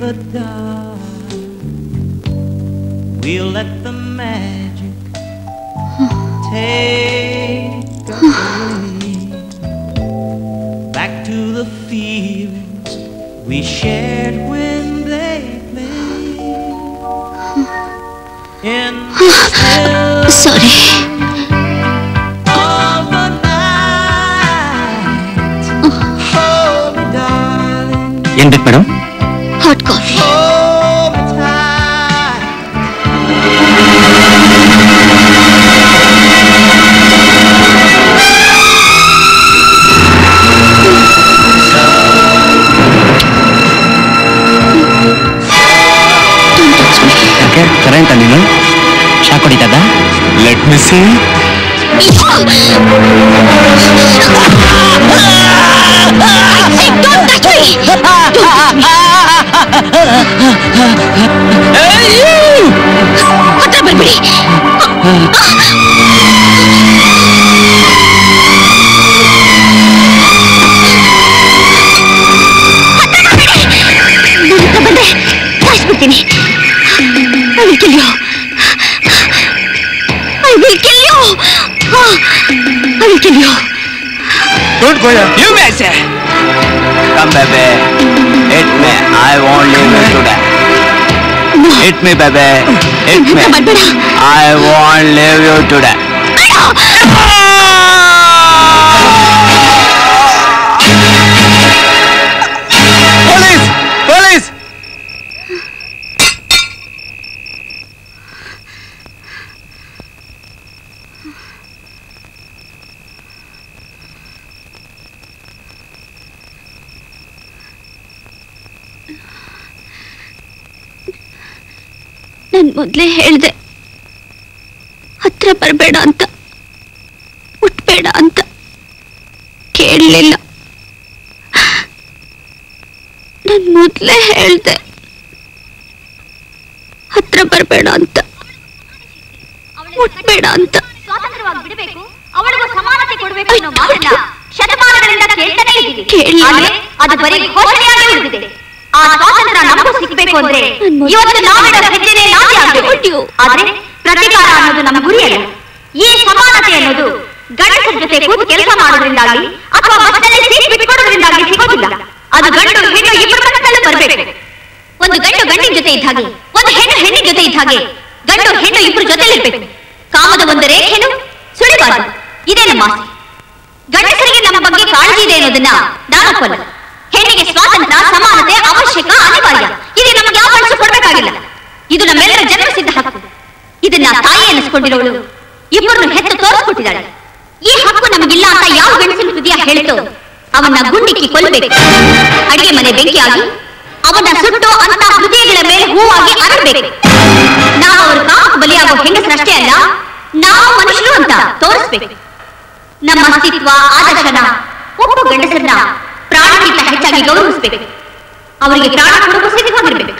the dark. We'll let the magic take us away back to the fields we shared when they played in the Sorry. of the night. Hold me, darling. ಏನ್ ಬೇಕು madam? Hot coffee. Hold me tight. ಯಾಕೆ current ನೀನು shock ಹೊಡಿತದ? Let me see. ಹತ್ರ ಬರ್ಬಿಡಿ. ಬಂದೆ ಸಾಯಿಸ್ಬಿಡ್ತೀನಿ. I will kill you. I will kill you. I will kill you. Don't go here. You may say. Come, baby. Hit me. I won't leave you today. No. Hit me, baby. Hit me. ಮಾಡಬೇಡ. I won't leave you today. Police! Police! ನಾನು ಮೊದಲೇ ಹೇಳ್ದೆ ಹತ್ರ ಬರಬೇಡ ಅಂತ, ಮುಟ್ಬೇಡ ಅಂತ. ಕೇಳಲಿಲ್ಲ. ನಾನು ಮೊದಲೇ ಹೇಳ್ದೆ ಹತ್ರ ಬರಬೇಡ ಅಂತ, ಮುಟ್ಬೇಡ ಅಂತ. ಸ್ವಾತಂತ್ರ್ಯವಾಗಿ ಬಿಡಬೇಕು, ಅವಳಿಗೂ ಸಮಾನತೆ ಕೊಡಬೇಕು ಅನ್ನೋ ಮಾತನ್ನ ಶತಮಾನಗಳಿಂದ ಕೇಳ್ತಾನೆ ಇದ್ದೀವಿ. ಕೇಳಲಿಲ್ಲ. ಅದು ಬರೀ ಘೋಷಣೆಯಾಗಿ ಉಳಿದಿದೆ. ಆ ಸ್ವಾತಂತ್ರ್ಯ ನಮಗೂ ಸಿಗಬೇಕು ಅಂದ್ರೆ ಇವತ್ತು ನಾವಿಡ ಹೆಜ್ಜೆನೇ ನಾವೇ ಆಗಬೇಕು. ಆದ್ರೆ ಪ್ರತಿಕಾರ ಅನ್ನೋದು ನಮ್ಮ ಗುರಿಯಲ್ಲ. ಈ ಸಮಾನತೆ ಅನ್ನೋದು ಗಂಡಸರ ಜೊತೆ ಕೂತು ಕೆಲಸ ಮಾಡೋದ್ರಿಂದಾಗಿ ಅಥವಾ ಬಸ್ನಲ್ಲಿ ಸೀಟ್ ಬಿಟ್ಕೊಡೋದ್ರಿಂದಾಗಿ ಸಿಗೋದಿಲ್ಲ. ಅದು ಗಂಡು ಹೆಣ್ಣು ಇಬ್ಬರ ಮನಸ್ಸಲ್ಲೂ ಬರಬೇಕು. ಒಂದು ಗಂಡು ಗಂಡಿನ ಜೊತೆ ಇದ್ದ ಹಾಗೆ, ಒಂದು ಹೆಣ್ಣು ಹೆಣ್ಣಿನ ಜೊತೆ ಇದ್ದ ಹಾಗೆ ಗಂಡು ಹೆಣ್ಣು ಇಬ್ರು ಜೊತೆಲಿರ್ಬೇಕು. ಕಾಮದ ಒಂದು ರೇಖೆನು ಸುಳಿಬಾರದು. ಇದೇ ನಮ್ಮ ಆಸೆ. ಗಂಡಸರಿಗೆ ನಮ್ಮ ಬಗ್ಗೆ ಕಾಳಜಿ ಇದೆ ಅನ್ನೋದನ್ನ ನಾನೊಪ್ಪಲ್ಲ. ಹೆಣ್ಣಿಗೆ ಸ್ವಾತಂತ್ರ್ಯ, ಸಮಾನತೆ ಅವಶ್ಯಕ, ಅನಿವಾರ್ಯ. ಇದು ನಮಗೆ ಯಾವ ಮನಸ್ಸು ಕೊಡಬೇಕಾಗಿಲ್ಲ. ಇದು ನಮ್ಮೆಲ್ಲರ ಜನ್ಮಸಿದ್ಧ ಹಕ್ಕು. ಇದನ್ನ ತಾಯಿ ಅನ್ನಿಸ್ಕೊಂಡಿರೋಳು ಇಬ್ಬರನ್ನು ಹೆತ್ತು ತೋರಿಸ್ಕೊಟ್ಟಿದ್ದಾಳೆ. ಈ ಹಕ್ಕು ನಮಗಿಲ್ಲ ಅಂತ ಯಾವ ಗಂಡಸಿನ ಹೃದಯ ಹೇಳಿತೋ ಅವನ್ನ ಗುಂಡಿಕ್ಕಿ ಕೊಲ್ಲಬೇಕು. ಅಡಿಗೆ ಮನೆ ಬೆಂಕಿಯಾಗಿ ಅವನ್ನ ಸುಟ್ಟು ಅಂತ ಹೃದಯಗಳ ಮೇಲೆ ಹೂವಾಗಿ ಅರಳಬೇಕು. ನಾವು ಅವ್ರ ಕಾಮಕ್ಕೆ ಬಲಿಯಾಗೋ ಹೆಂಗಸರಷ್ಟೇ ಅಲ್ಲ, ನಾವು ಮನುಷ್ಯರು ಅಂತ ತೋರಿಸ್ಬೇಕು. ನಮ್ಮ ಅಸ್ತಿತ್ವ, ಆದರ್ಶನ ಒಬ್ಬ ಗಂಡಸರನ್ನ ಪ್ರಾಣಕ್ಕಿಂತ ಹೆಚ್ಚಾಗಿ ಗೌರವಿಸಬೇಕು. ಅವರಿಗೆ ಪ್ರಾಣ ಕೊಡುವ ಸಿದ್ಧವಾಗಿರ್ಬೇಕು.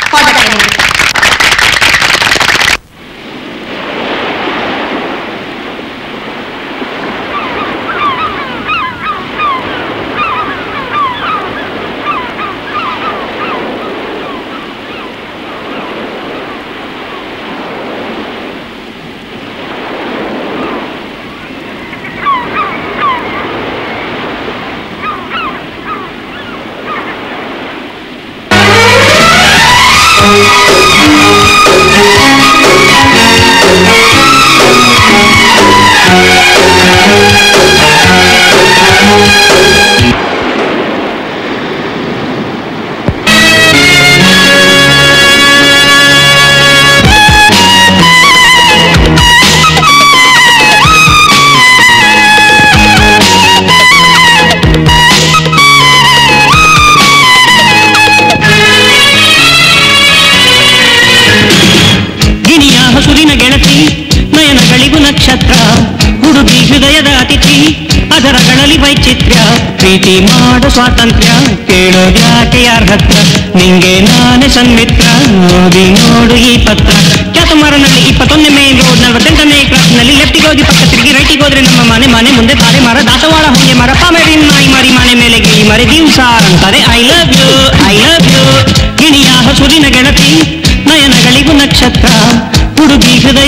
ಪ್ರೀತಿ ಮಾಡೋ ಸ್ವಾತಂತ್ರ್ಯ ಕೇಳೋದ್ಯಾಕೆ ಯಾರ ಹತ್ರ, ನಿಂಗೆ ನಾನೇ ಸನ್ಮಿತ್ರ, ಓದಿ ನೋಡು ಈ ಪತ್ರ. ಕ್ಯಾತಮಾರನಲ್ಲಿ 21ನೇ ಮೇನ್ ರೋಡ್ 48ನೇ ಕ್ರಾಸ್ನಲ್ಲಿ ಲೆಫ್ಟಿಗೆ ಹೋಗಿ ಪಕ್ಕ ತಿರುಗಿ ರೈಟಿಗೆ ಹೋದ್ರೆ ನಮ್ಮ ಮನೆ, ಮನೆ ಮುಂದೆ ತಾರೆ ಮರ, ದಾಸವಾಳ ಹೊಂಗೆ ಮರ, ಪಾಮೇರಿನ ನಾಯಿ ಮಾರಿ ಮನೆ ಮೇಲೆ ಗಿಳಿ ಮರಿ ದಿವ್ಸ ಅಂತಾರೆ I love you I love you. ಗಿಣಿಯ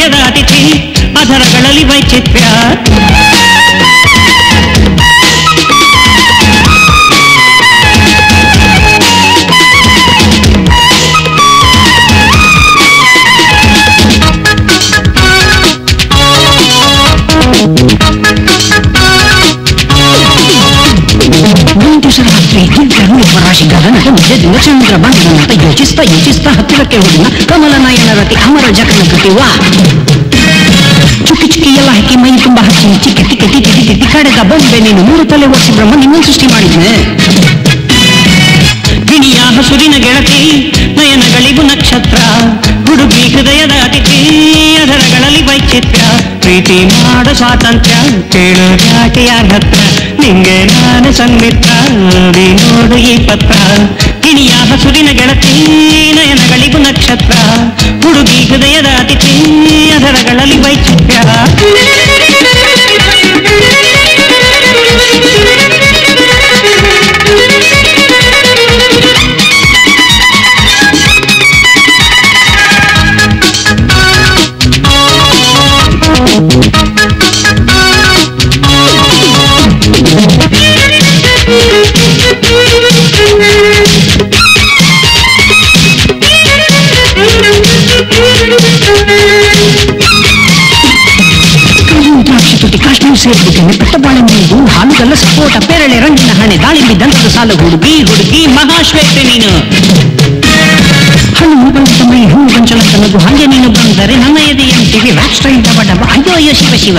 ಹೃದಯದ ಅತಿಥಿ ಅಧರಗಳಲ್ಲಿ ವೈಚಿತ್ರ್ಯ ಮಧ್ಯದಿಂದ ಚಂದ್ರ ಬಂದನಂತ ಯೋಚಿಸ್ತಾ ಯೋಚಿಸ್ತಾ ಹತ್ತಿರಕ್ಕೆ ಹೋದಿನ ಕಮಲ ನಯನ ರತಿ ಅಮರ ಜಗನ ಕೃತಿ ವಾ ಚುಕ್ಕಿ ಚುಕ್ಕಿ ಎಲ್ಲ ಹಾಕಿ ಮೈ ತುಂಬಾ ಹಚ್ಚಿ ಹಚ್ಚಿ ಕೆಟ್ಟಿ ಕೆಟ್ಟಿ ತಿದ್ದಿ ತಿದ್ದಿ ಕಡೆದ ಬೊಂಬೆ ನೀನು 3 ತಲೆ ಒಸಿ ಬ್ರಹ್ಮ ನಿನ್ನ ಸೃಷ್ಟಿ ಮಾಡಿದ್ನೆ ಗಿಣಿಯ ಹಸುರಿನ ಗೆಳತಿ ನಯನಗಳಿಗೂ ನಕ್ಷತ್ರ ಹುಡುಗಿ ಹೃದಯದ ಅತಿಥಿ ಅದರಗಳಲ್ಲಿ ವೈಚಿತ್ರ್ಯ ಪ್ರೀತಿ ಮಾಡೋ ಸ್ವಾತಂತ್ರ್ಯ ಕೇಳೋದ್ಯಾಕೆ ಯಾರ ಹತ್ರ ನಿಂಗೆ ನಾನು ಸನ್ಮಿತ್ರ ನೋಡು ಈ ಪತ್ರ ಗಿಣಿಯ ಹಸುರಿನ ಗೆಳತಿ ನಯನಗಳಿಗೂ ನಕ್ಷತ್ರ ಹುಡುಗಿ ಹೃದಯದ ಅತಿಥಿ ಅದರಗಳಲ್ಲಿ ವೈಚಿತ್ರ್ಯ ಸೇರ್ಬಿಟ್ಟೆ ಪೆಟ್ಟ ಬಾಳೆ ನೀರು ಹಾಲುಗಲ್ಲ ಸಪೋಟ ಪೇರಳೆ ರಂಗಿನ ಹಣೆ ದಾಳಿಂಬಿ ದಂತದ ಸಾಲ ಹುಡುಗಿ ಹುಡುಗಿ ಮಹಾಶ್ವೇತೆ ನೀನು ಹಣ್ಣು ಮುಗಂತ ಮೈ ಹಣ್ಣು ಗಂಚಲಂತ ನಗು ಹಾಗೆ ನೀನು ಬಂದರೆ ನನ್ನ ಎದೆಯಂತಿಗೆ ರಾಕ್ ಸ್ಟೈಲ್ ಡಬ ಡಬ ಅಯ್ಯೋ ಅಯ್ಯೋ ಶಿವ ಶಿವ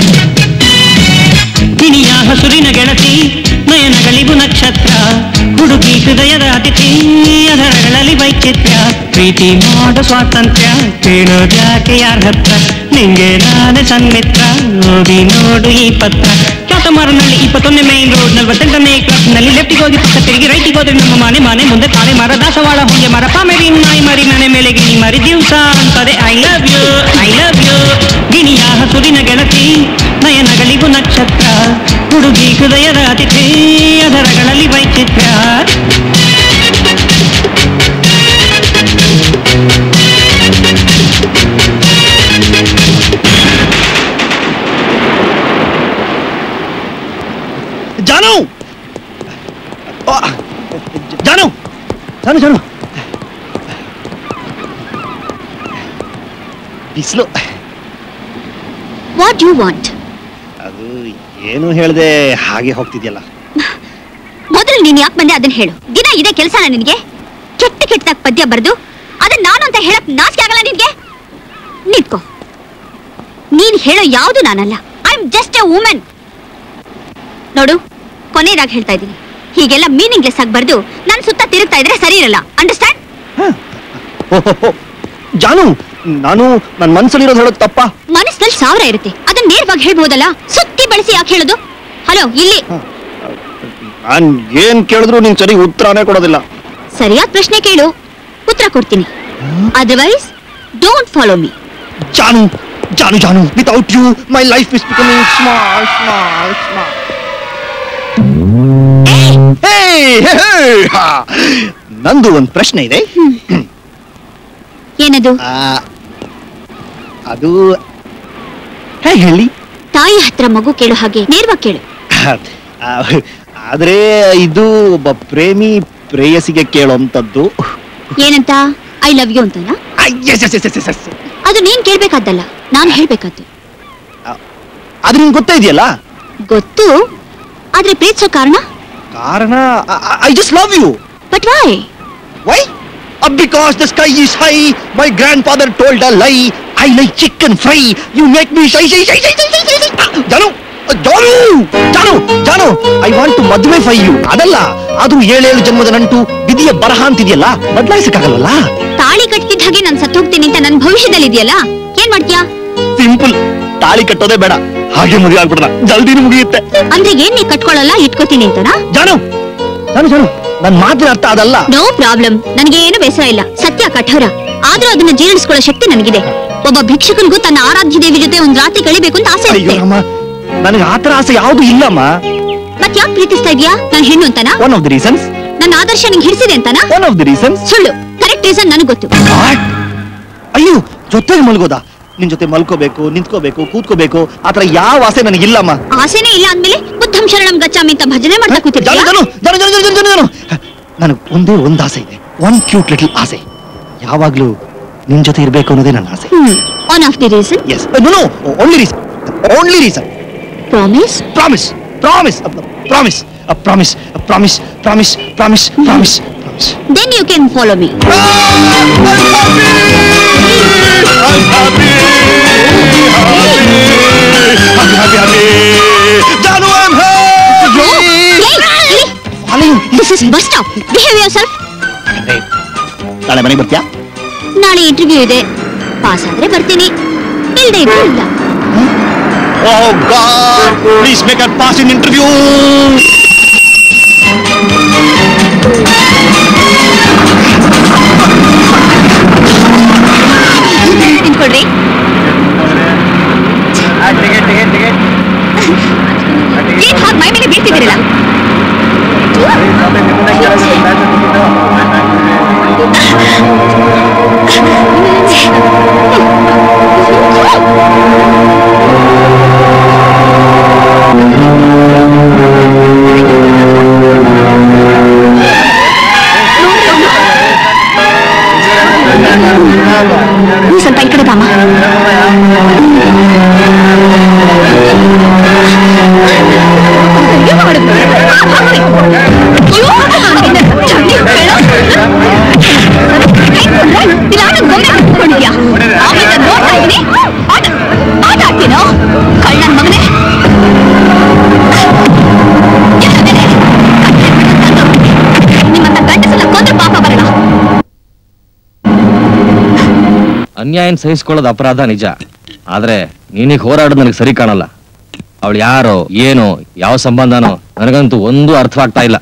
ಗಿಣಿಯ ಹಸುರಿನ ಗೆಳತಿ ನಯನಗಳಿಗೂ ನಕ್ಷತ್ರ ಹುಡುಗಿ ಹೃದಯದ ಅತಿಥಿ ಅದರಗಳಲ್ಲಿ ವೈಚಿತ್ರ್ಯ ಪ್ರೀತಿ ಮಾಡೋ ಸ್ವಾತಂತ್ರ್ಯ ಕೇಳೋದ್ಯಾಕೆ ಯಾರ ಹತ್ರ ನಿಂಗೆ ನಾನೇ ಸನ್ಮಿತ್ರ ನೋಡಿ ನೋಡು ಈ ಪತ್ರ ಕ್ಯಾತಮಾರನಲ್ಲಿ 21 ಮೇನ್ ರೋಡ್ 48ನೇ ಕ್ರಾಸ್ನಲ್ಲಿ ಲೆಫ್ಟಿಗೆ ಹೋಗಿ ಪಕ್ಕ ತಿರುಗಿ ರೈಟಿಗೆ ಹೋದ್ರೆ ನಮ್ಮ ಮನೆ ಮುಂದೆ ತಾಳೆ ಮರ ದಾಸವಾಳ ಹೊಂಗೆ ಮರ ಪಾಮೇರಿ ನಾಯಿ ಮರಿ ಮನೆ ಮೇಲೆ ಗಿಣಿ ಮರಿ ದಿವಸ ಅಂತದೆ ಐ ಲವ್ ಯು ಗಿಣಿಯ ಹಸುರಿನ ಗೆಳತಿ ನಯನಗಳಿಗೂ ನಕ್ಷತ್ರ ಹುಡುಗಿ ಹೃದಯದ ಅತಿಥಿ ಅದರಗಳಲ್ಲಿ ವೈಚಿತ್ರ್ಯ ಜಾನು ಜಾನು ಜಾನು ಜಾನು ಬಿಸಿಲು ವಾಟ್ ಯು ವಾಂಟ್ ಅದು ಏನು ಹೇಳ್ದೆ ಹಾಗೆ ಹೋಗ್ತಿದ್ಯಲ್ಲ ಮೊದಲು ನೀನ್ ಯಾಕೆ ಬಂದೆ ಅದನ್ನ ಹೇಳು ದಿನ ಇದೇ ಕೆಲಸನ ನಿನ್ಗೆ ಕೆಟ್ಟ ಕೆಟ್ಟದಾಗ ಪದ್ಯ ಬರ್ದು ಅದನ್ನ ನಾನು ಅಂತ ಹೇಳಕ್ ನಾಚಿಕೆ ಆಗಲ್ಲ ನಿನ್ಗೆ ನಿಂತ್ಕೋ ನೀನ್ ಹೇಳೋ ಯಾವುದು ನಾನಲ್ಲ I am just a woman ನೋಡು ಕೊನೆಯದಾಗಿ ಹೇಳ್ತಾ ಇದ್ದೀನಿ ಹೀಗೆಲ್ಲ ಮೀನಿಂಗ್ಲೆಸ್ ಆಗಿ ಬರ್ದು ನನ್ನ ಸುತ್ತ ತಿರುಗ್ತಾ ಇದ್ರೆ ಸರಿ ಇರಲ್ಲ ಅಂಡರ್ಸ್ಟ್ಯಾಂಡ್ ಜಾನು ನಾನು ನನ್ನ ಮನಸ್ಸಲ್ಲಿರೋದು ಹೇಳೋದು ತಪ್ಪಾ ಮನಸ್ಸಿನಲ್ಲಿ 1000 ಇರುತ್ತೆ ಅದನ್ನ ನೇರವಾಗಿ ಹೇಳ್ಬೋದಲ್ಲ ಸುತ್ತಿ ಬಳಸಿ ಯಾಕೆ ಹೇಳೋದು ಹಲೋ ಇಲ್ಲಿ ನಾನ್ ಏನ್ ಕೇಳಿದ್ರು ನೀನ್ ಸರಿ ಉತ್ತರನೇ ಕೊಡೋದಿಲ್ಲ ಸರಿಯಾದ ಪ್ರಶ್ನೆ ಕೇಳು ಉತ್ತರ ಕೊಡ್ತೀನಿ otherwise don't follow me Janu Janu Janu without you my life is becoming small ನಂದು ಒಂದು ಪ್ರಶ್ನೆ ಇದೆ ಏನದು ಅದು ಹೇಗೆ ಹೇಳಿ ತಾಯಿ ಹತ್ರ ಮಗು ಕೇಳೋ ಹಾಗೆ ನೇರವಾಗಿ ಕೇಳು ಆದ್ರೆ ಇದು ಒಬ್ಬ ಪ್ರೇಮಿ ಪ್ರೇಯಸಿಗೆ ಕೇಳೋಂಥದ್ದು ಏನಂತ ಐ ಲವ್ ಯು ಅಂತನಾ ಅದು ನೀನ್ ಕೇಳ್ಬೇಕಾದ್ದಲ್ಲ ನಾನು ಹೇಳ್ಬೇಕಾದ್ದು ಅದು ನಿಂಗೆ ಗೊತ್ತಾ ಇದೆಯಲ್ಲ ಗೊತ್ತು ಆದ್ರೆ ಪ್ರೀತಿಸೋ ಕಾರಣ I just love you but why because the sky is high my grandfather told a lie I like chicken fry you make me shy Janu Janu Janu Janu I want to ಮದುವೆ you ಅದಲ್ಲ ಅದು 7 ಜನ್ಮದ ನಂಟು ವಿಧಿಯ ಬರಹ ಅಂತಿದೆಯಲ್ಲ ಬದಲಾಯಿಸಕ್ಕಾಗಲ್ಲ ತಾಳಿ ಕಟ್ತಿದ್ದ ಹಾಗೆ ನಾನು ಸತ್ತು ಹೋಗ್ತೀನಿ ಅಂತ ನನ್ನ ಭವಿಷ್ಯದಲ್ಲಿ ಇದೆಯಲ್ಲ ಏನ್ ಮಾಡ್ತೀಯಾ ಸಿಂಪಲ್ ತಾಳಿ ಕಟ್ಟೋದೇ ಬೇಡ ಹಾಗೆ ಮದುವೆ ಆಗ್ಬಿಡೋಣ ಜಲ್ದಿನೂ ಮುಗಿಯುತ್ತೆ ಅಂದ್ರೆ ಏನ್ ನೀ ಕಟ್ಕೊಳ್ಳಲ್ಲ ಇಟ್ಕೋತೀನಿ ಅಂತನಾ ಜಾನು ಜಾನು ಜಾನು ನನ್ ಮಾತಿನ ಅರ್ಥ ಅದಲ್ಲ ನೋ ಪ್ರಾಬ್ಲಮ್ ನನಗೆ ಏನು ಬೇಸರ ಇಲ್ಲ ಸತ್ಯ ಕಠೋರ ಆದ್ರೂ ಅದನ್ನ ಜೀರ್ಣಿಸ್ಕೊಳ್ಳೋ ಶಕ್ತಿ ನನಗಿದೆ ಒಬ್ಬ ಭಿಕ್ಷುಕನಿಗೂ ತನ್ನ ಆರಾಧ್ಯ ದೇವಿ ಜೊತೆ ಒಂದ್ ರಾತ್ರಿ ಕಳಿಬೇಕು ಅಂತ ಆಸೆ ಇರುತ್ತೆ ನನಗೆ ಆತರ ಆಸೆ ಯಾವುದು ಇಲ್ಲಮ್ಮ ಮತ್ ಯಾಕೆ ಪ್ರೀತಿಸ್ತಾ ಇದೀಯಾ ನಾನು ಹೆಣ್ಣು ಅಂತನಾ ಒನ್ ಆಫ್ ದಿ ರೀಸನ್ಸ್ ನನ್ನ ಆದರ್ಶ ನಿಂಗೆ ಹಿಡಿಸಿದೆ ಅಂತನಾ ಒನ್ ಆಫ್ ದಿ ರೀಸನ್ಸ್ ಸುಳ್ಳು ಕರೆಕ್ಟ್ ರೀಸನ್ ನನಗೆ ಗೊತ್ತು ಅಯ್ಯೋ ಜೊತೆಗೆ ಮಲ್ಗೋದಾ ನಿನ್ ಜೊತೆ ಮಲ್ಕೋಬೇಕು, ನಿಂತ್ಕೋಬೇಕು, ಕೂತ್ಕೋಬೇಕು, ಆತರ ಯಾವ ಆಸೆ ನನಗಿಲ್ಲಮ್ಮ. ಆಸೆನೇ ಇಲ್ಲ ಅಂದ್ಮೇಲೆ ಬುದ್ಧಂ ಶರಣಂ ಗಚ್ಚಾಮಿ ಅಂತ ಭಜನೆ ಮಾಡ್ತಾ ಕೂತಿರ್ತೀಯ? ನನಗೆ ಒಂದೇ ಒಂದು ಆಸೆ ಇದೆ, ಒನ್ ಕ್ಯೂಟ್ ಲಿಟಲ್ ಆಸೆ. ಯಾವಾಗ್ಲೂ ನಿನ್ ಜೊತೆ ಇರ್ಬೇಕು ಅನ್ನೋದೇ ನನ್ನ ಆಸೆ. One of the reason? Yes. No, only reason. Only reason. Promise? Promise, promise, promise, promise, promise, promise, promise, promise, promise. Then you can follow me. This is bus stop. Behave yourself. ನಾಳೆ ಮನೆಗೆ ಬರ್ತೀಯಾ? ನಾಳೆ interview ಇದೆ. Pass ಆದ್ರೆ ಬರ್ತೀನಿ, ಇಲ್ದೇ ಇದ್ರೆ ಇಲ್ಲ. Oh God! Please make her pass in interview. ತಿನ್ಕೊಳ್ರಿ. ಏನ್ ಹಾಗೆ ಮೈ ಮೇಲೆ ಬೀಳ್ತಿದ್ದೀರಲ್ಲ? ನೀವು ಸ್ವಲ್ಪ ಈ ಕಡೆ ಬಾಮ. ಆಟ ಆಡ್ತೀನೋ ಕಳ್ಳನ್ ಮಗನೇ. ನಿಮ್ಮಂತ ಗಂಡಸೆಲ್ಲ ಕೊಂದ್ರೆ ಪಾಪ ಬರಲ್ಲ. ಅನ್ಯಾಯನ ಸಹಿಸ್ಕೊಳ್ಳೋದು ಅಪರಾಧ ನಿಜ, ಆದ್ರೆ ನೀನೀಗ ಹೋರಾಡೋದು ನನಗೆ ಸರಿ ಕಾಣಲ್ಲ. ಅವಳು ಯಾರೋ ಏನೋ ಯಾವ ಸಂಬಂಧನೋ ನನಗಂತೂ ಒಂದು ಅರ್ಥವಾಗ್ತಾ ಇಲ್ಲ.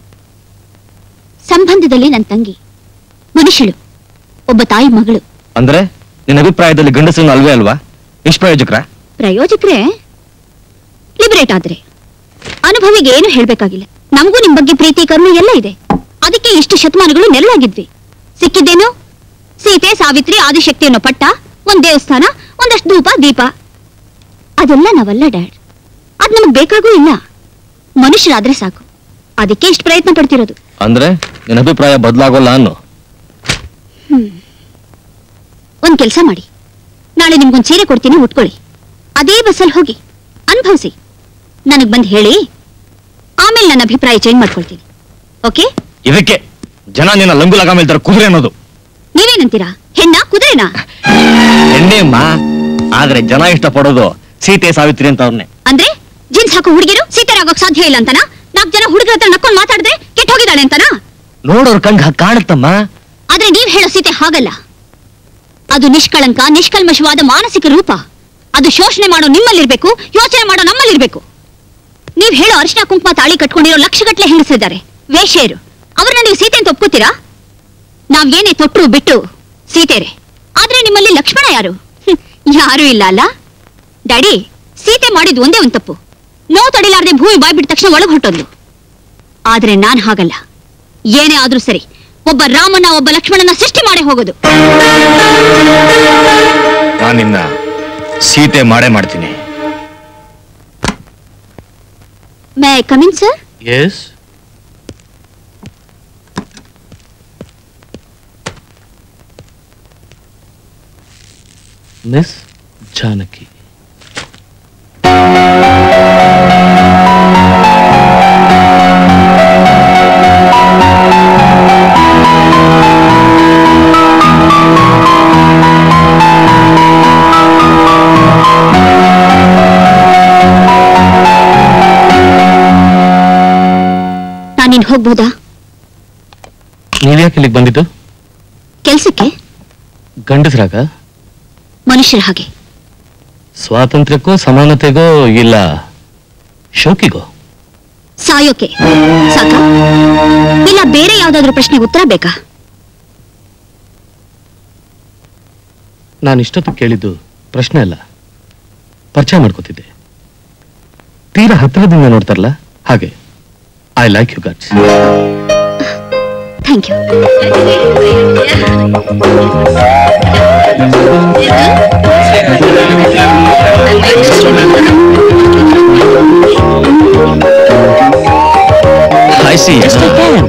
ಸಂಬಂಧದಲ್ಲಿ ನನ್ನ ತಂಗಿ, ಮನುಷ್ಯಳು, ಒಬ್ಬ ತಾಯಿ ಮಗಳು. ಅಂದ್ರೆ ನಿನ್ನ ಅಭಿಪ್ರಾಯದಲ್ಲಿ ಗಂಡಸನ್ನು ಅಲ್ವೇ ಅಲ್ವಾ? ನಿಷ್ಪ್ರಯೋಜಕರ? ಪ್ರಯೋಜಕರೇ ಲಿಬರೇಟ್ ಆದ್ರೆ. ಅನುಭವಿಗೆ ಏನು ಹೇಳ್ಬೇಕಾಗಿಲ್ಲ. ನಮಗೂ ನಿಮ್ ಬಗ್ಗೆ ಪ್ರೀತಿ ಕರುಣೆ ಎಲ್ಲ ಇದೆ. ಅದಕ್ಕೆ ಇಷ್ಟು ಶತಮಾನಗಳು ನೆರಳಾಗಿದ್ವಿ. ಸಿಕ್ಕಿದ್ದೇನು? ಸೀತೆ, ಸಾವಿತ್ರಿ, ಆದಿಶಕ್ತಿ ಅನ್ನೋ ಪಟ್ಟ, ಒಂದ್ ದೇವಸ್ಥಾನ, ಒಂದಷ್ಟು ಧೂಪ ದೀಪ. ಅದೆಲ್ಲ ನಾವಲ್ಲ ಡ್ಯಾಡ್. ಅದ್ ನಮಗ್ ಬೇಕಾಗೂ ಇಲ್ಲ. ಮನುಷ್ಯರಾದ್ರೆ ಸಾಕು. ಅದಕ್ಕೆ ಇಷ್ಟು ಪ್ರಯತ್ನ ಪಡ್ತಿರೋದು. ಅಂದ್ರೆ ನಿನ್ನ ಅಭಿಪ್ರಾಯ ಬದಲಾಗೋಲ್ಲ ಅನ್ನೋ? ಒಂದ್ ಕೆಲ್ಸ ಮಾಡಿ, ನಾಳೆ ನಿಮ್ಗೊಂದ್ ಸೀರೆ ಕೊಡ್ತೀನಿ, ಉಟ್ಕೊಳ್ಳಿ. ಅದೇ ಬಸ್ಸಲ್ಲಿ ಹೋಗಿ ಅನುಭವಿಸಿ. ನನಗ್ ಬಂದ್ ಹೇಳಿ, ಆಮೇಲೆ ನನ್ನ ಅಭಿಪ್ರಾಯ ಚೇಂಜ್ ಮಾಡ್ಕೊಳ್ತೀನಿ. ಓಕೆ? ಇದಕ್ಕೆ ಜನ ನಿನ್ನ ಲಂಗುಲಗ ಮೇಲ್ತಾರೆ ಕುದುರೆ ಅನ್ನೋದು. ನೀವೇನಂತೀರಾ? ಹೆಣ್ಣ ಕುದುರೆನಾ? ಎಣ್ಣೆಮ್ಮ, ಆದ್ರೆ ಜನ ಇಷ್ಟಪಡೋದು ಸೀತೆ ಸಾವಿತ್ರಿ ಅಂತ ಅವ್ರನ್ನೇ. ಅಂದ್ರೆ ಜೀನ್ಸ್ ಹಾಕೋ ಹುಡುಗಿರು ಸೀತೆರಾಗೋಕ್ ಸಾಧ್ಯ ಇಲ್ಲ ಅಂತನಾ? 4 ಜನ ಹುಡುಗರ ಹತ್ರ ನಕ್ಕೊಂಡ್ ಮಾತಾಡಿದ್ರೆ ಕೆಟ್ಟ ಹೋಗಿದ್ದಾಳೆ ಅಂತನಾ? ನೋಡೋರ್ ಕಂಗ್ ಕಾಣುತ್ತಮ್ಮ. ಆದ್ರೆ ನೀವ್ ಹೇಳೋ ಸೀತೆ ಹಾಗಲ್ಲ. ಅದು ನಿಷ್ಕಳಂಕ, ನಿಷ್ಕಲ್ಮಶವಾದ ಮಾನಸಿಕ ರೂಪ. ಅದು ಶೋಷಣೆ ಮಾಡೋ ನಿಮ್ಮಲ್ಲಿರ್ಬೇಕು, ಯೋಚನೆ ಮಾಡೋ ನಮ್ಮಲ್ಲಿರ್ಬೇಕು. ನೀವ್ ಹೇಳೋ ಅರಿಶಿನ ಕುಂಕುಮ ತಾಳಿ ಕಟ್ಕೊಂಡಿರೋ ಲಕ್ಷಗಟ್ಲೆ ಹೆಂಗಸಿದ್ದಾರೆ, ವೇಶ್ಯೆಯರು. ಅವ್ರನ್ನ ನೀವು ಸೀತೆ ಅಂತ ಒಪ್ಕೋತೀರಾ? ನಾವ್ ಏನೇ ತೊಟ್ರು ಬಿಟ್ಟು ಸೀತೆರೆ. ಆದ್ರೆ ನಿಮ್ಮಲ್ಲಿ ಲಕ್ಷ್ಮಣ ಯಾರು? ಯಾರು ಇಲ್ಲ ಅಲ್ಲ ಡ್ಯಾಡಿ. ಸೀತೆ ಮಾಡಿದ್ ಒಂದೇ ಒಂದ್ ತಪ್ಪು. ನೋವು ತಡಿಲಾರ್ದೆ ಭೂಮಿ ಬಾಯ್ ಬಿಟ್ಟ ತಕ್ಷಣ ಒಳಗ್ ಹೊಟ್ಟೋದ್ಲು. ಆದ್ರೆ ನಾನ್ ಹಾಗಲ್ಲ. ಏನೇ ಆದ್ರೂ ಸರಿ, ಒಬ್ಬ ರಾಮನ, ಒಬ್ಬ ಲಕ್ಷ್ಮಣನ ಸೃಷ್ಟಿ ಮಾಡೇ ಹೋಗೋದು. ನಾನಿನ್ನ ಸೀತೆ ಮಾಡೇ ಮಾಡ್ತೀನಿ. May I come in sir? Yes. Miss Janaki. ನಾನಿನ್ ಹೋಗ್ಬೋದಾ? ನೀವ್ಯಾಕೆ ಇಲ್ಲಿಗೆ ಬಂದಿದ್ದು? ಕೆಲ್ಸಕ್ಕೆ. ಗಂಡಸ್ರಾಗ? ಮನುಷ್ಯರ ಹಾಗೆ. ಸ್ವಾತಂತ್ರ್ಯಕ್ಕೋ, ಸಮಾನತೆಗೋ, ಇಲ್ಲ ಶೋಕಿಗೋ? ಸಾಯೋಕೆ ಸಾಕ? ಇಲ್ಲ ಬೇರೆ ಯಾವ್ದಾದ್ರು ಪ್ರಶ್ನೆಗೆ ಉತ್ತರ ಬೇಕಾ? ನಾನು ಇಷ್ಟೊತ್ತು ಕೇಳಿದ್ದು ಪ್ರಶ್ನೆ ಅಲ್ಲ, ಪರಿಚಯ ಮಾಡ್ಕೋತಿದ್ದೆ. ತೀರಾ ಹತ್ತಿರದಿಂದ ನೋಡ್ತಾರಲ್ಲ ಹಾಗೆ. I like you guts. Thank you. I see. Yes, I can.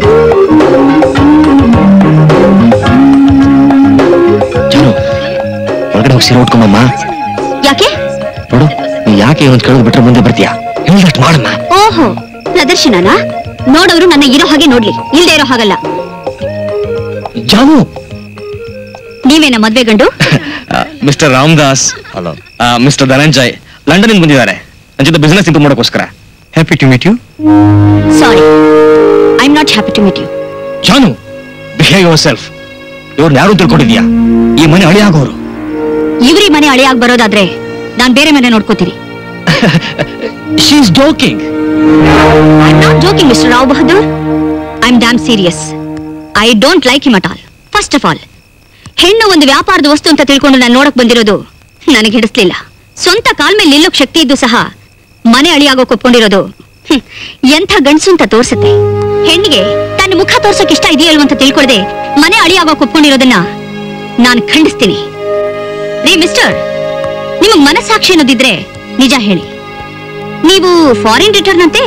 ಜಾನು, ಒಳಗಡೆ ಹೋಗಿ ಸೀರೆ ಉಟ್ಕೊಂಬಮ್ಮ. ಯಾಕೆ? ನೋಡು, ನೀ ಯಾಕೆ ಒಂದು ಕೇಳೋದು ಬಿಟ್ರೆ ಮುಂದೆ ಬರ್ತೀಯಾ? ಹೇಳ್ದಷ್ಟು ಮಾಡಮ್ಮ. ಓಹೋ, ಪ್ರದರ್ಶನನಾ? ನೋಡೋರು ನನ್ನ ಇರೋ ಹಾಗೆ ನೋಡ್ಲಿ, ಇಲ್ಲದೆ ಇರೋ ಹಾಗಲ್ಲ. ಜಾನು, ನೀವೇನ ಮದ್ವೆ ಗಂಡು? Mister Ramdas, hello, mister Dhananjay London ಇಂದ ಬಂದಿದ್ದಾರೆ. ನನ್ನ ಜೊತೆ ಬಿಸ್ನೆಸ್ ಇಂಪ್ರೂವ್ ಮಾಡೋಕ್ಕೋಸ್ಕರ. Happy to meet you. Sorry, I am not happy to meet you. Janu, behave yourself. ಇವ್ರನ್ನ ಯಾರು ತಿಳ್ಕೊಂಡಿದ್ಯಾ? ಈ ಮನೆ ಹಳಿ ಆಗೋರು. ಇವ್ರಿ ಮನೆ ಹಳಿಯಾಗಿ ಬರೋದಾದ್ರೆ ನಾನ್ ಬೇರೆ ಮನೆ ನೋಡ್ಕೋತೀನಿ. She is joking. I am not joking mister Rao Bahadur. I am damn serious. I don't like him at all. First of all, ಹೆಣ್ಣು ಒಂದು ವ್ಯಾಪಾರದ ವಸ್ತು ಅಂತ ತಿಳ್ಕೊಂಡು ನಾನು ನೋಡಕ್ ಬಂದಿರೋದು ನನಗೆ ಹಿಡಿಸ್ಲಿಲ್ಲ. ಸ್ವಂತ ಕಾಲ್ ಮೇಲೆ ನಿಲ್ಲೋಕ್ ಶಕ್ತಿ ಇದ್ದು ಸಹ ಮನೆ ಅಳಿಯಾಗೋಕ್ ಒಪ್ಕೊಂಡಿರೋದು ಎಂಥ ಗಂಡಸು ಅಂತ ತೋರ್ಸುತ್ತೆ. ಹೆಣ್ಣಿಗೆ ತನ್ನ ಮುಖ ತೋರ್ಸೋಕ್ ಇಷ್ಟ ಇದೆಯಲ್ವ ಅಂತ ತಿಳ್ಕೊಳ್ದೆ ಮನೆ ಅಳಿಯಾಗೋಕ್ ಒಪ್ಕೊಂಡಿರೋದನ್ನ ನಾನು ಖಂಡಿಸ್ತೀನಿ. ರೀ ಮಿಸ್ಟರ್, ನಿಮಗ್ ಮನಸ್ಸಾಕ್ಷಿ ಅನ್ನೋದಿದ್ರೆ ನಿಜ ಹೇಳಿ. ನೀವು ಫಾರಿನ್ ರಿಟರ್ನ್ ಅಂತೆ?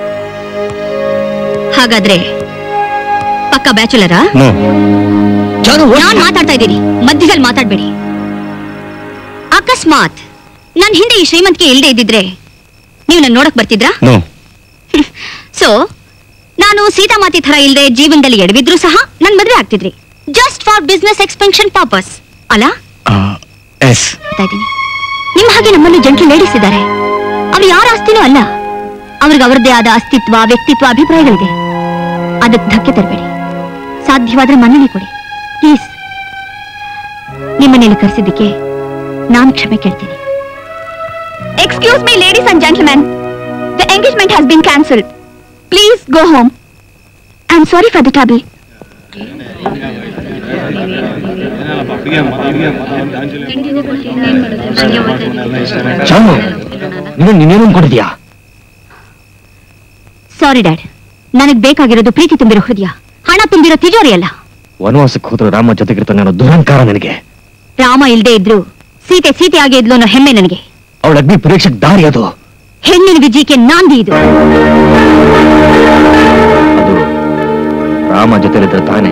ಹಾಗಾದ್ರೆ ಪಕ್ಕ ಬ್ಯಾಚುಲರಾ? ನಾನ್ ಮಾತಾಡ್ತಾ ಇದ್ದೀನಿ, ಮಧ್ಯದಲ್ಲಿ ಮಾತಾಡ್ಬೇಡಿ. ಅಕಸ್ಮಾತ್ ನನ್ ಹಿಂದೆ ಈ ಶ್ರೀಮಂತಿಕೆ ಇಲ್ಲದೆ ಇದ್ದಿದ್ರೆ ನೀವು ನನ್ನ ನೋಡಕ್ ಬರ್ತಿದ್ರಾ? ಸೊ ನಾನು ಸೀತಾಮಾತಿ ತರ ಇಲ್ಲದೆ ಜೀವನದಲ್ಲಿ ಎಡವಿದ್ರು ಸಹ ನನ್ ಮದ್ವೆ ಆಗ್ತಿದ್ರಿ. Just for business expansion purpose ಅಲ್ಲ? ನಿಮ್ಮ ಹಾಗೆ ನಮ್ಮಲ್ಲಿ ಜಂಟಿ ಲೇಡೀಸ್ ಇದ್ದಾರೆ. ಅವ್ರು ಯಾರ ಆಸ್ತಿನೂ ಅಲ್ಲ. ಅವ್ರಿಗೆ ಅವರದ್ದೇ ಆದ ಅಸ್ತಿತ್ವ, ವ್ಯಕ್ತಿತ್ವ, ಅಭಿಪ್ರಾಯಗಳಿದೆ. ಅದಕ್ಕೆ ಧಕ್ಕೆ ತರಬೇಡಿ. ಸಾಧ್ಯವಾದ್ರೆ ಮನ್ನಣೆ ಕೊಡಿ ಪ್ಲೀಸ್. ನಿಮ್ಮನ್ನೆಲ್ಲಿ ಕರೆಸಿದ್ದಕ್ಕೆ ನಾನು ಕ್ಷಮೆ ಕೇಳ್ತೀನಿ. Excuse me ladies and gentlemen, the engagement has been cancelled. Please go home. I am sorry for the trouble. ನೀನೇನು ಅನ್ಕೊಂಡಿದ್ಯಾ? ಸಾರಿ ಡ್ಯಾಡ್, ನನಗ್ ಬೇಕಾಗಿರೋದು ಪ್ರೀತಿ ತುಂಬಿರೋ ಹೃದಯ, ಹಣ ತುಂಬಿರೋ ತಿಜೋರಿ ಅಲ್ಲ. ವನವಾಸಕ್ಕೆ ಹೋದ್ರೆ ರಾಮ ಜೊತೆಗಿರ್ತಾನೆ ಅನ್ನೋ ದುರಹಂಕಾರ ನನಗೆ. ರಾಮ ಇಲ್ದೇ ಇದ್ರು ಸೀತೆ ಸೀತೆ ಆಗೇ ಇದ್ಲು ಅನ್ನೋ ಹೆಮ್ಮೆ ನನಗೆ. ಅವಳ ಅಗ್ನಿ ಪರೀಕ್ಷೆಗೆ ದಾರಿ ಅದು. ಹೆಣ್ಣಿನ ವಿಜಯಕ್ಕೆ ನಾಂದಿ ಇದು. ಅದು ರಾಮ ಜೊತೆಲಿದ್ರೆ ತಾನೆ.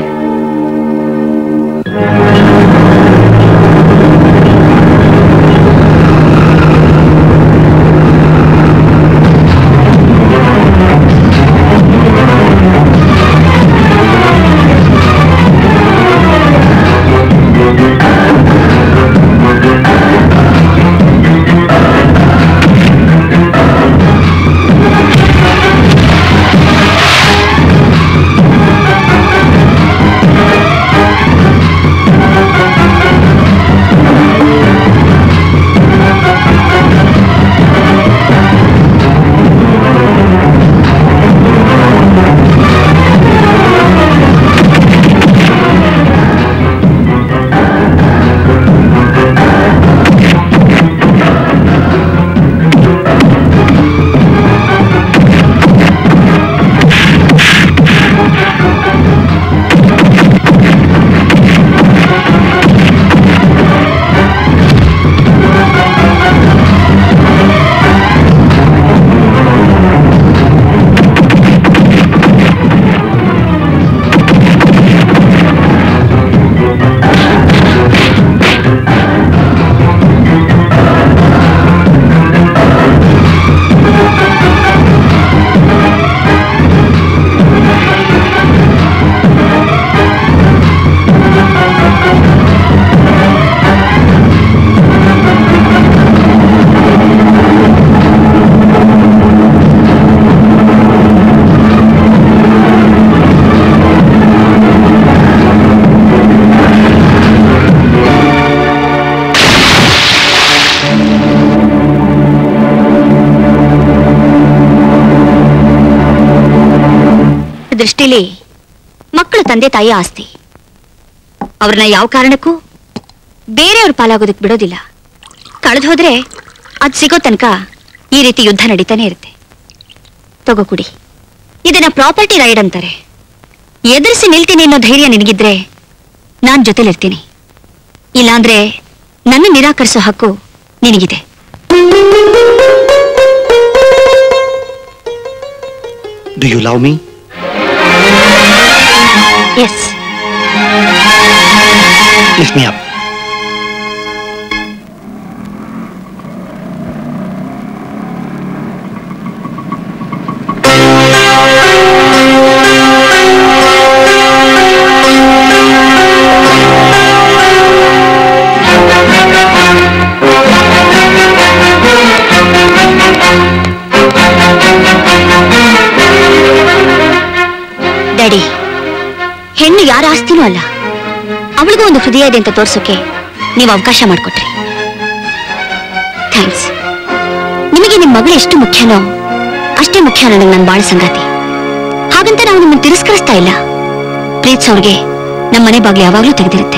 ದೃಷ್ಟಿಲಿ ಮಕ್ಕಳು ತಂದೆ ತಾಯಿ ಆಸ್ತಿ. ಅವ್ರನ್ನ ಯಾವ ಕಾರಣಕ್ಕೂ ಬೇರೆಯವ್ರ ಪಾಲಾಗೋದಕ್ಕೆ ಬಿಡೋದಿಲ್ಲ. ಕಳೆದು ಹೋದ್ರೆ ಅದ್ ಸಿಗೋ ತನಕ ಈ ರೀತಿ ಯುದ್ಧ ನಡೀತಾನೆ ಇರುತ್ತೆ. ತಗೋ ಕುಡಿ. ಇದನ್ನ ಪ್ರಾಪರ್ಟಿ ರೈಡ್ ಅಂತಾರೆ. ಎದುರಿಸಿ ನಿಲ್ತೀನಿ ಅನ್ನೋ ಧೈರ್ಯ ನಿನಗಿದ್ರೆ ನಾನ್ ಜೊತೆಲಿರ್ತೀನಿ. ಇಲ್ಲಾಂದ್ರೆ ನನ್ನ ನಿರಾಕರಿಸೋ ಹಕ್ಕು ನಿನಗಿದೆ. Do you love me? Yes. Lift me up. Daddy, ಹೆಣ್ಣು ಯಾರ ಆಸ್ತಿನೂ ಅಲ್ಲ. ಅವಳಿಗೂ ಒಂದು ಹೃದಯ ಇದೆ ಅಂತ ತೋರ್ಸೋಕೆ ನೀವು ಅವಕಾಶ ಮಾಡಿಕೊಟ್ರಿ. ಥ್ಯಾಂಕ್ಸ್. ನಿಮಗೆ ನಿಮ್ಮ ಮಗಳು ಎಷ್ಟು ಮುಖ್ಯನೋ ಅಷ್ಟೇ ಮುಖ್ಯ ನನಗೆ ನನ್ನ ಬಾಳ ಸಂಗಾತಿ. ಹಾಗಂತ ನಾವು ನಿಮ್ಮನ್ನು ತಿರಸ್ಕರಿಸ್ತಾ ಇಲ್ಲ. ಪ್ರೀತಿಸೋರ್ಗೆ ನಮ್ಮ ಮನೆ ಬಾಗಿಲು ಯಾವಾಗಲೂ ತೆಗೆದಿರುತ್ತೆ.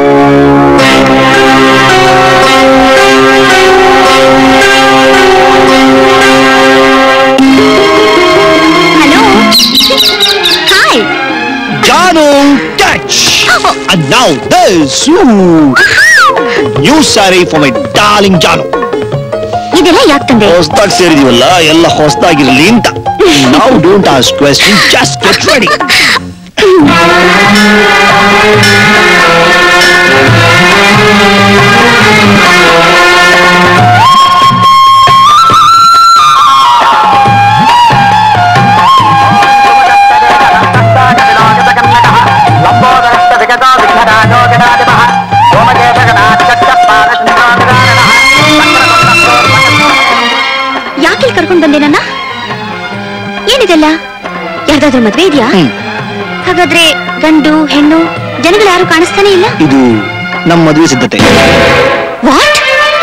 Hello, hi Janu, catch! And now this new saree for my darling Janu. ಇದೆಲ್ಲ ಯಾಕೆ ತಂದೆ? ಹೊಸದಾಗಿ ಸೇರಿದೀವಲ್ಲ, ಎಲ್ಲ ಹೊಸದಾಗಿರ್ಲಿ ಅಂತ. Now don't ask questions, just get ready. ಯಾಕೆ ಕರ್ಕೊಂಡ್ ಬಂದೆ ನನ್ನ? ಏನಿದೆಲ್ಲ? ಯಾರ್ದಾದ್ರೂ ಮದ್ವೆ ಇದೆಯಾ? ಹಾಗಾದ್ರೆ ಗಂಡು ಹೆಣ್ಣು ಜನಗಳು ಯಾರು ಕಾಣಿಸ್ತಾನೆ ಇಲ್ಲ? ಇದು ನಮ್ಮ ಮದುವೆ ಸಿದ್ಧತೆ. ವಾಟ್?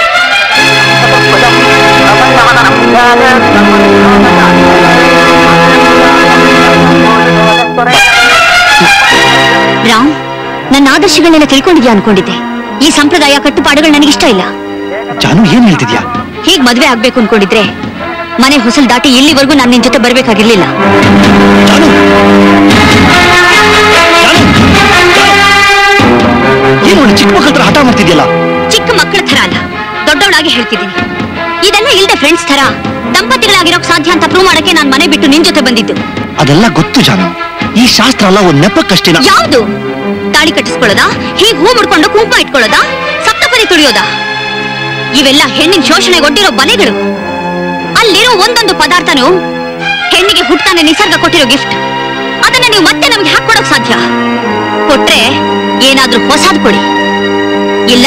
ರಾಮ್, ನನ್ನ ಆದರ್ಶಗಳನ್ನೆಲ್ಲ ತಿಳ್ಕೊಂಡಿದ್ಯಾ ಅನ್ಕೊಂಡಿದ್ದೆ. ಈ ಸಂಪ್ರದಾಯ ಕಟ್ಟುಪಾಡುಗಳು ನನಗಿಷ್ಟ ಇಲ್ಲ. ಜಾನು, ಏನ್ ಹೇಳ್ತಿದ್ಯಾ? ಹೀಗ್ ಮದ್ವೆ ಆಗ್ಬೇಕು ಅನ್ಕೊಂಡಿದ್ರೆ ಮನೆ ಹೊಸಲ್ ದಾಟಿ ಇಲ್ಲಿವರೆಗೂ ನಾನು ನಿನ್ ಜೊತೆ ಬರ್ಬೇಕಾಗಿರ್ಲಿಲ್ಲ. ಜಾನು, ಏನು ಚಿಕ್ಕ ಮಕ್ಕಳ ಹತ್ರ ಹಠ ಮಾಡ್ತಿದ್ಯಲ್ಲ? ಚಿಕ್ಕ ಮಕ್ಕಳ ತರ ಅಲ್ಲ, ದೊಡ್ಡವಳಾಗಿ ಹೇಳ್ತಿದ್ದೀನಿ. ಇದೆಲ್ಲ ಇಲ್ದೆ ಫ್ರೆಂಡ್ಸ್ ತರ ದಂಪತಿಗಳಾಗಿರೋಕ್ ಸಾಧ್ಯ ಅಂತ ಪ್ರೂವ್ ಮಾಡಕ್ಕೆ ನಾನ್ ಮನೆ ಬಿಟ್ಟು ನಿನ್ ಜೊತೆ ಬಂದಿದ್ದು. ಅದೆಲ್ಲ ಗೊತ್ತು ಜಾನು, ಈ ಶಾಸ್ತ್ರ ಅಲ್ಲ, ಒಂದ್ ನೆಪಕ್ಕಷ್ಟೇನ. ಯಾವ್ದು? ತಾಳಿ ಕಟ್ಟಿಸ್ಕೊಳ್ಳೋದಾ? ಹೀಗ್ ಹೂ ಮುಡ್ಕೊಂಡು ಕುಂಕುಮ ಇಟ್ಕೊಳ್ಳೋದಾ? ಸಪ್ತಪದಿ ತುಳಿಯೋದಾ? ಇವೆಲ್ಲ ಹೆಣ್ಣಿನ ಶೋಷಣೆಗೆ ಒಡ್ಡಿರೋ ಬಲೆಗಳು. ಅಲ್ಲಿರೋ ಒಂದೊಂದು ಪದಾರ್ಥನೂ ಹೆಣ್ಣಿಗೆ ಹುಟ್ಟಾನೆ ನಿಸರ್ಗ ಕೊಟ್ಟಿರೋ ಗಿಫ್ಟ್. ಅದನ್ನ ನೀವು ಮತ್ತೆ ನಮ್ಗೆ ಹಾಕೊಡೋಕ್ ಸಾಧ್ಯ? ಕೊಟ್ರೆ ಏನಾದ್ರೂ ಹೊಸಾದ್ ಕೊಡಿ, ಇಲ್ಲ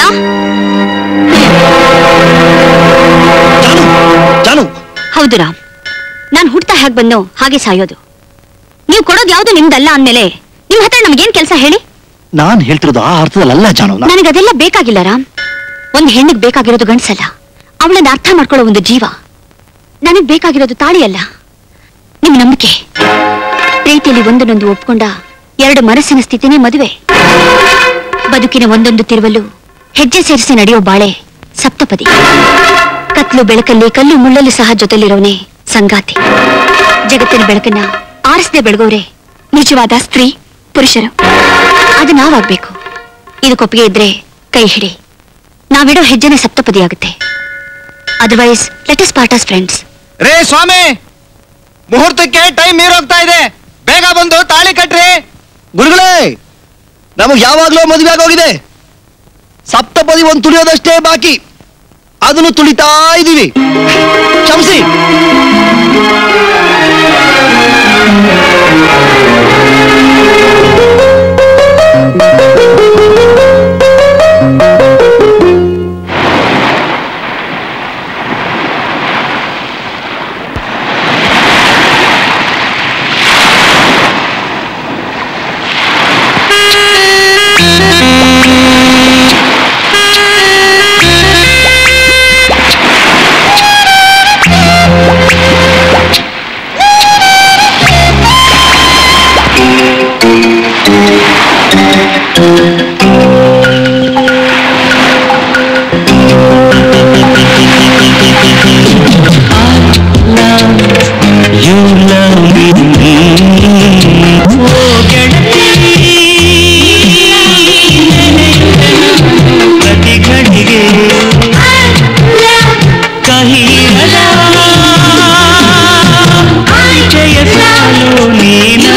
ಜಾನು. ಹೌದು ರಾಮ್, ನಾನ್ ಹುಟ್ತಾ ಹೇಗ್ ಬಂದೋ ಹಾಗೆ ಸಾಯೋದು. ನೀವು ಕೊಡೋದು ಯಾವ್ದು ನಿಮ್ದಲ್ಲ ಅಂದ್ಮೇಲೆ ನಿಮ್ ಹತ್ರ ನಮ್ಗೇನ್ ಕೆಲಸ ಹೇಳಿ? ನಾನ್ ಹೇಳ್ತಿರೋದು ಆ ಅರ್ಥದಲ್ಲ ಜಾನು. ನನಗದೆಲ್ಲ ಬೇಕಾಗಿಲ್ಲ ರಾಮ್. ಒಂದ್ ಹೆಣ್ಣಿಗೆ ಬೇಕಾಗಿರೋದು ಗಂಡ್ಸಲ್ಲ, ಅವಳನ್ನ ಅರ್ಥ ಮಾಡ್ಕೊಳ್ಳೋ ಒಂದು ಜೀವ. ನನಗ್ ಬೇಕಾಗಿರೋದು ತಾಳಿ ಅಲ್ಲ, ನಿಮ್ ನಂಬಿಕೆ. ಪ್ರೀತಿಯಲ್ಲಿ ಒಂದನ್ನೊಂದು ಒಪ್ಕೊಂಡ ಎರಡು ಮನಸ್ಸಿನ ಸ್ಥಿತಿನೇ ಮದುವೆ. ಬದುಕಿನ ಒಂದೊಂದು ತಿರುವಲು ಹೆಜ್ಜೆ ಸೇರಿಸಿ ನಡೆಯೋ ಬಾಳೆ ಸಪ್ತಪದಿ. ಕತ್ಲು ಬೆಳಕಲ್ಲಿ ಕಲ್ಲು ಮುಳ್ಳಲು ಸಹ ಜೊತೆಲಿರೋನೆ ಸಂಗಾತಿ. ಜಗತ್ತಿನ ಬೆಳಕನ್ನ ಆರಿಸದೆ ಬೆಳಗೋರೆ ನಿಜವಾದ ಸ್ತ್ರೀ ಪುರುಷರು. ಅದು ನಾವಾಗ್ಬೇಕು. ಇದಕ್ಕೊಪ್ಪಿಗೆ ಇದ್ರೆ ಕೈ ಹಿಡಿ, ನಾವಿಡೋ ಹೆಜ್ಜೆನೆ ಸಪ್ತಪದಿ ಆಗುತ್ತೆ. Otherwise let us part as friends. ರೇ ಸ್ವಾಮಿ, ಮುಹೂರ್ತಕ್ಕೆ ಟೈಮ್ ಮೀರೋಗ್ತಾ ಇದೆ, ಬೇಗ ಬಂದು ತಾಳಿ ಕಟ್ರಿ. ಗುರುಗಳೇ, ನಮಗ್ ಯಾವಾಗ್ಲೂ ಮದುವೆ ಆಗೋಗಿದೆ. ಸಪ್ತಪದಿ ಒಂದು ತುಳಿಯೋದಷ್ಟೇ ಬಾಕಿ, ಅದನ್ನು ತುಳಿತಾ ಇದೀವಿ. ಕ್ಷಮಿಸಿ. You love me, oh, ಬಯಸಲು ನೀನು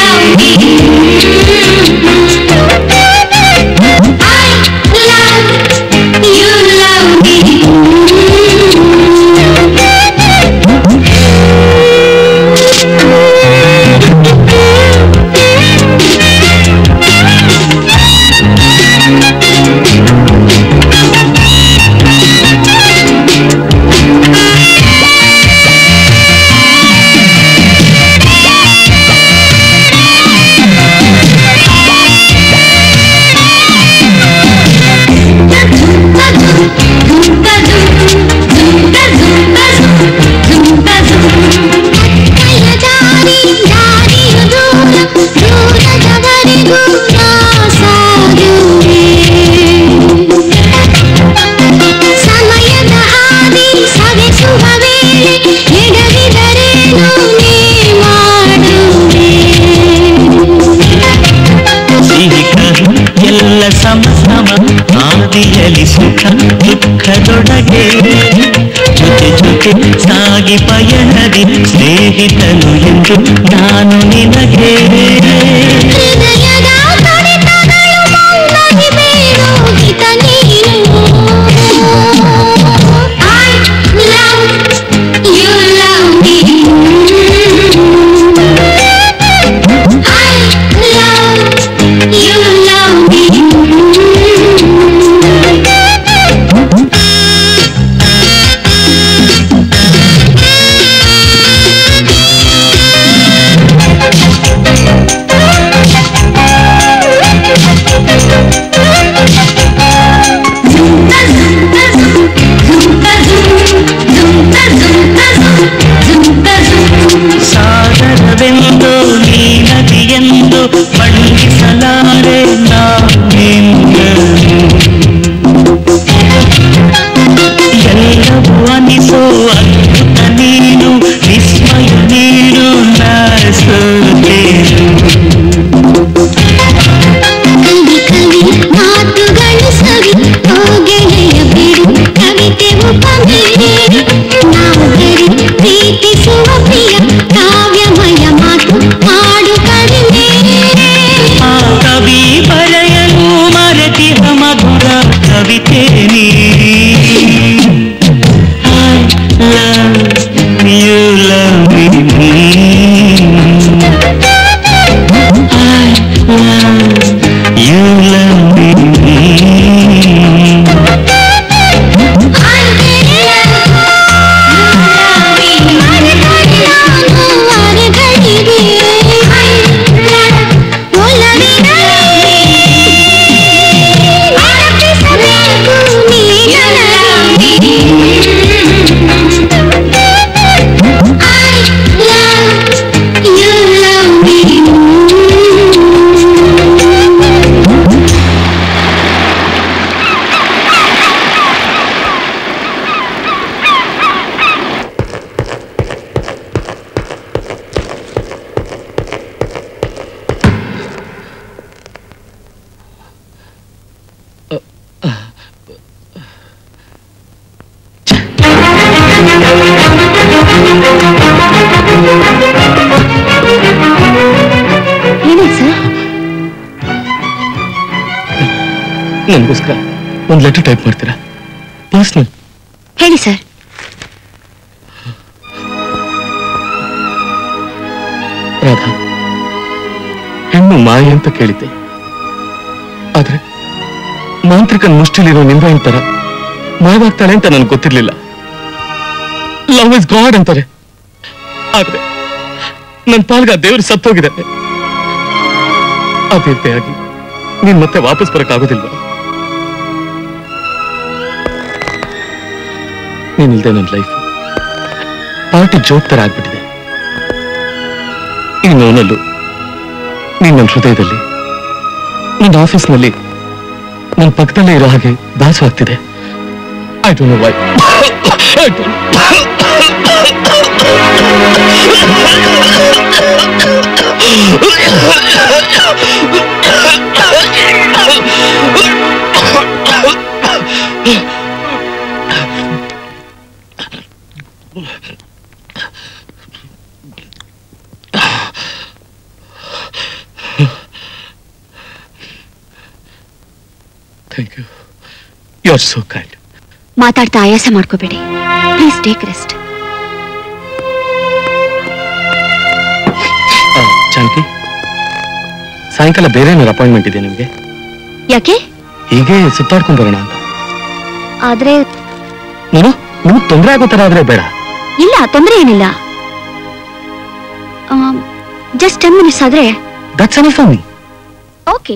ಆದಿಯಲ್ಲಿ ಸುಖ ದುಃಖದೊಳಗೆ ಜೊತೆ ಜೊತೆ ಸಾಗಿ ಪಯಣದಿ ಸ್ನೇಹಿತನು ಎಂದು ನಾನು ನಿನಗೆ ಸಾಗರವೆಂದು ನೀ ನದಿಯೆಂದು ಬಣ್ಣಿಸಲಾರೆ ಎಲ್ಲವೂ ಅನಿಸೋ ಅದ್ಭುತ ನೀನು ವಿಸ್ಮಯ ನೀನು ನಾಸೋತೇನು ಮಾತುಗಳು ಸವಿ ಗೆಳೆಯ ಬಿಡು ಕವಿತೆ ಉಪಮೇರೆ ನಾವು ಪ್ರೀತಿಸುವ ಪ್ರಿಯ ಕಾವ್ಯಮಯ ಮಾತು ಮಾಡು ಕಡಿಮೆ ಆ ಕವಿ ಬರೆಯಲು ಮರೆತಿಹ ಮಧುರ ಕವಿತೆ ನೀ You love me. You love me. ನನಗೋಸ್ಕರ ಒಂದು ಲೆಟರ್ ಟೈಪ್ ಮಾಡ್ತೀರಾ ಪರ್ಸನಲ್? ಹೇಳಿ ಸರ್. ರಾಧಾ, ಹೆಣ್ಣು ಮಾಯೆ ಅಂತ ಕೇಳಿದ್ದೆ, ಆದ್ರೆ ಮಾಂತ್ರಿಕನ್ ಮುಷ್ಟಿಲಿರೋ ನಿಂಬೆ ತರ ಮಾಯವಾಗ್ತಾಳೆ ಅಂತ ನನಗೆ ಗೊತ್ತಿರ್ಲಿಲ್ಲ. ಲವ್ ಇಸ್ ಗಾಡ್ ಅಂತಾರೆ, ಆದ್ರೆ ನನ್ನ ಪಾಲ್ಗ ದೇವರು ಸತ್ತೋಗಿದ್ದಾನೆ. ಆ ದೇವತೆಯಾಗಿ ನೀನ್ ಮತ್ತೆ ವಾಪಸ್ ಬರಕ್ಕಾಗೋದಿಲ್ವಾ? ನೀನಿಲ್ದೆ ನನ್ನ ಲೈಫ್ ಪಾರ್ಟಿ ಜೋಕ್ ತರ ಆಗ್ಬಿಟ್ಟಿದೆ. ಈ ನೋನಲ್ಲೂ ನೀನ್ ನನ್ನ ಹೃದಯದಲ್ಲಿ, ನನ್ನ ಆಫೀಸ್ನಲ್ಲಿ ನನ್ನ ಪಕ್ಕದಲ್ಲೇ ಇರೋ ಹಾಗೆ ಭಾಸವಾಗ್ತಿದೆ. I don't know why. Thank you. You are so kind. ಮಾತಾಡ್ತಾ ಆಯಾಸ ಮಾಡ್ಕೋಬೇಡಿ. Please take rest. ಜಾನಕಿ, ಸಾಯಂಕಾಲ ಬೇರೆ ಏನಾದ್ರು ಅಪಾಯಿಂಟ್ಮೆಂಟ್ ಇದೆ ನಿಮ್ಗೆ? ಯಾಕೆ? ಹೀಗೆ ಸುತ್ತಾಡ್ಕೊಂಡ್ ಬರೋಣ ಅಂತ. ಆದ್ರೆ ನಿಮ್ಗೆ ತೊಂದರೆ ಆಗೋ ತರ ಆದ್ರೆ ಬೇಡ. ಇಲ್ಲ, ತೊಂದರೆ ಏನಿಲ್ಲ. ಜಸ್ಟ್ 10 minutes ಆದ್ರೆ. That's enough for me. Okay.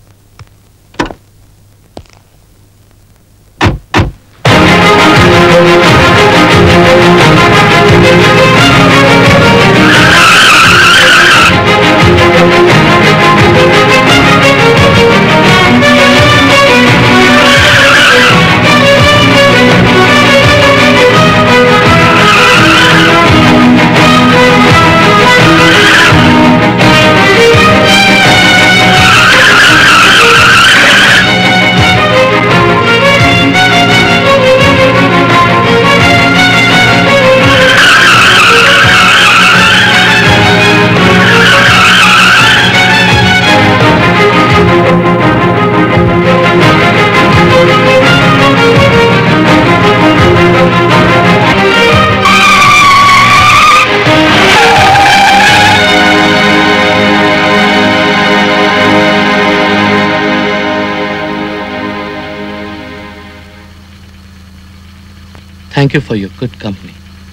Thank you for your good company.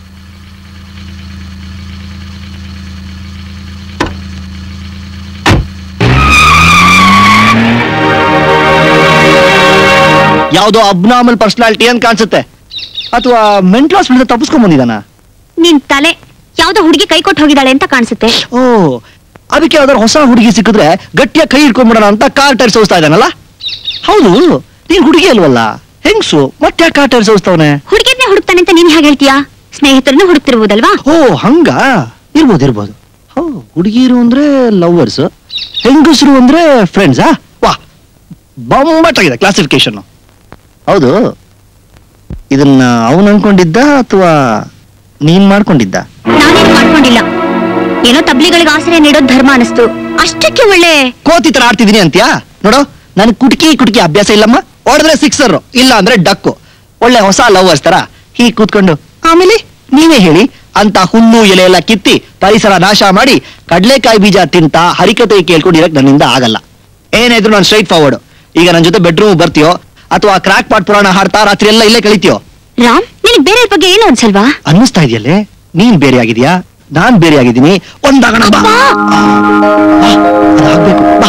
ಯಾವ್ದೋ ಅಬ್ನಾರ್ಮಲ್ ಪರ್ಸನಾಲಿಟಿ ಅಂತ ಕಾಣಿಸುತ್ತೆ, ಅಥವಾ ಮೆಂಟಲ್ ಹಾಸ್ಪಿಟಲ್ ತಪ್ಪಿಸ್ಕೊಂಡ್ ಬಂದಿದಾನ? ನಿನ್ ತಲೆ ಯಾವ್ದೋ ಹುಡುಗಿ ಕೈ ಕೊಟ್ಟು ಹೋಗಿದ್ದಾಳೆ ಅಂತ ಕಾಣಿಸುತ್ತೆ. ಓ, ಅದಕ್ಕೆ ಯಾವ್ದಾದ್ರು ಹೊಸ ಹುಡುಗಿ ಸಿಕ್ಕಿದ್ರೆ ಗಟ್ಟಿಯ ಕೈ ಇಟ್ಕೊಂಡ್ಬಿಡೋಣ ಅಂತ ಕಾರ್ ಟೈರ್ ಸೋಸ್ತಾ ಇದ್ದಾನಲ್ಲ? ಹೌದು, ನೀನ್ ಹುಡುಗಿ ಅಲ್ವಲ್ಲ, ಹೆಂಗ್ಸು, ಮತ್ತೆ ಕಾರ್ ಟೈರ್ ಸೋಸ್ತವನೆ? ಹುಡುಗಿದ್ನೇ ಹುಡುಕ್ತಾನೆ ಅಂತ ನೀನ್ ಹೇಗೆ ಹೇಳ್ತೀಯಾ? ಸ್ನೇಹಿತರನ್ನು ಹುಡುಕ್ತಿರ್ಬೋದಲ್ವಾ? ಓ, ಹಂಗ ಇರ್ಬೋದು. ಹೋ, ಹುಡುಗಿರು ಅಂದ್ರೆ ಲವರ್ಸ್, ಹೆಂಗಸರು ಅಂದ್ರೆ ಫ್ರೆಂಡ್ಸಾ? ವಾ, ಬೊಂಬಾಟಾಗಿದೆ ಕ್ಲಾಸಿಫಿಕೇಶನ್. ಹೌದು, ಇದನ್ನ ಅವನು ಅನ್ಕೊಂಡಿದ್ದ ಅಥವಾ ನೀನ್ ಮಾಡ್ಕೊಂಡಿದ್ದ? ನಾನೇನು ಮಾಡ್ಕೊಂಡಿಲ್ಲ. ಏನೋ ತಬ್ಲಿಗಳಿಗೆ ಆಶ್ರಯ ನೀಡೋದ್ ಧರ್ಮ ಅನಿಸ್ತು ಅಷ್ಟಕ್ಕೆ. ಒಳ್ಳೆ ಕೋತಿ ತರ ಆಡ್ತಿದೀನಿ ಅಂತ್ಯಾ? ನೋಡು, ನನ್ ಕುಟುಕಿ ಅಭ್ಯಾಸ ಇಲ್ಲಮ್ಮ. ಹೊಡೆದ್ರೆ ಸಿಕ್ಸರ್, ಇಲ್ಲ ಅಂದ್ರೆ ಡಕ್ಕು. ಒಳ್ಳೆ ಹೊಸ ಲವರ್ಸ್ ತರ ಹೀಗೆ ಕೂತ್ಕೊಂಡು ಆಮೇಲೆ ನೀವೇ ಹೇಳಿ ಅಂತ ಹುಲ್ಲು ಎಲೆ ಎಲ್ಲ ಕಿತ್ತಿ ಪರಿಸರ ನಾಶ ಮಾಡಿ ಕಡ್ಲೆಕಾಯಿ ಬೀಜ ತಿಂತ ಹರಿಕತೆ ಕೇಳ್ಕೊಂಡಿರಕ್ ನನ್ನಿಂದ ಆಗಲ್ಲ. ಏನಾದ್ರು ನಾನು ಸ್ಟ್ರೈಟ್ ಫಾರ್ವರ್ಡ್. ಈಗ ನನ್ನ ಜೊತೆ ಬೆಡ್ರೂಮ್ ಬರ್ತೀಯೋ ಅಥವಾ ಕ್ರಾಕ್ ಪಾಟ್ ಪುರಾಣ ಹಾಡ್ತಾ ರಾತ್ರಿ ಎಲ್ಲ ಇಲ್ಲೇ ಕಳಿತೀಯೋ? ರಾಮ್, ನಿನಗೆ ಬೇರೆ ಬಗ್ಗೆ ಏನು ಅನ್ಸಲ್ವಾ? ಅನ್ನಿಸ್ತಾ ಇದೆಯಲ್ಲೇ, ನೀನ್ ಬೇರೆ ಆಗಿದ್ಯಾ, ನಾನ್ ಬೇರೆ ಆಗಿದ್ದೀನಿ. ಒಂದಾಗಣ ಬಾ. ಅದಾಗ್ಬೇಕು, ಬಾ.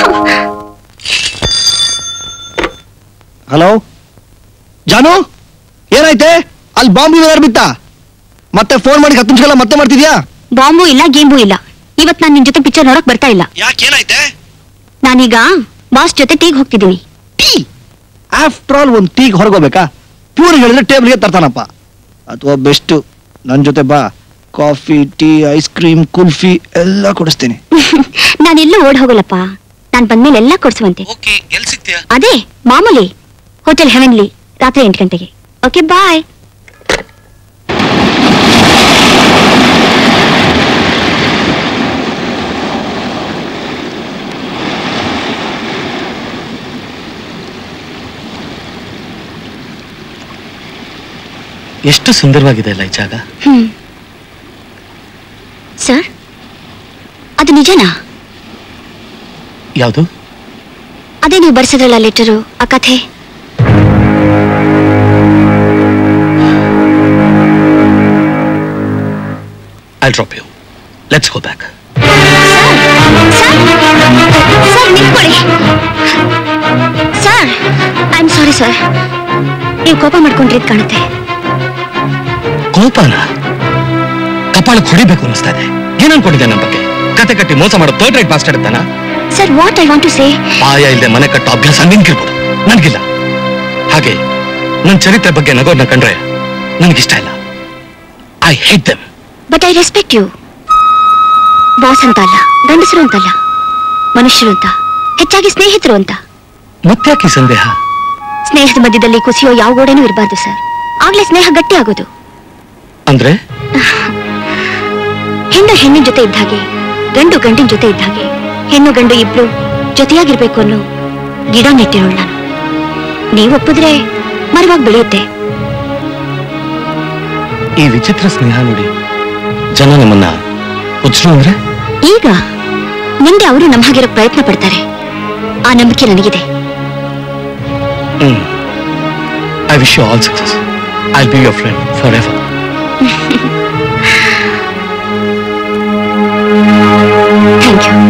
ಹಲೋ ಜಾನು, ಏನಾಯ್ತೆ? ಅಲ್ಲಿ ಬಾಂಬ್ ಏನಾರು ಬಿತ್ತಾ? ಮತ್ತೆ ಫೋನ್ ಮಾಡಿ 10 ನಿಮಿಷ ಮತ್ತೆ ಮಾಡ್ತಿದ್ಯಾ? ಬಾಂಬು ಇಲ್ಲ, ಗೇಂಬು ಇಲ್ಲ. ಇವತ್ ನಾನ್ ನಿನ್ ಜೊತೆ ಪಿಕ್ಚರ್ ನೋಡಕ್ ಬರ್ತಾ ಇಲ್ಲ. ಯಾಕೇನಾಯ್ತೆ? ನಾನೀಗ ಬಾಸ್ ಜೊತೆ ಟೀಗ್ ಹೋಗ್ತಿದ್ದೀನಿ. ಟೀ? ಆಫ್ಟರ್ ಆಲ್ ಒಂದ್ ಟೀಗ್ ಹೊರಗೋಬೇಕಾ? ಪ್ಯೂರ್ ಹೇಳಿದ್ರೆ ಟೇಬಲ್ಗೆ ತರ್ತಾನಪ್ಪ. ಅಥವಾ ಬೆಸ್ಟ್, ನನ್ ಜೊತೆ ಬಾ, coffee, tea, ice cream, kulfi ಎಲ್ಲ ಕೊಡಿಸ್ತೀನಿ. ನಾನೆಲ್ಲೂ ಓಡ್ ಹೋಗಲ್ಲಪ್ಪ. ನಾನ್ ಬಂದ್ಮೇಲೆ ಎಲ್ಲ ಕೊಡ್ಸುವಂತೆ. ಅದೇ ಮಾಮೂಲಿ, ಹೋಟೆಲ್ ಹೆವೆನ್ಲಿ, ರಾತ್ರಿ 8 ಗಂಟೆಗೆ. Okay, bye. ಎಷ್ಟು ಸುಂದರವಾಗಿದೆ ಅಲ್ಲ ಈ ಜಾಗ. ಸರ್, ಅದು ನಿಜನಾ? ಯಾವುದು? ಅದೇ ನೀವು ಬರ್ಸಿದ್ರಲ್ಲ ಲೆಟರು, ಆ ಕಥೆ. I'll drop you. Let's go back. Sir, ನಿಂತ್ಕೊಳ್ಳಿ. Sir, I am sorry sir. ನೀವು ಕೋಪ ಮಾಡ್ಕೊಂಡ್ರಿದ್ ಕಾಣುತ್ತೆ. ಕೋಪನ? ಕಪಾಳಕ್ಕೆ ಹೊಡಿಬೇಕು ಅನಿಸ್ತಾ ಇದೆ. ಏನ್ ಅನ್ಕೊಂಡಿದ್ದೆ ನನ್ನ ಬಗ್ಗೆ? ಕತೆ ಕಟ್ಟಿ ಮೋಸ ಮಾಡೋ ಥರ್ಡ್ ರೇಟ್ ಮಾಸ್ಟರ್ ಇದ್ದಾನ? Sir, what I want to say, ಪಾಯ ಇಲ್ಲದೆ ಮನೆ ಕಟ್ಟೋ ಅಭ್ಯಾಸ ನಿನ್ಗಿರ್ಬೋದು, ನನ್ಗಿಲ್ಲ. ಹಾಗೆ ನನ್ನ ಚರಿತ್ರೆ ಬಗ್ಗೆ ನಗೋರ್ನ ಕಂಡ್ರೆ ನನಗಿಷ್ಟ ಇಲ್ಲ. I hate them. But I respect you. Boss ಅಂತ ಅಲ್ಲ, ಗಂಡಸರು ಅಂತಲ್ಲ, ಮನುಷ್ಯರು ಅಂತ, ಹೆಚ್ಚಾಗಿ ಸ್ನೇಹಿತರು ಅಂತ. ಮತ್ತ್ಯಾಕೆ ಸಂದೇಹ? ಸ್ನೇಹದ ಮಧ್ಯದಲ್ಲಿ ಕುಸಿಯೋ ಯಾವ ಗೋಡೆನೂ ಇರಬಾರ್ದು ಸರ್. ಆಗ್ಲೇ ಸ್ನೇಹ ಗಟ್ಟಿ ಆಗೋದು. ಅಂದ್ರೆ ಹೆಣ್ಣು ಹೆಣ್ಣಿನ ಜೊತೆ ಇದ್ದ ಹಾಗೆ, ಗಂಡು ಗಂಡಿನ ಜೊತೆ ಇದ್ದ ಹಾಗೆ, ಹೆಣ್ಣು ಗಂಡು ಇಬ್ರು ಜೊತೆಯಾಗಿರ್ಬೇಕು ಅನ್ನೋ ಗಿಡ ನೆಟ್ಟಿರೋಳು ನಾನು. ನೀವು ಒಪ್ಪಿದ್ರೆ ಮರವಾಗಿ ಬೆಳೆಯುತ್ತೆ. ಈ ವಿಚಿತ್ರ ಸ್ನೇಹ ನೋಡಿ ಜನ ನಮ್ಮನ್ನ ಹುಚ್ಚರು ಅಂದ್ರೆ ಈಗ ಮುಂದೆ ಅವರು ನಮ್ಮ ಹಾಗಿರೋ ಪ್ರಯತ್ನ ಪಡ್ತಾರೆ. ಆ ನಂಬಿಕೆ ನನಗಿದೆ. I wish you all success. I'll be your friend forever. Thank you.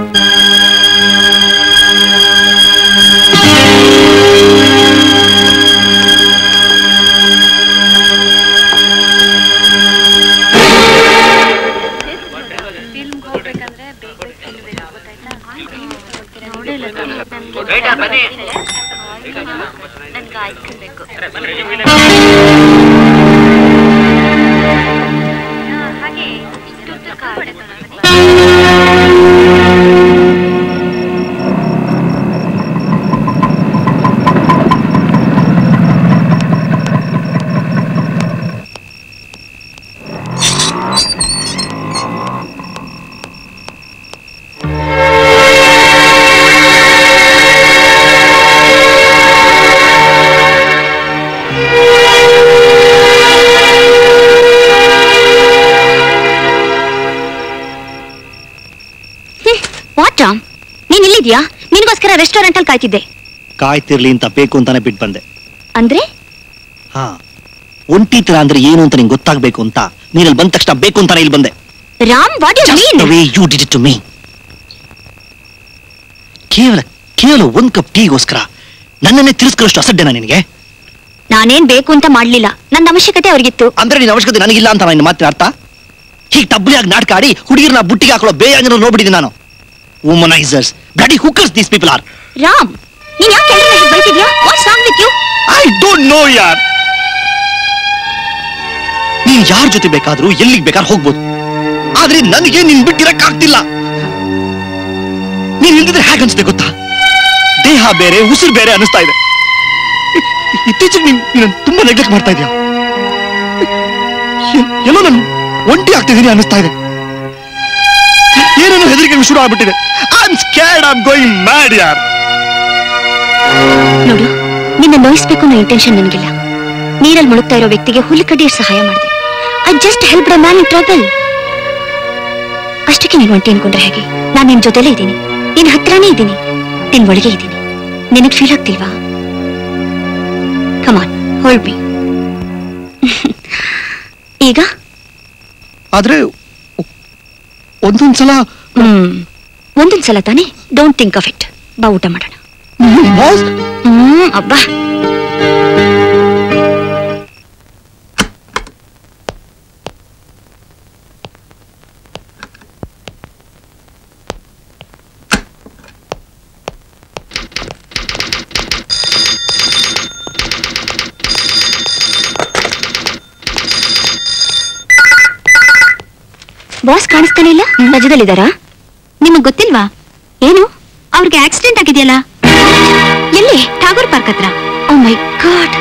ನಿನಗೋಸ್ಕರ ರೆಸ್ಟೋರೆಂಟ್ ಅಲ್ಲಿ ಕಾಯ್ತಿದ್ದೆ. ಕಾಯ್ತಿರ್ಲಿ ಅಂತ ಬೇಕು ಅಂತಾನೆ ಬಿಟ್ಟು ಬಂದೆ. ಅಂದ್ರೆ ಹಾ, ಒಂಟಿ ತರ ಅಂದ್ರೆ ಏನು ಅಂತ ನಿಂಗೆ ಗೊತ್ತಾಗ್ಬೇಕು ಅಂತ ನೀನಲ್ಲಿ ಬಂದ ತಕ್ಷಣ ಬೇಕು ಅಂತಾನೆ ಇಲ್ಲಿ ಬಂದೆ. Ram, what you mean? The way you did it to me. ಕೇವಲ ಒಂದ್ ಕಪ್ ಟೀಗೋಸ್ಕರ ನನ್ನನ್ನೇ ತಿರಸ್ಕರಿಸಷ್ಟು ಅಸಡ್ಡೆನಾ ನಿನಗೆ? ನಾನೇನ್ ಬೇಕು ಅಂತ ಮಾಡ್ಲಿಲ್ಲ, ನನ್ನ ಅವಶ್ಯಕತೆ ಅವ್ರಿಗಿತ್ತು. ಅಂದ್ರೆ ನಿನ್ನ ಅವಶ್ಯಕತೆ ನನಗಿಲ್ಲ ಅಂತ ನಿನ್ನ ಮಾತಿನ ಅರ್ಥ? ಹೀಗೆ ಟಬ್ಲಿಯಾಗಿ ನಾಟಕ ಆಡಿ ಹುಡುಗಿರನ್ನ ಬುಟ್ಟಿಗೆ ಹಾಕೊಳ್ಳೋ ಬೇಜಾರು ನೋಡ್ಬಿಟ್ಟಿದ್ದೀನಿ ನಾನು. Womanisers, bloody hookers these people are. Ram, ನೀನ್ ಯಾಕೆ ಎಲ್ಲರನ್ನ ಹೀಗೆ ಬೈತಿದ್ಯಾ? What's wrong with you? I don't know ಯಾರ್. ನೀನ್ ಯಾರ ಜೊತೆ ಬೇಕಾದ್ರೂ ಎಲ್ಲಿಗೆ ಬೇಕಾದ್ರೂ ಹೋಗ್ಬೋದು, ಆದ್ರೆ ನನಗೆ ನಿನ್ ಬಿಟ್ಟಿರಕ್ಕಾಗ್ತಿಲ್ಲ. ನೀನ್ ಇಲ್ದಿದ್ರೆ ಹೇಗೆ ಅನ್ಸುತ್ತೆ ಗೊತ್ತಾ? ದೇಹ ಬೇರೆ ಉಸಿರು ಬೇರೆ ಅನಿಸ್ತಾ ಇದೆ. ಇತ್ತೀಚೆಗೆ ನೀನು ತುಂಬಾ ನೆಗ್ಲೆಕ್ಟ್ ಮಾಡ್ತಾ ಇದೀಯ. ಎಲ್ಲೋ ನಾನು ಒಂಟಿ ಆಗ್ತಿದ್ದೀನಿ ಅನಿಸ್ತಾ ಇದೆ. ಏನೇನೋ ಹೆದರಿಕೆ ಶುರು ಆಗ್ಬಿಟ್ಟಿದೆ. I'm scared I'm going mad ಯಾರ್. ನೋಡು, ನಿನ್ನ ನೋಯಿಸ್ಬೇಕು ಅನ್ನೋ ಇಂಟೆನ್ಷನ್ ನನಗಿಲ್ಲ. ನೀರಲ್ಲಿ ಮುಳುಗ್ತಾ ಇರೋ ವ್ಯಕ್ತಿಗೆ ಹುಲ್ಲಿಕಡ್ಡಿ ಸಹಾಯ ಮಾಡಿದೆ. I just help a man in trouble. ಅಷ್ಟಕ್ಕೆ ನೀನು ಒಂಟಿ ಅನ್ಕೊಂಡ್ರೆ ಹೇಗೆ? ನಾನು ನಿನ್ ಜೊತೆಲೇ ಇದ್ದೀನಿ, ನಿನ್ ಹತ್ರನೇ ಇದ್ದೀನಿ, ನಿನ್ ಒಳಗೆ ಇದ್ದೀನಿ. ನಿನಗ್ ಫೀಲ್ ಆಗ್ತಿಲ್ವಾ? Come on, hold me. ಈಗ ಆದ್ರೆ ಒಂದೊಂದ್ಸಲ ತಾನೇ. Don't think of it. ಬಾ, ಊಟ ಮಾಡೋಣ. ಅಬ್ಬಾ, ಬಾಸ್ ಕಾಣಿಸ್ತಾನೆ ಇಲ್ಲ. ರಜದಲ್ಲಿದ್ದಾರಾ? ನಿಮಗ್ ಗೊತ್ತಿಲ್ವಾ? ಏನು, ಅವ್ರಿಗೆ ಆಕ್ಸಿಡೆಂಟ್ ಆಗಿದೆಯಲ್ಲ? ಎಲ್ಲಿ? ಠಾಗೂರ್ ಪಾರ್ಕ್ ಹತ್ರ. Oh my god.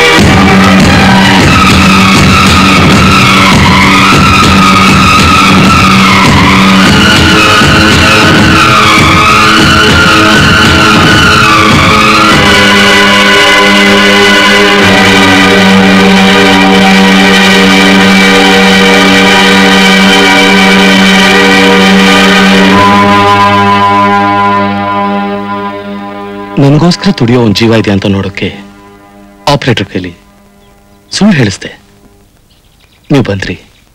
ನನಗೋಸ್ಕರ ತುಡಿಯೋ ಒಂದು ಜೀವ ಇದೆ ಅಂತ ನೋಡೋಕೆ ಆಪರೇಟರ್ ಕೈಲಿ ಸುಳ್ಳು ಹೇಳಿಸ್ದೆ. ನೀವು ಬಂದ್ರಿ.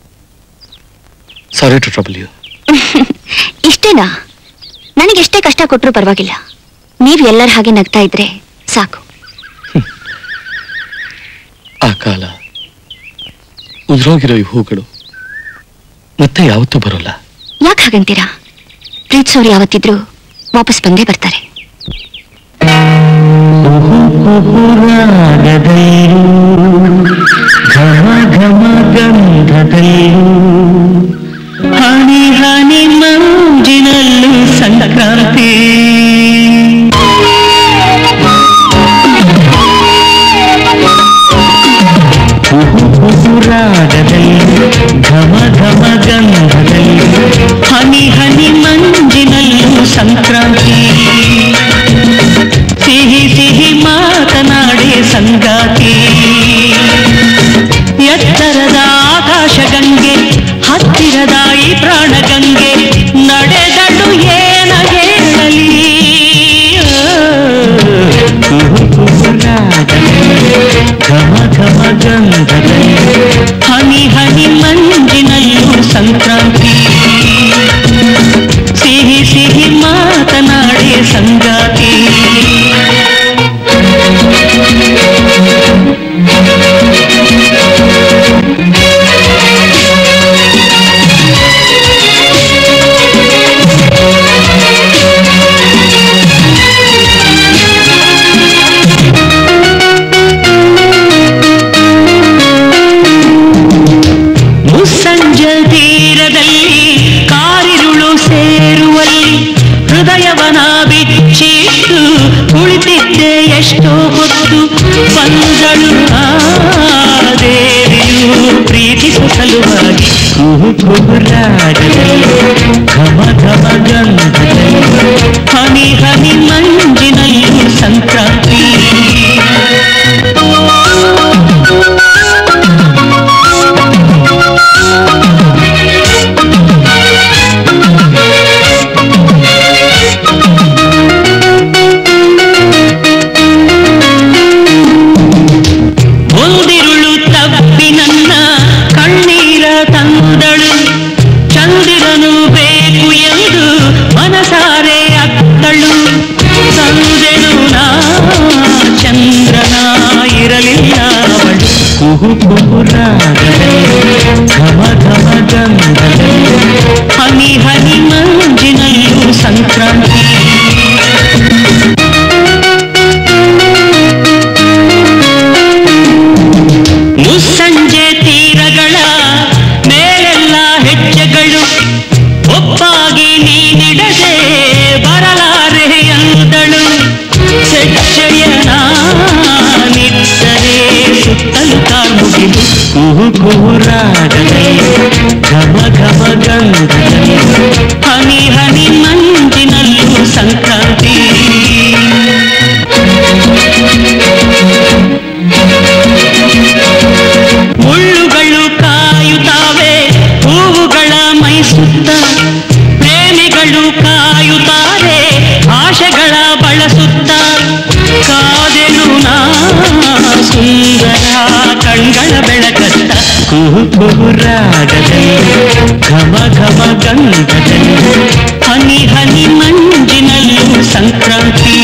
Sorry to trouble you. ಇಷ್ಟೇನಾ? ನನಗೆಷ್ಟೇ ಕಷ್ಟ ಕೊಟ್ಟರು ಪರವಾಗಿಲ್ಲ. ನೀವು ಎಲ್ಲರ ಹಾಗೆ ನಗ್ತಾ ಇದ್ರೆ ಸಾಕು. ಆ ಕಾಲ, ಉದುರೋಗಿರೋ ಈ ಹೂಗಳು ಮತ್ತೆ ಯಾವತ್ತೂ ಬರೋಲ್ಲ. ಯಾಕೆ ಹಾಗಂತೀರಾ? ಪ್ರೀತಿಸೋರು ಯಾವತ್ತಿದ್ರು ವಾಪಸ್ ಬಂದೇ ಬರ್ತಾರೆ. ಘಮ ಘಮ ಗಂಧದಲ್ಲೂ ಹನಿ ಹನಿ ಮಂಜಿನಲ್ಲೂ ಸಂಕ್ರಾಂತಿ. ರಾಗದಲ್ಲಿ ಘಮ ಘಮ ಗಂಧದಲ್ಲಿ ಹನಿ ಹನಿ ಮಂಜಿನಲ್ಲೂ ಸಂಕ್ರಾಂತಿ. ಸಿಹಿ ಸಿಹಿ ಮಾತನಾ ಕುಹು ಕುಹು ರಾಗದಲ್ಲಿ ಘಮ ಘಮ ಗಂಧದಲ್ಲಿ ಹನಿ ಹನಿ ಮಂಜಿನಲ್ಲೂ ಸಂಕ್ರಾಂತಿ. ಮುಸ್ಸಂಜೆ ತೀರಗಳ ಮೇಲೆಲ್ಲ ಹೆಜ್ಜೆಗಳು ಒಪ್ಪಾಗಿ ನೀನಿಡದೆ ಬರಲಾರೆ ಎಂದಳು. ಹೆಜ್ಜೆಯ ನಿಟ್ಟರೆ ಸುತ್ತಲೂ ಕಾಮುಗಿಲು ಕುಹು ಕುಹು ರಾಗದಲ್ಲಿ ಘಮ ಘಮ ಗಂಧದಲ್ಲಿ ಹನಿ ಹನಿ ಮಂಜಿನಲ್ಲೂ ಸಂಕ್ರಾಂತಿ. ಮುಳ್ಳುಗಳು ಕಾಯುತ್ತಾವೆ ಹೂವುಗಳ ಮೈಸುತ್ತ, ಪ್ರೇಮಿಗಳು ಕಾಯುತ್ತಾರೆ ಆಶೆಗಳ ಬಳಸುತ್ತ. ಕಾದೆನು ನಾ ಸುಂದರ ಕಣ್ಗಳ ಬೆಳಕತ್ತ ಕುಹು ಕುಹು ರಾಗದಲ್ಲಿ ಘಮ ಘಮ ಗಂಧದಲ್ಲಿ ಹನಿ ಹನಿ ಮಂಜಿನಲ್ಲೂ ಸಂಕ್ರಾಂತಿ.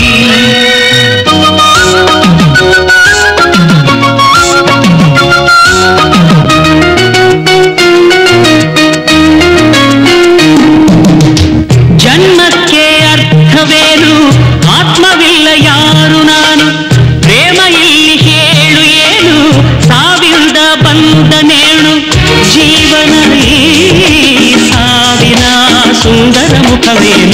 ಜನ್ಮಕ್ಕೆ ಅರ್ಥವೇನು ಆತ್ಮವಿಲ್ಲ ಯಾರು ನಾನು, ಪ್ರೇಮ ಇಲ್ಲಿ ಹೇಳು ಏನು ಸಾವಿರದ ಬಂದ ನೇಣು. ಜೀವನ ಈ ಸಾವಿನ ಸುಂದರ ಮುಖವೇನು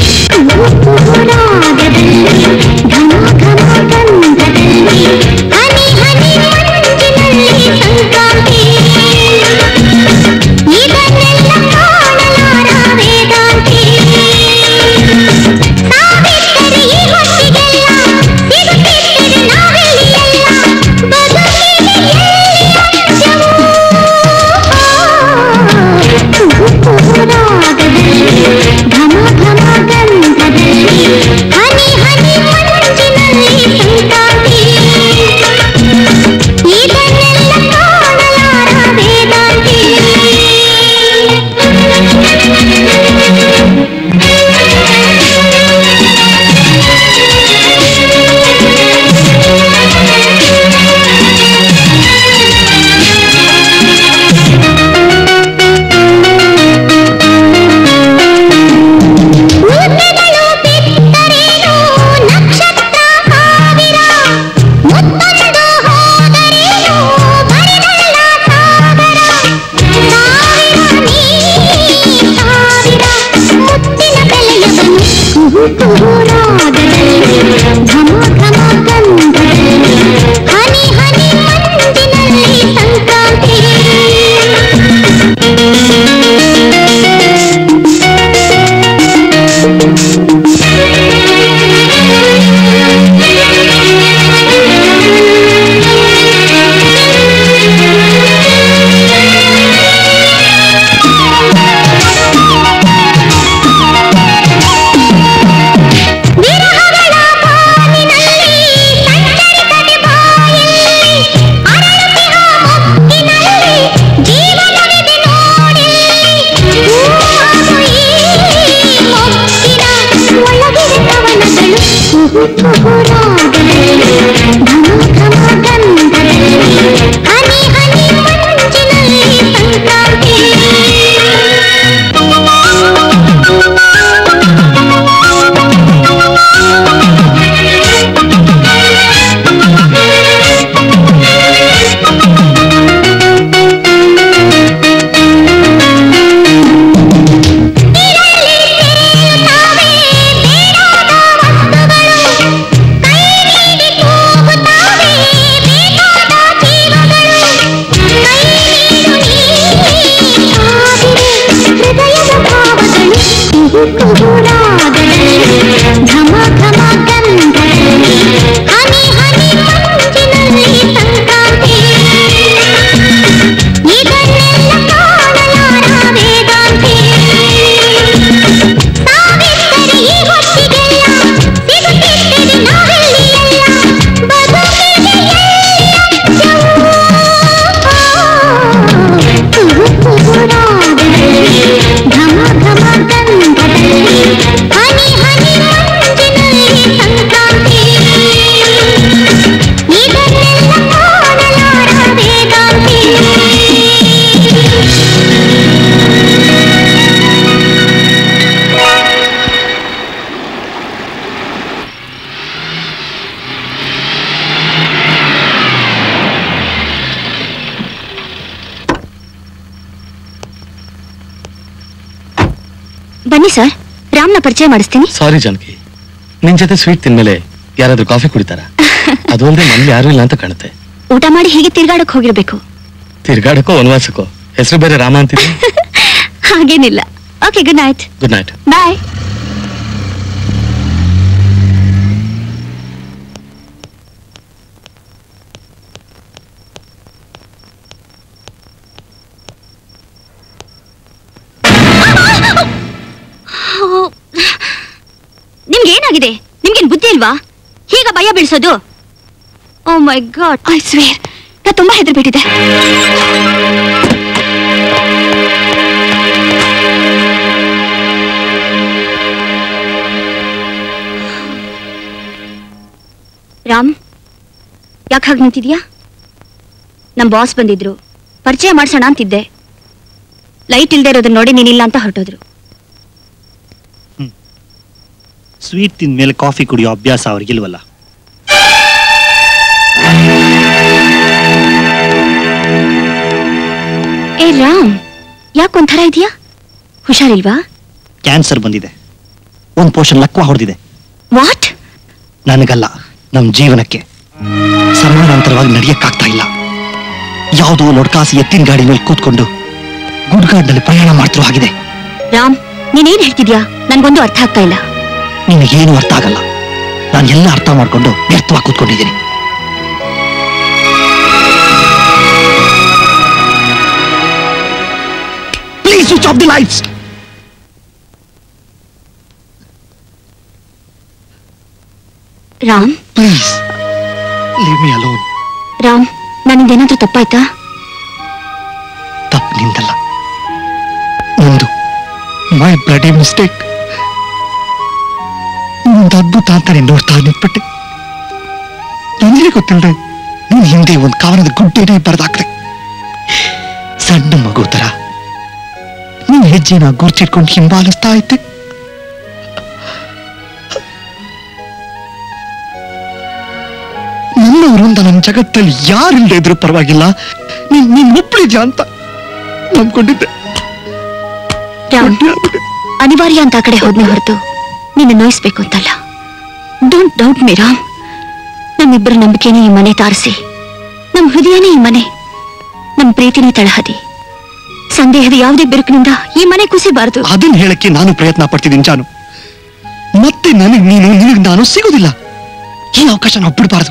ಘಮ ಘಮ ಗಂಧದಲ್ಲಿ ಬನ್ನಿ ಸರ್, ರಾಮ್ನ ಪರಿಚಯ ಮಾಡಿಸ್ತೀನಿ. ಸಾರಿ ಜಾನಕಿ, ನಿನ್ ಜೊತೆ ಸ್ವೀಟ್ ತಿಂದ್ಮೇಲೆ ಯಾರಾದ್ರೂ ಕಾಫಿ ಕುಡಿತಾರ? ಅದು ಅಲ್ಲದೆ ಮನೇಲಿ ಯಾರು ಇಲ್ಲ ಅಂತ ಕಾಣುತ್ತೆ. ಊಟ ಮಾಡಿ ಹೀಗೆ ತಿರ್ಗಾಡಕ್ ಹೋಗಿರ್ಬೇಕು. ತಿರ್ಗಾಡಕ್ಕೋ ವನವಾಸಕ್ಕೋ? ಹೆಸರು ಬೇರೆ ರಾಮ ಅಂತಿದೆ. ಹಾಗೇನಿಲ್ಲ. Okay, good night. Good night. Bye. ನಿಮ್ಗೆ ಏನಾಗಿದೆ? ನಿಮ್ಗೇನ್ ಬುದ್ಧಿ ಇಲ್ವಾ? ಹೀಗ ಭಯ ಬೀಳ್ಸೋದು? Oh my god, I swear ನಾ ತುಂಬಾ ಹೆದರ್ಬಿಟ್ಟಿದೆ. ರಾಮ್, ಯಾಕೆ ಹಾಗೆ ನಿಂತಿದ್ಯಾ? ನಮ್ ಬಾಸ್ ಬಂದಿದ್ರು, ಪರಿಚಯ ಮಾಡ್ಸೋಣ ಅಂತಿದ್ದೆ. ಲೈಟ್ ಇಲ್ದೇ ಇರೋದನ್ನ ನೋಡಿ ನೀನಿಲ್ಲ ಅಂತ ಹೊರಟೋದ್ರು. ಸ್ವೀಟ್ ತಿಂದ ಮೇಲೆ ಕಾಫಿ ಕುಡಿಯೋ ಅಭ್ಯಾಸ ಅವ್ರಿಗಿಲ್ವಲ್ಲ. ಏ ರಾಮ್, ಯಾಕೊಂಥರ ಇದೆಯಾ? ಹುಷಾರಿಲ್ವಾ? ಕ್ಯಾನ್ಸರ್ ಬಂದಿದೆ. ಒಂದ್ ಪೋರ್ಷನ್ ಲಕ್ವ ಹೊಡೆದಿದೆ. ವಾಟ್? ನನಗಲ್ಲ, ನಮ್ ಜೀವನಕ್ಕೆ ಸಮಾನಾಂತರವಾಗಿ ನಡೆಯಕ್ಕಾಗ್ತಾ ಇಲ್ಲ. ಯಾವುದೋ ಲೊಡ್ಕಾಸಿ ಎತ್ತಿನ ಗಾಡಿ ಮೇಲೆ ಕೂತ್ಕೊಂಡು ಗುಡ್ಗಾಡ್ನಲ್ಲಿ ಪ್ರಯಾಣ ಮಾಡ್ತಿರೋ ಹಾಗಿದೆ. ರಾಮ್, ನೀನೇನ್ ಹೇಳ್ತಿದ್ಯಾ? ನನ್ಗೊಂದು ಅರ್ಥ ಆಗ್ತಾ ಇಲ್ಲ. ನಿನಗೇನು ಅರ್ಥ ಆಗಲ್ಲ. ನಾನು ಎಲ್ಲ ಅರ್ಥ ಮಾಡ್ಕೊಂಡು ವ್ಯರ್ಥವಾಗಿ ಕೂತ್ಕೊಂಡಿದ್ದೀನಿ. Please switch off the lights. Ram, please leave me alone. Ram, ನನ್ನಿಂದೇನಾದ್ರೂ ತಪ್ಪಾಯ್ತಾ? ತಪ್ಪು ನಿಂದಲ್ಲ, ನಂದು. My bloody mistake. ಒಂದು ಅದ್ಭುತ ಅಂತ ನೀನು ನೋಡ್ತಾ ನಿಂತ್ಬಿಟ್ಟೆ. ನನಗೆ ಗೊತ್ತಿಲ್ಲದೆ ನೀನು ಹಿಂದೆ ಒಂದು ಕಾವನದ ಗುಡ್ಡೆನೇ ಬರೆದಾಕ್ದೆ. ಸಣ್ಣ ಮಗು ತರ ನೀನ್ ಹೆಜ್ಜೆನ ಗುರ್ಚಿಟ್ಕೊಂಡು ಹಿಂಬಾಲಿಸ್ತಾ ಇದ್ದೆ. ನನ್ನವರಿಂದ ನನ್ನ ಜಗತ್ತಲ್ಲಿ ಯಾರಿಲ್ಲದೆ ಇದ್ರೂ ಪರವಾಗಿಲ್ಲ, ನೀನ್ ಒಪ್ಪಿದ್ಯಾ ಅಂತ ನಂಬ್ಕೊಂಡಿದ್ದೆ. ಅನಿವಾರ್ಯ ಅಂತ ಆ ಕಡೆ ಹೋದ್ನೆ ಹೊರತು ನಿನ್ನ ನೋಯಿಸ್ಬೇಕು ಅಂತಲ್ಲ. Don't doubt me Ram. ನಮ್ಮಿಬ್ಬರ ನಂಬಿಕೆನೇ ಈ ಮನೆ ತಾರಿಸಿ, ನಮ್ ಹೃದಯನೇ ಈ ಮನೆ, ನಮ್ ಪ್ರೀತಿನೇ ತಳಹದಿ. ಸಂದೇಹದ ಯಾವುದೇ ಬಿರುಕಿನಿಂದ ಈ ಮನೆ ಕುಸಿಬಾರದು. ಅದನ್ನ ಹೇಳಕ್ಕೆ ನಾನು ಪ್ರಯತ್ನ ಪಡ್ತಿದ್ದೀನಿ ಜಾನು. ಮತ್ತೆ ನಿನಗ್ ನಾನು ಸಿಗೋದಿಲ್ಲ. ಈ ಅವಕಾಶ ನಾವು ಬಿಡಬಾರ್ದು.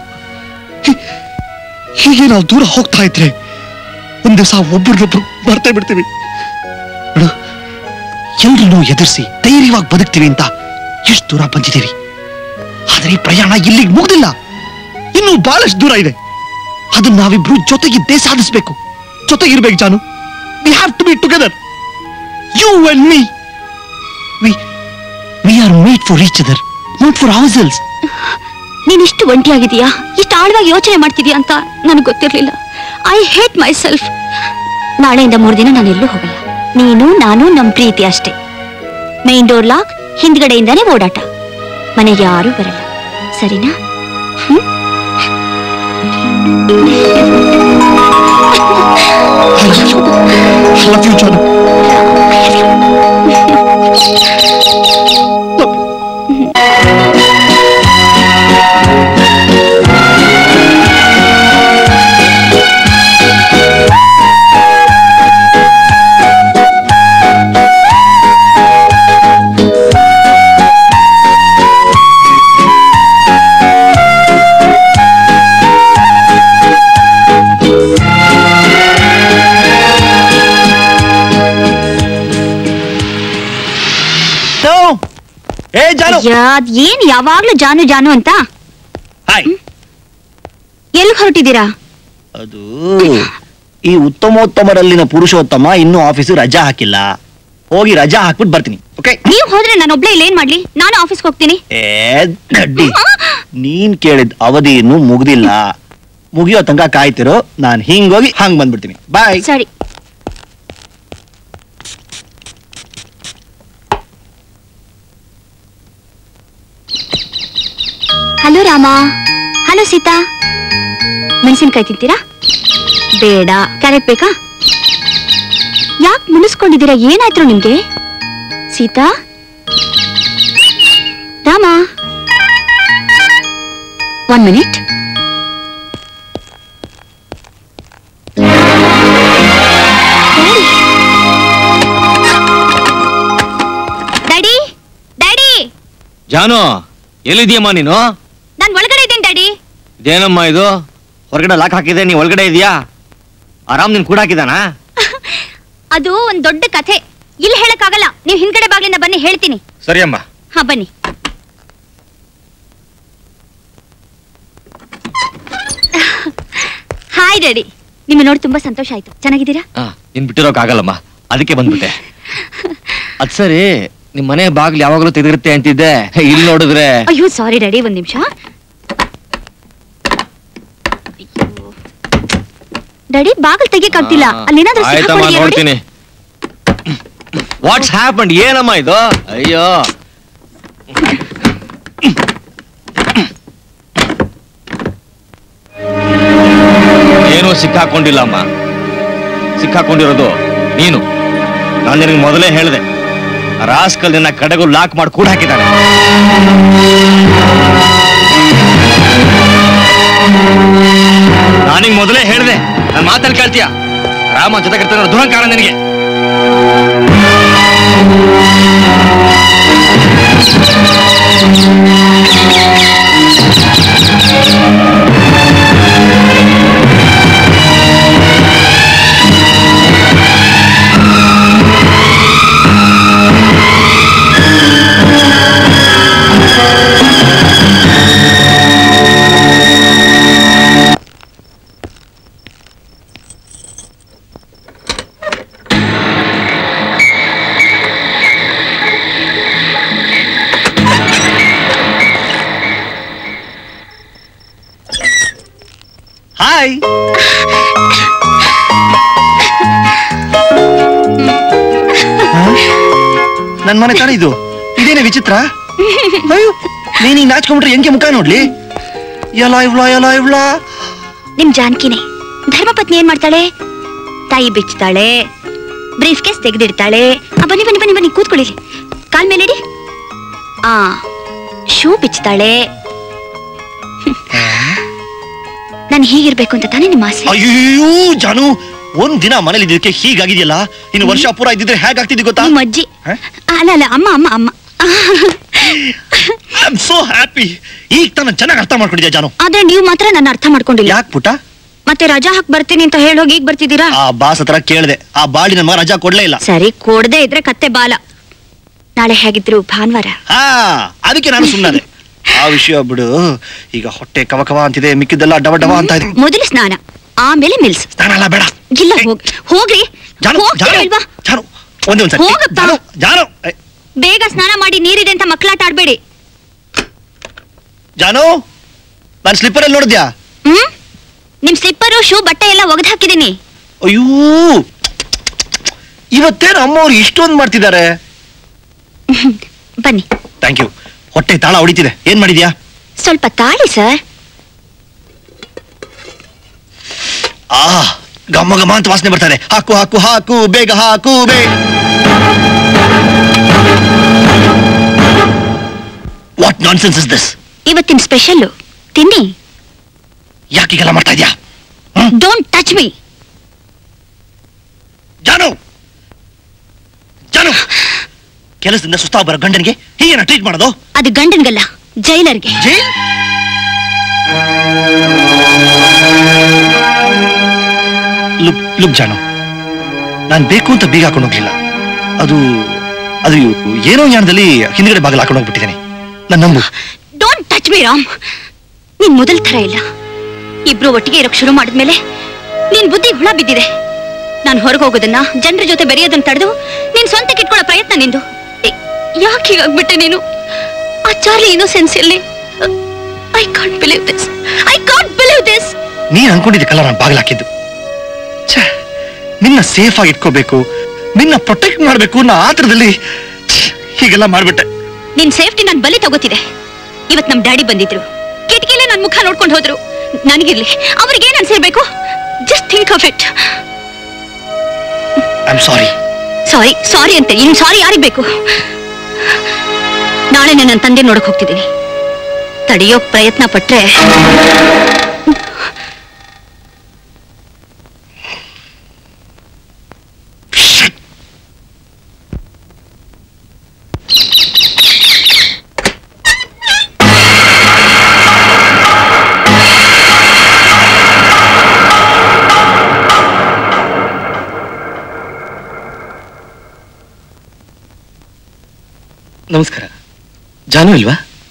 ಹೀಗೆ ನಾವು ದೂರ ಹೋಗ್ತಾ ಇದ್ರೆ ಒಂದ್ ದಿವಸ ಒಬ್ಬರನ್ನೊಬ್ರು ಬರ್ತೇ ಬಿಡ್ತೀವಿ. ಎಲ್ರನ್ನೂ ಎದುರಿಸಿ ಧೈರ್ಯವಾಗಿ ಬದುಕ್ತೀವಿ ಅಂತ ಎಷ್ಟು ದೂರ ಬಂದಿದ್ದೀವಿ. ಆದ್ರೆ ಈ ಪ್ರಯಾಣ ಇಲ್ಲಿಗೆ ಮುಗ್ದಿಲ್ಲ, ಇನ್ನೂ ಬಹಳಷ್ಟು ದೂರ ಇದೆ. ಅದನ್ನ ನಾವಿಬ್ರು ಜೊತೆಗಿದ್ದೇ ಸಾಧಿಸ್ಬೇಕು. ಜೊತೆಗಿರ್ಬೇಕು ಜಾನು. We have to be together. You and me. We are made for each other, not for ourselves. ನೀನಿಷ್ಟು ಒಂಟಿಯಾಗಿದೀಯಾ, ಇಷ್ಟು ಆಳವಾಗಿ ಯೋಚನೆ ಮಾಡ್ತಿದ್ಯಾ ಅಂತ ನನಗೆ ಗೊತ್ತಿರ್ಲಿಲ್ಲ. I hate myself. ನಾಳೆಯಿಂದ 3 ದಿನ ನಾನು ಎಲ್ಲೂ ಹೋಗಲ್ಲ. ನೀನು, ನಾನು, ನಮ್ ಪ್ರೀತಿ ಅಷ್ಟೇ. ಮೈನ್ ಡೋರ್ ಲಾಕ್, ಹಿಂದ್ಗಡೆಯಿಂದಾನೇ ಓಡಾಟ. ಮನೆಗೆ ಯಾರೂ ಬರಲ್ಲ, ಸರಿನಾ? I love you, Janu. ಏನ್ ಯಾವಾಗ್ಲೂ ಜಾನು ಜಾನು ಅಂತ? ಎಲ್ಲಿ ಹೊರಟಿದ್ದೀರಾ? ಅದು ಈ ಉತ್ತಮೋತ್ತಮರಲ್ಲಿನ ಪುರುಷೋತ್ತಮ ಇನ್ನೂ ಆಫೀಸ್ ರಜಾ ಹಾಕಿಲ್ಲ. ಹೋಗಿ ರಜಾ ಹಾಕ್ಬಿಟ್ಟು ಬರ್ತೀನಿ. ಓಕೆ? ನೀವು ಹೋದ್ರೆ ನಾನೊಬ್ಳೆ ಇಲ್ಲೇನ್ ಮಾಡ್ಲಿ? ನಾನು ಆಫೀಸ್ಗೆ ಹೋಗ್ತೀನಿ. ನೀನ್ ಕೇಳಿದ ಅವಧಿ ಇನ್ನೂ ಮುಗ್ದಿಲ್ಲ. ಮುಗಿಯೋ ತನಕ ಕಾಯ್ತಿರೋ. ನಾನು ಹಿಂಗೋಗಿ ಹಂಗ್ ಬಂದ್ಬಿಡ್ತೀನಿ. ಬಾಯ್. ಸರಿ. ಹಲೋ ರಾಮ. ಹಲೋ ಸೀತಾ. ಮೆಣಸಿನ್ಕಾಯಿ ತಿಂತೀರಾ? ಬೇಡ. ಕ್ಯಾರೆಟ್ ಬೇಕಾ? ಯಾಕೆ ಮುನಿಸ್ಕೊಂಡಿದ್ದೀರಾ? ಏನಾಯ್ತು ನಿಮ್ಗೆ? Sita Rama, 1 minute. Daddy, daddy. Janu, ಎಲ್ಲಿದ್ಯಮ್ಮ ನೀನು? ನಾನು ಒಳಗಡೆ ಇದ್ದೀನಿ ಡ್ಯಾಡಿ. ಇದೇನಮ್ಮ ಇದು? ಹೊರಗಡೆ ಲಾಕ್ ಹಾಕಿದೆ, ನೀ ಒಳಗಡೆ ಇದೆಯಾ? ಆರಾಮ್ ನಿನ್ ಕೂಡ ಹಾಕಿದಾನಾ? ಅದು ಒಂದ್ ದೊಡ್ಡ ಕಥೆ, ಇಲ್ಲಿ ಹೇಳಕ್ಕಾಗಲ್ಲ. ನೀವು ಹಿಂದ್ಗಡೆ ಬಾಗ್ಲಿಂದ ಬನ್ನಿ, ಹೇಳ್ತೀನಿ. ಸರಿ ಅಮ್ಮ. ಹಾ, ಬನ್ನಿ. ಹಾಯ್ ಡ್ಯಾಡಿ, ನಿಮ್ಮ ನೋಡಿ ತುಂಬಾ ಸಂತೋಷ ಆಯ್ತು. ಚೆನ್ನಾಗಿದ್ದೀರಾ? ಇನ್ ಬಿಟ್ಟಿರೋಕ್ಕಾಗಲ್ಲಮ್ಮ, ಅದಕ್ಕೆ ಬಂದ್ಬಿಟ್ಟೆ. ಅದ್ ಸರಿ, ನಿಮ್ ಮನೆ ಬಾಗ್ಲು ಯಾವಾಗಲೂ ತೆಗೆದಿರುತ್ತೆ ಅಂತಿದ್ದೆ, ಇಲ್ಲಿ ನೋಡಿದ್ರೆ. ಅಯ್ಯೋ ಸಾರಿ ಡ್ಯಾಡಿ, ಒಂದ್ ನಿಮಿಷ. ಡ್ಯಾಡಿ, ಬಾಗಿಲು ತೆಗಿಯಕ್ಕಾಗ್ತಿಲ್ಲ. ಅಲ್ಲೇನಾದ್ರೂ ನೋಡ್ತೀನಿ. What's happened? ಏನಮ್ಮ ಇದು? ಅಯ್ಯೋ, ಏನೂ ಸಿಕ್ಕಾಕೊಂಡಿಲ್ಲ ಅಮ್ಮ. ಸಿಕ್ಕಾಕೊಂಡಿರೋದು ನೀನು. ನಾನು ನಿನಗೆ ಮೊದಲೇ ಹೇಳಿದೆ, ರಾಸ್ಕಲ್ ನಿನ್ನ ಕಡೆಗೂ ಲಾಕ್ ಮಾಡಿ ಕೂಡ ಹಾಕಿದ್ದಾನೆ. ನಾನಿಗೆ ಮೊದಲೇ ಹೇಳಿದೆ, ನಾನು ಮಾತಲ್ಲಿ ಕೇಳ್ತೀಯ? ರಾಮ ಜೊತೆಗಿರ್ತಾನೆ ದೂರ ಕಾರಣ ನಿನಗೆ. ಹಾಯ್. ನನ್ ಮನೆ ತಾನೇ ಇದು? ಇದೇನೇ ವಿಚಿತ್ರ? ಅಯ್ಯೋ, ನೀನ್ ಹಿಂಗ್ ನಾಚ್ಕೊಂಡ್ಬಿಟ್ರೆ ಹೆಂಗೆ ಮುಖ ನೋಡ್ಲಿ? ಎಲ್ಲ ಇವ್ಲಾ. ನಿಮ್ ಜಾನ್ಕಿನೇ. ಧರ್ಮಪತ್ನಿ ಏನ್ ಮಾಡ್ತಾಳೆ? ತಾಯಿ ಬಿಚ್ತಾಳೆ, ಬ್ರೀಫ್ ಕೇಸ್ ತೆಗೆದಿಡ್ತಾಳೆ. ಬನ್ನಿ ಬನ್ನಿ ಬನ್ನಿ ಬನ್ನಿ, ಕೂತ್ಕೊಳ್ಳಿ. ಕಾಲ್ ಮೇಲಿಡಿ. ಶೂ ಬಿಚ್ತಾಳೆ. ನಾನು ಹೀಗಿರ್ಬೇಕು ಅಂತ ತಾನೇ ನಿಮ್ಮ ಆಸೆ? ಅಯ್ಯೋ ಜಾನು, ಒಂದ್ ದಿನ ಮನೇಲಿ ಇದಕ್ಕೆ ಹೀಗಾಗಿದೆಯಲ್ಲ, ಇನ್ನು ವರ್ಷ ಪೂರ ಇದ್ದಿದ್ರೆ ಹೇಗಾಗ್ತಿದ್ದೆ ಗೊತ್ತಾ? ನಿಮ್ಮ ಅಜ್ಜಿ. ಅಲ್ಲ ಅಮ್ಮ ಅಮ್ಮ ಅಮ್ಮ. I am so happy. ಈಗ ತಾನು ಚೆನ್ನಾಗಿ ಅರ್ಥ ಮಾಡ್ಕೊಂಡಿದ್ಯಾ ಜಾನು. ಆದ್ರೆ ನೀವು ಮಾತ್ರ ನನ್ನ ಅರ್ಥ ಮಾಡ್ಕೊಂಡಿಲ್ಲ. ಯಾಕೆ ಪುಟ? ಮತ್ತೆ ರಜಾ ಹಾಕ್ ಬರ್ತೀನಿ ಅಂತ ಹೇಳೋಗಿ ಈಗ ಬರ್ತಿದ್ದೀರಾ? ಆ ಬಾಸ್ ಹತ್ರ ಕೇಳಿದೆ, ಆ ಬಾಡಿ ನನ್ನ ಮಗ ರಜಾ ಕೊಡ್ಲೇ ಇಲ್ಲ. ಸರಿ, ಕೊಡದೆ ಇದ್ರೆ ಕತ್ತೆ ಬಾಲ. ನಾಳೆ ಹೇಗಿದ್ರು ಭಾನುವಾರ. ಅದಕ್ಕೆ ನಾನು ಸುಮ್ಮನೆ. ಆ ವಿಷಯ ಬಿಡು. ಈಗ ಹೊಟ್ಟೆ ಕವಕವ ಅಂತಿದೆ, ಮಿಕ್ಕಿದ್ದೆಲ್ಲ ಡವ ಡವ ಅಂತ ಇದೆ. ಮೊದಲು ಸ್ನಾನ, ಆಮೇಲೆ ಮಿಲ್ಸ್. ಸ್ನಾನ ಅಲ್ಲ, ಬೇಡ. ಇಲ್ಲ, ಹೋಗ್ರಿ. ಬೇಗ ಸ್ನಾನ ಮಾಡಿ, ನೀರಿದೆ ಅಂತ ಮಕ್ಕಳಾಟ ಆಡ್ಬೇಡಿ. ಜಾನು, ನಾನು ಸ್ಲಿಪ್ಪರ್ ಅಲ್ಲಿ ನೋಡಿದ್ಯಾ? ನಿಮ್ ಸ್ಲಿಪ್ಪರು, ಶೂ, ಬಟ್ಟೆ ಎಲ್ಲ ಒಗೆದು ಹಾಕಿದೀನಿ. ಅಯ್ಯೋ, ಇವತ್ತೇನು ಅಮ್ಮವ್ರು ಇಷ್ಟೊಂದು ಮಾಡ್ತಿದ್ದಾರೆ? ಬನ್ನಿ. Thank you. ಹೊಟ್ಟೆ ತಾಳ ಹೊಡಿತಿದೆ, ಏನ್ ಮಾಡಿದ್ಯಾ? ಸ್ವಲ್ಪ ತಾಳಿ ಸರ್. ಗಮ್ಮ ಗಮ್ಮ ಅಂತ ವಾಸನೆ ಬರ್ತಾರೆ. ಹಾಕು ಹಾಕು ಹಾಕು, ಬೇಗ ಹಾಕು ಬೇಗ. What nonsense is this? ಇವತ್ತಿನ ಸ್ಪೆಷಲ್ ತಿನ್ನಿ. ಯಾಕೀಗೆಲ್ಲ ಮಾಡ್ತಾ ಇದ್ಯಾ? Don't touch me. Janu, Janu, ಕೆಲಸದಿಂದ ಸುಸ್ತಾಗಿ ಬರೋ ಗಂಡನಿಗೆ ಹೀಗೇನ ಟ್ರೀಟ್ ಮಾಡೋದು? ಅದು ಗಂಡನ್ಗಲ್ಲ, ಜೈಲರ್ಗೆ. ಜೈಲ್? ಲುಕ್ ಜಾನು, ನಾನು ಬೇಕು ಅಂತ ಬೀಗ ಹಾಕೊಂಡು ಹೋಗ್ಲಿಲ್ಲ. ಅದು ಅದು ಏನೋ ಜ್ಞಾನದಲ್ಲಿ ಹಿಂದ್ಗಡೆ ಬಾಗಿಲು ಹಾಕೊಂಡು ಹೋಗ್ಬಿಟ್ಟಿದ್ದೇನೆ. ನನ್ನ ನಂಬು. Don't touch me Ram. ನೀನ್ ಮೊದಲ ತರ ಇಲ್ಲ. ಇಬ್ರು ಒಟ್ಟಿಗೆ ಇರೋಕ್ ಶುರು ಮಾಡಿದ್ಮೇಲೆ ನಿನ್ ಬುದ್ಧಿ ಹುಳ ಬಿದ್ದಿದೆ. ನಾನು ಹೊರಗೆ ಹೋಗೋದನ್ನ, ಜನರ ಜೊತೆ ಬೆರೆಯೋದನ್ನ ತಡೆದು ನೀನ್ ಸ್ವಂತಕ್ಕೆ ಇಟ್ಕೊಳ್ಳೋ ಪ್ರಯತ್ನ ನಿಂದು. ಯಾಕೆ ಹೀಗಾಗ್ಬಿಟ್ಟೆ ನೀನು? ಆ ಚಾರ್ಲಿ ಇನ್ನೋಸೆನ್ಸ್ ಎಲ್ಲಿ? I can't believe this. I can't believe this. ನೀನ್ ಅನ್ಕೊಂಡಿದ್ದಕ್ಕಲ್ಲ ನಾನು ಬಾಗಿಲು ಹಾಕಿದ್ದು. ನಿನ್ನ ಸೇಫ್ ಆಗಿ ಇಟ್ಕೋಬೇಕು, ನಿನ್ನ ಪ್ರೊಟೆಕ್ಟ್ ಮಾಡ್ಬೇಕು ಅನ್ನೋ ಆತರದಲ್ಲಿ ಹೀಗೆಲ್ಲ ಮಾಡ್ಬಿಟ್ಟೆ. ನಿನ್ ಸೇಫ್ಟಿ ನಾನು ಬಲಿ ತಗೋತಿದೆ. ಇವತ್ ನಮ್ ಡ್ಯಾಡಿ ಬಂದಿದ್ರು, ಕಿಟಕಿಲೇ ನನ್ ಮುಖ ನೋಡ್ಕೊಂಡು ಹೋದ್ರು. ನನಗಿರ್ಲಿ, ಅವ್ರಿಗೆ ಏನ್ ಅನ್ಸಿರ್ಬೇಕು? Just think of it. I am sorry. Sorry ಅಂತ ಇನ್ ಸಾರಿ ಯಾರಿಗ್ ಬೇಕು? ನನ್ನ ತಂದೆ ನೋಡಕ್ ಹೋಗ್ತಿದ್ದೀನಿ. ತಡೆಯೋಕ್ ಪ್ರಯತ್ನ ಪಟ್ರೆ ನಮಸ್ಕಾರ. ಜಾನು ಇಲ್ವಾ?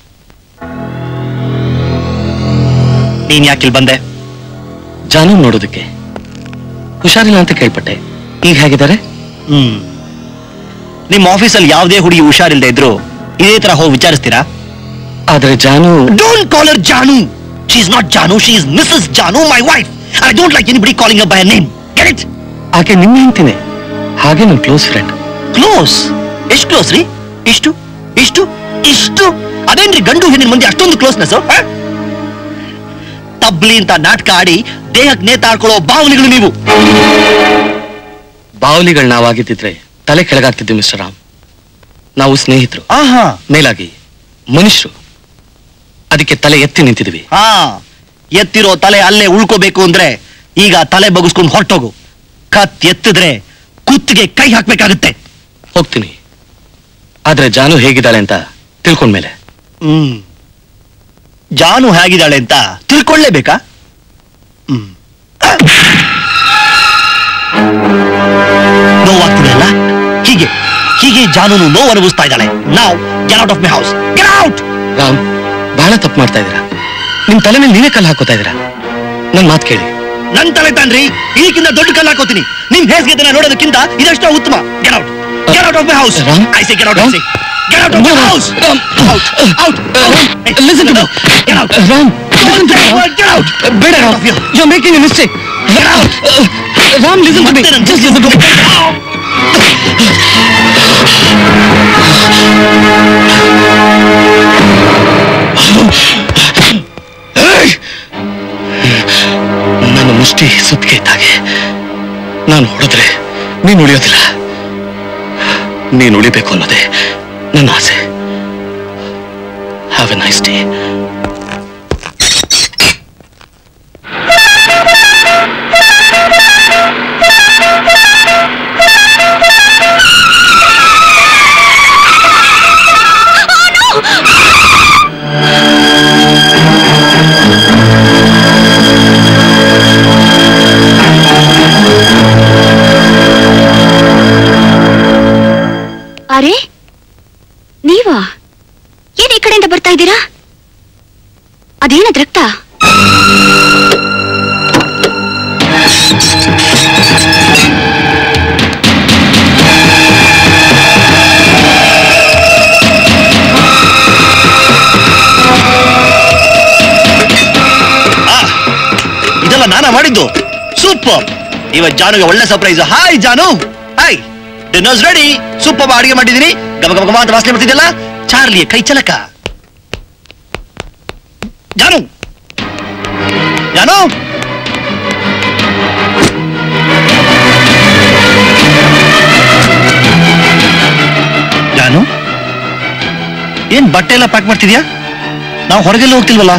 ನೀನ್ ಯಾಕಿಲ್ ಬಂದೆ? ಜಾನು ನೋಡೋದಕ್ಕೆ. ಹುಷಾರಿಲ್ಲ ಅಂತ ಕೇಳ್ಪಟ್ಟೆ. ಈಗ ಹೇಗಿದ್ದಾರೆ? ನಿಮ್ ಆಫೀಸಲ್ಲಿ ಯಾವುದೇ ಹುಡುಗಿ ಹುಷಾರಿಲ್ದೇ ಇದ್ರು ಇದೇ ತರ ಹೋಗಿ ವಿಚಾರಿಸ್ತೀರಾ? ಆದ್ರೆ ಜಾನು. Don't call her Janu. She is not Janu, she is missus Janu, my wife. I don't like anybody calling her by her name. Get it? ಆಕೆ ನಿಮ್ಮ ಹೆಂಡ್ತಿನೇ, ಹಾಗೆ ನನ್ನ ಕ್ಲೋಸ್ ಫ್ರೆಂಡ್. ಕ್ಲೋಸ್? ಎಷ್ಟು ಕ್ಲೋಸ್ ರೀ? ಇಷ್ಟು ಇಷ್ಟು ಇಷ್ಟು? ಅದೇನ್ರಿ ಗಂಡು ಹೆಣ್ಣಿನ ಮಂದಿ ಅಷ್ಟೊಂದು ಕ್ಲೋಸ್ನೆಸ್? ತಬ್ಲಿ ಅಂತ ನಾಟಕ ಆಡಿ ದೇಹಕ್ಕೆ ನೇತಾಡ್ಕೊಳ್ಳೋ ಬಾವಲಿಗಳು ನೀವು. ಬಾವಲಿಗಳು ನಾವಾಗಿದ್ದಿದ್ರೆ ತಲೆ ಕೆಳಗಾಗ್ತಿದ್ವಿ ಮಿಸ್ಟರ್ ರಾಮ್. ನಾವು ಸ್ನೇಹಿತರು, ಮೇಲಾಗಿ ಮನುಷ್ಯರು. ಅದಕ್ಕೆ ತಲೆ ಎತ್ತಿ ನಿಂತಿದ್ವಿ. ಎತ್ತಿರೋ ತಲೆ ಅಲ್ಲೇ ಉಳ್ಕೋಬೇಕು ಅಂದ್ರೆ ಈಗ ತಲೆ ಬಗ್ಸ್ಕೊಂಡು ಹೊರಟೋಗು. ಕತ್ ಎತ್ತಿದ್ರೆ ಕುತ್ತಿಗೆ ಕೈ ಹಾಕ್ಬೇಕಾಗುತ್ತೆ. ಹೋಗ್ತೀನಿ. ಆದ್ರೆ ಜಾನು ಹೇಗಿದ್ದಾಳೆ ಅಂತ ತಿಳ್ಕೊಂಡ್ಮೇಲೆ. ಜಾನು ಹೇಗಿದ್ದಾಳೆ ಅಂತ ತಿಳ್ಕೊಳ್ಳೇಬೇಕಾ? ನೋವಾಗ್ತಿದೆ ಅಲ್ಲ? ಹೀಗೆ ಹೀಗೆ ಜಾನುನು ನೋವು ಅನುಭವಿಸ್ತಾ ಇದ್ದಾಳೆ. ನಾವ್ get out of my house. Get out! Ram, ಬಹಳ ತಪ್ಪು ಮಾಡ್ತಾ ಇದ್ದೀರಾ. ನಿಮ್ ತಲೆ ಮೇಲೆ ನೀವೇ ಕಲ್ಲು ಹಾಕೋತಾ ಇದ್ದೀರಾ. ನನ್ ಮಾತು ಕೇಳಿ. ನನ್ ತಲೆ ತಾನ್ರಿ ಇದಕ್ಕಿಂತ ದೊಡ್ಡ ಕಲ್ಲು ಹಾಕೋತೀನಿ. ನಿಮ್ ಹೇಸ್ಗೆತನ ನೋಡೋದಕ್ಕಿಂತ ಇದಷ್ಟ ಉತ್ತಮ. Get out! Get out of my house! I say get out! I say get out of my house! Out! Out! Listen to me! Get out! Ram! Listen to me! Get out! Better off you! You're making a mistake! Get out! Ram, listen to me! Just listen to me! ನನ್ನ ಮುಷ್ಟಿ ಸುತ್ತಿಗೆ ಇದ್ದಾಗೆ. ನಾನು ಹೊಡೆದ್ರೆ ನೀನು ಉಳಿಯೋದಿಲ್ಲ. ನೀನು ಉಳಿಬೇಕು ಅನ್ನೋದೇ ನನ್ನ ಆಸೆ. Have a nice day. ಅರೆ, ನೀವಾ? ಏನ್ ಈ ಕಡೆಯಿಂದ ಬರ್ತಾ ಇದ್ದೀರಾ? ಅದೇನದ್ ರಕ್ತ? ಇದೆಲ್ಲ ನಾನಾ ಮಾಡಿದ್ದು. ಸೂಪರ್! ಇವತ್ತು ಜಾನುಗೆ ಒಳ್ಳೆ surprise. Hi Janu. Hi, dinner's ready. Super ಅಡಿಗೆ ಮಾಡಿದೀನಿ. ಗಮ ಗಮ ಗಮ ಅಂತ ವಾಸನೆ ಬರ್ತಿದ್ದಲ್ಲ. ಚಾರ್ಲಿಯ ಕೈ ಚಲಕ. ಜಾನು, ಜಾನು, ಜಾನು, ಏನ್ ಬಟ್ಟೆ ಎಲ್ಲ ಪ್ಯಾಕ್ ಮಾಡ್ತಿದ್ಯಾ? ನಾವು ಹೊರಗೆಲ್ಲ ಹೋಗ್ತಿಲ್ವಲ್ಲ?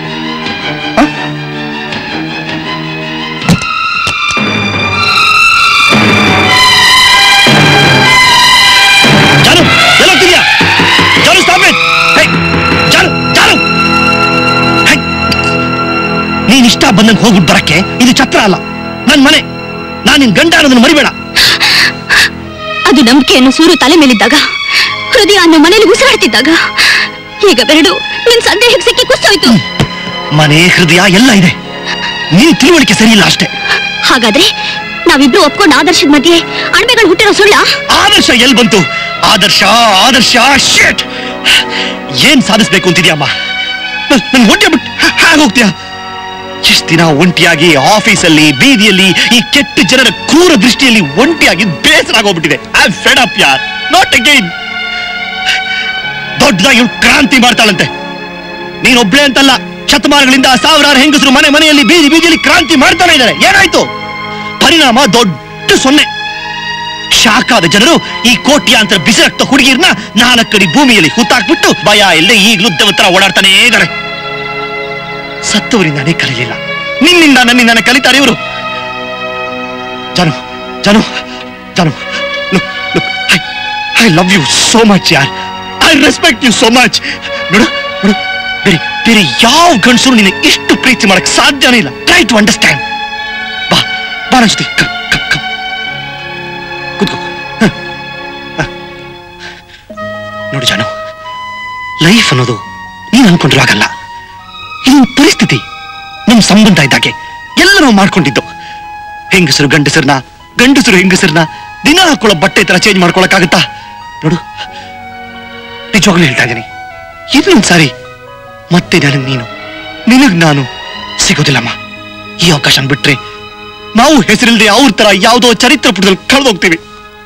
ನೀನ್ ಇಷ್ಟ ಬಂದಂಗೆ ಹೋಗ್ಬಿಟ್ಟು ಬರಕ್ಕೆ ಇದು ಛತ್ರ ಅಲ್ಲ, ನನ್ ಮನೆ. ನಾನ್ ನಿನ್ ಗಂಡ ಅನ್ನೋದನ್ನ ಮರಿಬೇಡ. ಅದು ನಂಬಿಕೆಯನ್ನು ಸೂರು ತಲೆ ಮೇಲಿದ್ದಾಗ, ಹೃದಯ ಅನ್ನೋ ಮನೇಲಿ ಉಸಿರಾಡ್ತಿದ್ದಾಗ, ಈಗ ಬೆರಡು ನಿನ್ ಸಂದೇಹಕ್ಕೆ ಸಿಕ್ಕಿ ಕುಸ್ತೋಯ್ತು. ಮನೆ, ಹೃದಯ ಎಲ್ಲ ಇದೆ. ನೀನ್ ತಿಳುವಳಿಕೆ ಸರಿ ಇಲ್ಲ ಅಷ್ಟೇ. ಹಾಗಾದ್ರೆ ನಾವಿಬ್ರು ಒಪ್ಕೊಂಡು ಆದರ್ಶದ ಮಧ್ಯೆ ಅಣ್ಮೆಗಳು ಹುಟ್ಟಿರೋ ಸುಳ್ಳ? ಆದರ್ಶ ಎಲ್ ಬಂತು? ಆದರ್ಶ ಆದರ್ಶ ಶೇಟ್. ಏನ್ ಸಾಧಿಸ್ಬೇಕು ಅಂತಿದ್ಯಮ್ಮ? ನನ್ ಹೊಟ್ಟೆ ಬಿಟ್ಟು ಹಾಗೆ ಹೋಗ್ತೀಯ? ಇಷ್ಟ ದಿನ ಒಂಟಿಯಾಗಿ ಆಫೀಸಲ್ಲಿ, ಬೀದಿಯಲ್ಲಿ, ಈ ಕೆಟ್ಟ ಜನರ ಕ್ರೂರ ದೃಷ್ಟಿಯಲ್ಲಿ ಒಂಟಿಯಾಗಿ ಬೇಸರ ಆಗೋಗ್ಬಿಟ್ಟಿದೆ. ಐ ಆಮ್ ಫೆಡ್ ಅಪ್ ಯಾರ್. Not again. ದೊಡ್ಡದಾಗಿ ಕ್ರಾಂತಿ ಮಾಡ್ತಾಳಂತೆ. ನೀನೊಬ್ಳೆ ಅಂತಲ್ಲ, ಶತಮಾನಗಳಿಂದ ಸಾವಿರಾರು ಹೆಂಗಸರು ಮನೆ ಮನೆಯಲ್ಲಿ, ಬೀದಿ ಬೀದಿಯಲ್ಲಿ ಕ್ರಾಂತಿ ಮಾಡ್ತಾನೆ ಇದ್ದಾರೆ. ಏನಾಯ್ತು? ಪರಿಣಾಮ ದೊಡ್ಡ 0. ಶಾಕ್ ಆದ ಜನರು ಈ ಕೋಟ್ಯಾಂತರ ಬಿಸಿರಕ್ತ ಹುಡುಗಿರ್ನ 4 ಅಡಿ ಭೂಮಿಯಲ್ಲಿ ಹುತ್ತಾಕ್ಬಿಟ್ಟು ಭಯ ಇಲ್ಲದೆ ಈಗಲೂ ದೇವತರ ಓಡಾಡ್ತಾನೇ ಇದ್ದಾರೆ. ಸತ್ತವರಿಂದಾನೇ ಕಲಿಲಿಲ್ಲ, ನಿನ್ನಿಂದ ನನ್ನಿಂದಾನೆ ಕಲಿತಾರೆ ಇವರು. Janu Janu Janu, look look, I love you so much ಯಾರ್, I respect you so much. ನೋಡು ನೋಡು, ಬೇರೆ ಬೇರೆ ಯಾವ ಗಂಡಸರು ನಿನ್ನ ಇಷ್ಟು ಪ್ರೀತಿ ಮಾಡಕ್ ಸಾಧ್ಯನೇ ಇಲ್ಲ. Try to understand. ಬಾ ಬಾ ನನ್ನ ಜೊತೆ, ಕೂತ್ಕೋ. ನೋಡು ಜಾನು, ಲೈಫ್ ಅನ್ನೋದು ನೀನು ಅನ್ಕೊಂಡ್ರು ಆಗಲ್ಲ. ಇದೊಂದು ಪರಿಸ್ಥಿತಿ. ನಮ್ ಸಂಬಂಧ ಇದ್ದಾಗೆ ಎಲ್ಲರೂ ಮಾಡ್ಕೊಂಡಿದ್ದು. ಹೆಂಗಸರು ಗಂಡಸರನ್ನ, ಗಂಡಸರು ಹೆಂಗಸರನ್ನ ದಿನ ಹಾಕೊಳ್ಳೋ ಬಟ್ಟೆ ತರ ಚೇಂಜ್ ಮಾಡ್ಕೊಳಕ್ಕಾಗತ್ತಾ? ನೋಡು, ನಿಜವಾಗ್ಲೂ ಹೇಳ್ತಾ ಇದ್ದೀನಿ, ಇನ್ನೊಂದ್ಸಾರಿ ಮತ್ತೆ ನನಗ್ ನೀನು, ನಿನಗ್ ನಾನು ಸಿಗೋದಿಲ್ಲಮ್ಮ. ಈ ಅವಕಾಶ ಬಿಟ್ರೆ ನಾವು ಹೆಸರಿಲ್ಲದೆ ಅವ್ರ ತರ ಯಾವುದೋ ಚರಿತ್ರ ಪುಟದಲ್ಲಿ ಕಳೆದೋಗ್ತೀವಿ.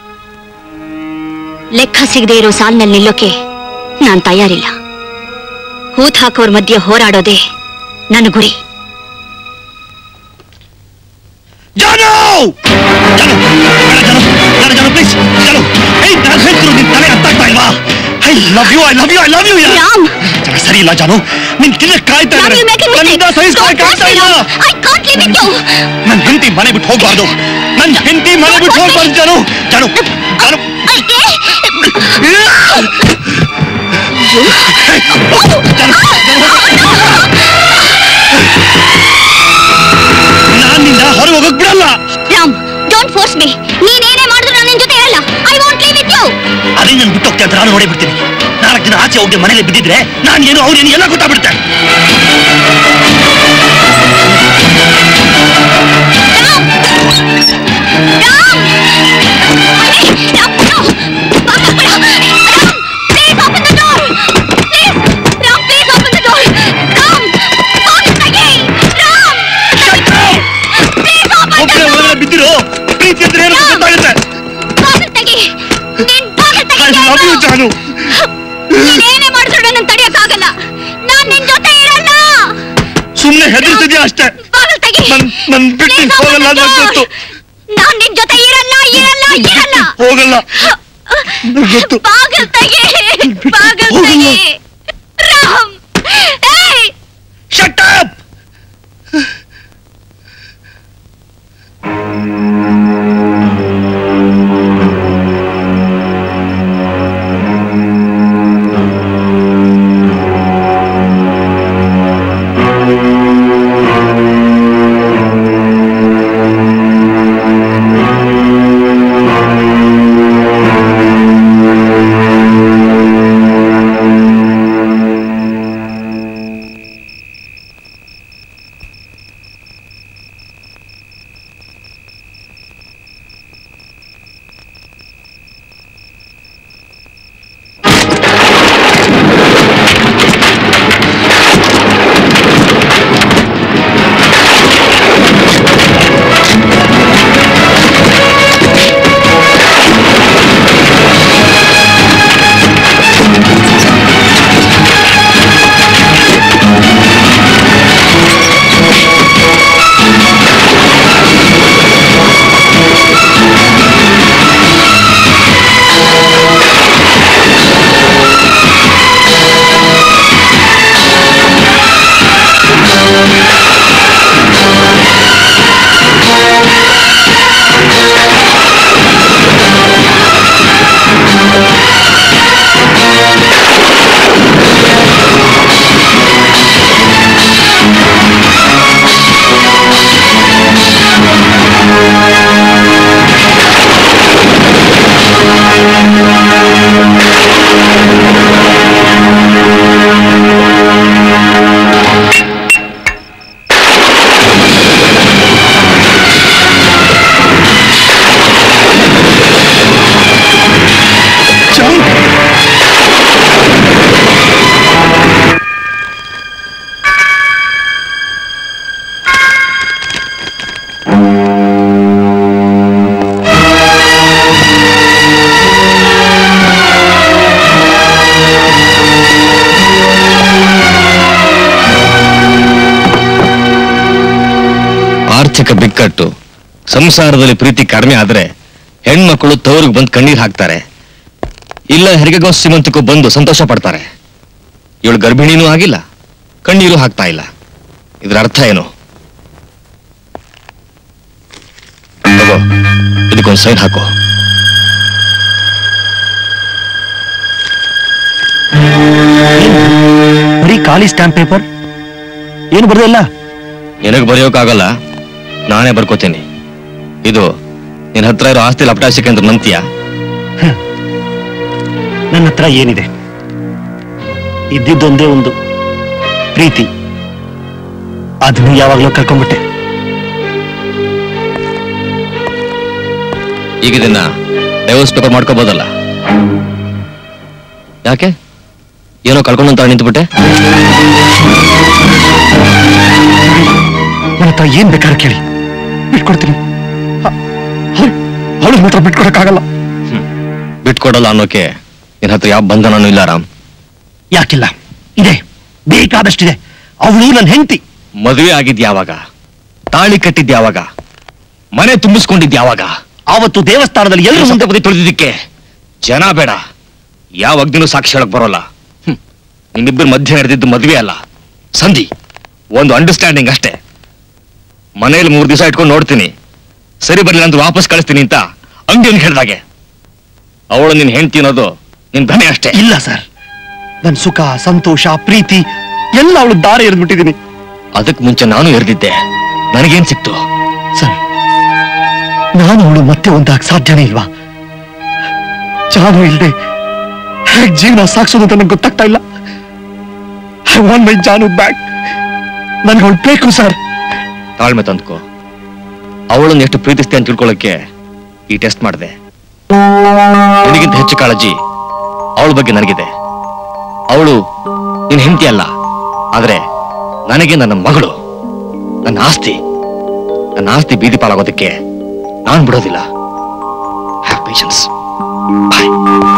ಲೆಕ್ಕ ಸಿಗದೆ ಇರೋ ಸಾಲಿನಲ್ಲಿ ನಿಲ್ಲೋಕೆ ನಾನ್ ತಯಾರಿಲ್ಲ. ಹೂತ್ ಹಾಕೋರ್ ಮಧ್ಯೆ ಹೋರಾಡೋದೇ ನನ್ನ ಗುರಿ. ಜಾನು ಜಾನು ಜಾನು ಜಾನು ಜಾನು ಪ್ಲೀಸ್ ಜಾನು. ನಾನು ಹೇಳ್ತಿರೋ ನಿನ್ ತಲೆ ಅರ್ಥ ಆಗ್ತಾ ಇಲ್ವಾ? I love you, I love you, I love you. Ram, ಜನ ಸರಿ ಇಲ್ಲ ಜಾನು, ನಿನ್ ತಿನ್ನಕ್ ಕಾಯ್ತಾ ಇದ್ದಾರೆ. ನನ್ನಿಂದ ಸಹಿಸ್ಕೊಳಕ್ ಆಗ್ತಾ ಇಲ್ಲ. ನನ್ ಹೆಂಡತಿ ಮನೆ ಬಿಟ್ಟು ಹೋಗ್ಬಾರ್ದು, ನನ್ ಹೆಂಡತಿ ಮನೆ ಬಿಟ್ಟು ಹೋಗ್ಬಾರ್ದು ಜಾನು. ಜಾನು ಜಾನು, ನಾನ್ ನಿನ್ನ ಹೊರಗೆ ಹೋಗಕ್ ಬಿಡಲ್ಲ. Ram, don't force me. ನೀನೇನೇ ಮಾಡಿದ್ರು ನಾನು ನಿನ್ ಜೊತೆ ಇರಲ್ಲ. I want leave with you. ಅದೇ ನಾನು ಬಿಟ್ಟು ಹೋಗ್ತೇನೆ ಅಂತ ನಾನು ನೋಡೇ ಬಿಡ್ತೀನಿ. 4 ದಿನ ಆಚೆ ಹೋಗಿ ಮನೇಲಿ ಬಿದ್ದಿದ್ರೆ ನಾನು ಏನು ಅವ್ರೇನು ಎಲ್ಲ ಗೊತ್ತಾಗ್ಬಿಡ್ತಾರೆ. ಬಿದ್ದಿರೋ ಪ್ರೀತಿ ಅಂದ್ರೆ ಏನು ಗೊತ್ತಾಗುತ್ತೆ. ಜಾನು, ನೀನೇನೇ ಮಾಡಿದ್ರು ನನ್ನ ತಡೆಯಕ್ಕಾಗಲ್ಲ. ನಾನ್ ನಿನ್ ಜೊತೆ ಇರಲ್ಲ. ಸುಮ್ನೆ ಹೆದರ್ತಿದ್ಯಾ ಅಷ್ಟೇ. ನನ್ ಬಿಟ್ಟು ಹೋಗಲ್ಲ ಅಂತ ಗೊತ್ತು. ನಾನ್ ನಿನ್ ಜೊತೆ ಇರಲ್ಲ ಇರಲ್ಲ ಇರಲ್ಲ. ಹೋಗಲ್ಲ ಗೊತ್ತು. ಬಾಗಲ್ ತೆಗಿ, ಬಾಗಲ್ ತೆಗಿ. ರಾಮ್, ಏಯ್, ಶಟ್ ಅಪ್. ಆರ್ಥಿಕ ಬಿಕ್ಕಟ್ಟು, ಸಂಸಾರದಲ್ಲಿ ಪ್ರೀತಿ ಕಡಿಮೆ ಆದ್ರೆ ಹೆಣ್ಮಕ್ಳು ತವರಿಗೆ ಬಂದು ಕಣ್ಣೀರ್ ಹಾಕ್ತಾರೆ, ಇಲ್ಲ ಹೆರಿಗೆಗೋ ಶ್ರೀಮಂತಕ್ಕೂ ಬಂದು ಸಂತೋಷ ಪಡ್ತಾರೆ. ಇವಳು ಗರ್ಭಿಣಿನೂ ಆಗಿಲ್ಲ, ಕಣ್ಣೀರು ಹಾಕ್ತಾ ಇಲ್ಲ. ಇದರ ಅರ್ಥ ಏನು? ತಗೋ, ಇದಕ್ಕೊಂದು ಸೈನ್ ಹಾಕೋ. ಬರೀ ಖಾಲಿ ಸ್ಟ್ಯಾಂಪ್ ಪೇಪರ್, ಏನು ಬರ್ದಿಲ್ಲ? ನಿನಗೆ ಬರೆಯೋಕ್ಕಾಗಲ್ಲ, ನಾನೇ ಬರ್ಕೋತೀನಿ. ಇದು ನಿನ್ನ ಹತ್ರ ಇರೋ ಆಸ್ತಿ ಲಪಟಾಯಿಸಕ್ಕೆ ಅಂತ ನಂಬ್ತೀಯ? ನನ್ನ ಹತ್ರ ಏನಿದೆ? ಇದ್ದಿದ್ದೊಂದೇ ಒಂದು ಪ್ರೀತಿ, ಅದನ್ನು ಯಾವಾಗಲೂ ಕಳ್ಕೊಂಡ್ಬಿಟ್ಟೆ. ಈಗ ಇದನ್ನ ಡೈವರ್ಸ್ ಪೇಪರ್ ಮಾಡ್ಕೋಬೋದಲ್ಲ? ಯಾಕೆ ಏನೋ ಕಳ್ಕೊಂಡಂತ ನಿಂತುಬಿಟ್ಟೆ? ನನ್ನ ಹತ್ರ ಏನ್ ಬೇಕಾದ್ರೆ ಕೇಳಿ, ಬಿಟ್ಕೊಡ್ತೀನಿ. ಅವಳು ಮಾತ್ರ ಬಿಟ್ಕೊಡಕ್ಕಾಗಲ್ಲ. ಬಿಟ್ಕೊಡಲ್ಲ ಅನ್ನೋಕೆ ನಿನ್ನ ಹತ್ರ ಯಾವ ಬಂಧನನೂ ಇಲ್ಲ ರಾಮ್. ಯಾಕಿಲ್ಲ? ಇದೆ, ಬೇಕಾದಷ್ಟಿದೆ. ಅವಳು ನನ್ನ ಹೆಂಡತಿ. ಮದುವೆ ಆಗಿದ್ಯಾವಾಗ? ತಾಳಿ ಕಟ್ಟಿದ್ಯಾವಾಗ? ಮನೆ ತುಂಬಿಸ್ಕೊಂಡಿದ್ಯಾವಾಗ? ಆವತ್ತು ದೇವಸ್ಥಾನದಲ್ಲಿ ಎಲ್ಲರೂ ಮುಂದೆ ಬದಿ ತುಳಿದಿದ್ದಕ್ಕೆ ಜನ ಬೇಡ, ಯಾವ ಅಗ್ನಿನೂ ಸಾಕ್ಷಿ ಹೇಳಕ್ ಬರೋಲ್ಲ. ನಿಮ್ಮಿಬ್ಬರ ಮಧ್ಯೆ ನಡೆದಿದ್ದು ಮದುವೆ ಅಲ್ಲ, ಸಂಧಿ, ಒಂದು ಅಂಡರ್ಸ್ಟ್ಯಾಂಡಿಂಗ್ ಅಷ್ಟೇ. ಮನೇಲಿ 3 ದಿವಸ ಇಟ್ಕೊಂಡು ನೋಡ್ತೀನಿ, ಸರಿ ಬರ್ಲಿಲ್ಲ ಅಂತ ವಾಪಸ್ ಕಳಿಸ್ತೀನಿ ಅಂತ ಅಂಗಡಿಯನ್ನು ಹೇಳ್ದಾಗೆ. ಅವಳು ನಿನ್ ಹೆಂಡ್ತಿ ಅನ್ನೋದು ನಿನ್ ಭ್ರಮೆ ಅಷ್ಟೇ. ಇಲ್ಲ ಸರ್, ನನ್ನ ಸುಖ, ಸಂತೋಷ, ಪ್ರೀತಿ ಎಲ್ಲ ಅವಳು ದಾರಿ ಎರೆದ್ಬಿಟ್ಟಿದ್ದೀನಿ. ಅದಕ್ಕೆ ಮುಂಚೆ ನಾನು ಎರೆದಿದ್ದೆ, ನನಗೇನ್ ಸಿಕ್ತು? ಸರ್, ನಾನು ಅವಳು ಮತ್ತೆ ಒಂದಾಗ ಸಾಧ್ಯನೇ ಇಲ್ವಾ? ಜಾನು ಇಲ್ಲದೆ ಹೇಗೆ ಜೀವನ ಸಾಗಿಸೋದು ಅಂತ ನನಗೆ ಗೊತ್ತಾಗ್ತಾ ಇಲ್ಲ. I want my Janu back. ನನಗೆ ಅವಳು ಬೇಕು ಸರ್. ತಾಳ್ಮೆ ತಂದ್ಕೋ. ಅವಳನ್ನು ಎಷ್ಟು ಪ್ರೀತಿಸ್ತೆ ಅಂತ ತಿಳ್ಕೊಳ್ಳೋಕೆ ಈ ಟೆಸ್ಟ್ ಮಾಡಿದೆ. ನಿನಗಿಂತ ಹೆಚ್ಚು ಕಾಳಜಿ ಅವಳ ಬಗ್ಗೆ ನನಗಿದೆ. ಅವಳು ನಿನ್ನ ಹೆಂಡತಿ ಅಲ್ಲ, ಆದ್ರೆ ನನಗೆ ನನ್ನ ಮಗಳು, ನನ್ನ ಆಸ್ತಿ. ನನ್ನ ಆಸ್ತಿ ಬೀದಿ ಪಾಲಾಗೋದಕ್ಕೆ ನಾನು ಬಿಡೋದಿಲ್ಲ. Have patience. ಬಾಯ್.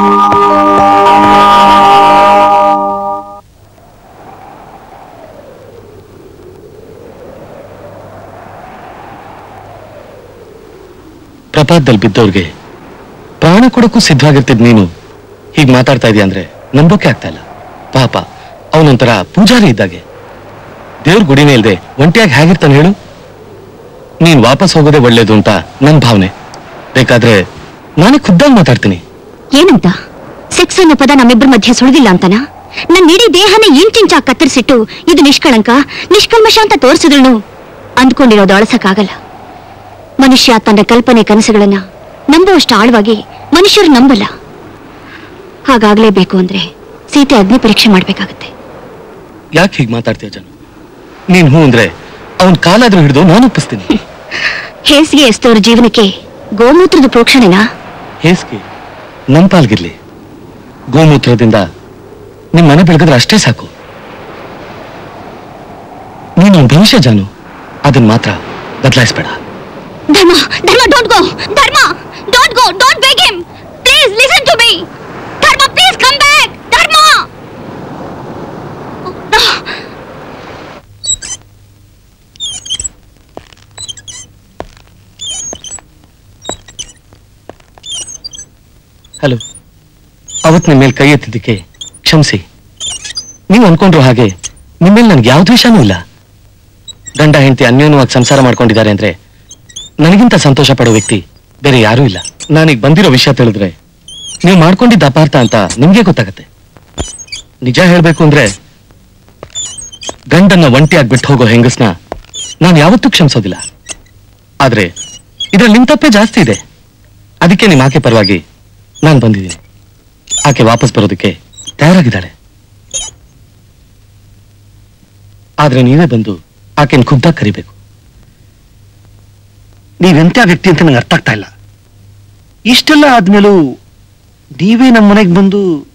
ಪ್ರಪಾತದಲ್ಲಿ ಬಿದ್ದವ್ರಿಗೆ ಪ್ರಾಣ ಕೊಡಕ್ಕೂ ಸಿದ್ಧವಾಗಿರ್ತಿದ್ ನೀನು ಹೀಗೆ ಮಾತಾಡ್ತಾ ಇದೀಯ ಅಂದ್ರೆ ನಂಬೋಕೆ ಆಗ್ತಾ ಇಲ್ಲ. ಪಾಪ ಅವನೊಂಥರ ಪೂಜಾರಿ ಇದ್ದಾಗೆ, ದೇವ್ರ ಗುಡಿನೇ ಇಲ್ದೆ ಒಂಟಿಯಾಗಿ ಹೇಗಿರ್ತಾನೆ ಹೇಳು? ನೀನ್ ವಾಪಸ್ ಹೋಗೋದೇ ಒಳ್ಳೇದು ಅಂತ ನನ್ನ ಭಾವನೆ. ಬೇಕಾದ್ರೆ ನಾನೇ ಖುದ್ದಾಗಿ ಮಾತಾಡ್ತೀನಿ. ಏನಂತ? ಸೆಕ್ಸ್ ಅನ್ನೋ ಪದ ನಮ್ಮಿಬ್ಬರ ಮಧ್ಯೆ ಸುಳಿದಿಲ್ಲ ಅಂತನಾ? ನನ್ನ ಇಡೀ ದೇಹನ ಇಂಚಿಂಚಾಗಿ ಕತ್ತರಿಸಿಟ್ಟು ಇದು ನಿಷ್ಕಳಂಕ, ನಿಷ್ಕಲ್ಮಶ ಅಂತ ತೋರಿಸಿದ್ರು ಅಂದ್ಕೊಂಡಿರೋದು ಅಳಸಕ್ಕಾಗಲ್ಲ. ಮನುಷ್ಯ ತನ್ನ ಕಲ್ಪನೆ ಕನಸುಗಳನ್ನ ನಂಬುವಷ್ಟು ಆಳವಾಗಿ ಮನುಷ್ಯರು ನಂಬಲ್ಲ. ಹಾಗಾಗ್ಲೇಬೇಕು ಅಂದ್ರೆ ಸೀತೆ ಅಗ್ನಿ ಪರೀಕ್ಷೆ ಮಾಡ್ಬೇಕಾಗತ್ತೆ. ಯಾಕೆ ಹೀಗೆ ಮಾತಾಡ್ತೀಯ ಜನ? ನೀನ್ ಹೂ ಅಂದ್ರೆ ಅವನ್ ಕಾಲಾದ್ರೂ ಹಿಡಿದು ನಾನು ಒಪ್ಪಿಸ್ತೀನಿ. ಹೇಸಿಗೆ ಎಸ್ತೋರ ಜೀವನಕ್ಕೆ ಗೋಮೂತ್ರದ ಪ್ರೋಕ್ಷಣೆನಾ? ಹೇಸ್ಗೆ ನಮ್ ಪಾಲ್ಗಿರ್ಲಿ. ಗೋಮೂತ್ರದಿಂದ ನಿಮ್ ಮನೆ ಬೆಳಗಿದ್ರೆ ಅಷ್ಟೇ ಸಾಕು. ನೀನು ಭವಿಷ್ಯ ಜಾನು, ಅದನ್ನ ಮಾತ್ರ ಬದಲಾಯಿಸ್ಬೇಡ. ಧರ್ಮ, ಧರ್ಮ, don't go. ಧರ್ಮ, don't go. Don't beg him. Please listen to me. ಧರ್ಮ, please come back. Dharma. Hello. ಅವತ್ ನಿಮ್ಮ ಮೇಲೆ ಕೈ ಎತ್ತಿದ್ದಕ್ಕೆ ಕ್ಷಮಿಸಿ. ನೀವು ಅನ್ಕೊಂಡ್ರು ಹಾಗೆ ನಿಮ್ಮೇಲೆ ನನ್ಗೆ ಯಾವ ದ್ವೇಷನೂ ಇಲ್ಲ. ಗಂಡ ಹೆಂಡತಿ ಅನ್ಯೋನ್ಯವಾಗಿ ಸಂಸಾರ ಮಾಡ್ಕೊಂಡಿದ್ದಾರೆ ಅಂದ್ರೆ ನನಗಿಂತ ಸಂತೋಷ ಪಡೋ ವ್ಯಕ್ತಿ ಬೇರೆ ಯಾರೂ ಇಲ್ಲ. ನಾನೀಗ ಬಂದಿರೋ ವಿಷಯ ತಿಳಿದ್ರೆ ನೀವು ಮಾಡ್ಕೊಂಡಿದ್ದ ಅಪಾರ್ಥ ಅಂತ ನಿಮ್ಗೆ ಗೊತ್ತಾಗತ್ತೆ. ನಿಜ ಹೇಳ್ಬೇಕು ಅಂದ್ರೆ ಗಂಡನ್ನ ಒಂಟಿಯಾಗಿ ಬಿಟ್ಟು ಹೋಗೋ ಹೆಂಗಸ್ನ ನಾನು ಯಾವತ್ತೂ ಕ್ಷಮಿಸೋದಿಲ್ಲ. ಆದ್ರೆ ಇದ್ರಲ್ಲಿ ನಿಮ್ ತಪ್ಪೇ ಜಾಸ್ತಿ ಇದೆ. ಅದಕ್ಕೆ ನಿಮ್ಮ ಆಕೆ ಪರವಾಗಿ ನಾನು ಬಂದಿದ್ದೀನಿ. ಆಕೆ ವಾಪಸ್ ಬರೋದಕ್ಕೆ ತಯಾರಾಗಿದ್ದಾಳೆ. ಆದ್ರೆ ನೀವೇ ಬಂದು ಆಕೆನ್ ಖುದ್ದಾಗಿ ಕರಿಬೇಕು. ನೀವೆಂತ ವ್ಯಕ್ತಿ ಅಂತ ನಂಗೆ ಅರ್ಥ ಆಗ್ತಾ ಇಲ್ಲ. ಇಷ್ಟೆಲ್ಲ ಆದ್ಮೇಲೂ ನೀವೇ ನಮ್ಮ ಮನೆಗೆ ಬಂದು.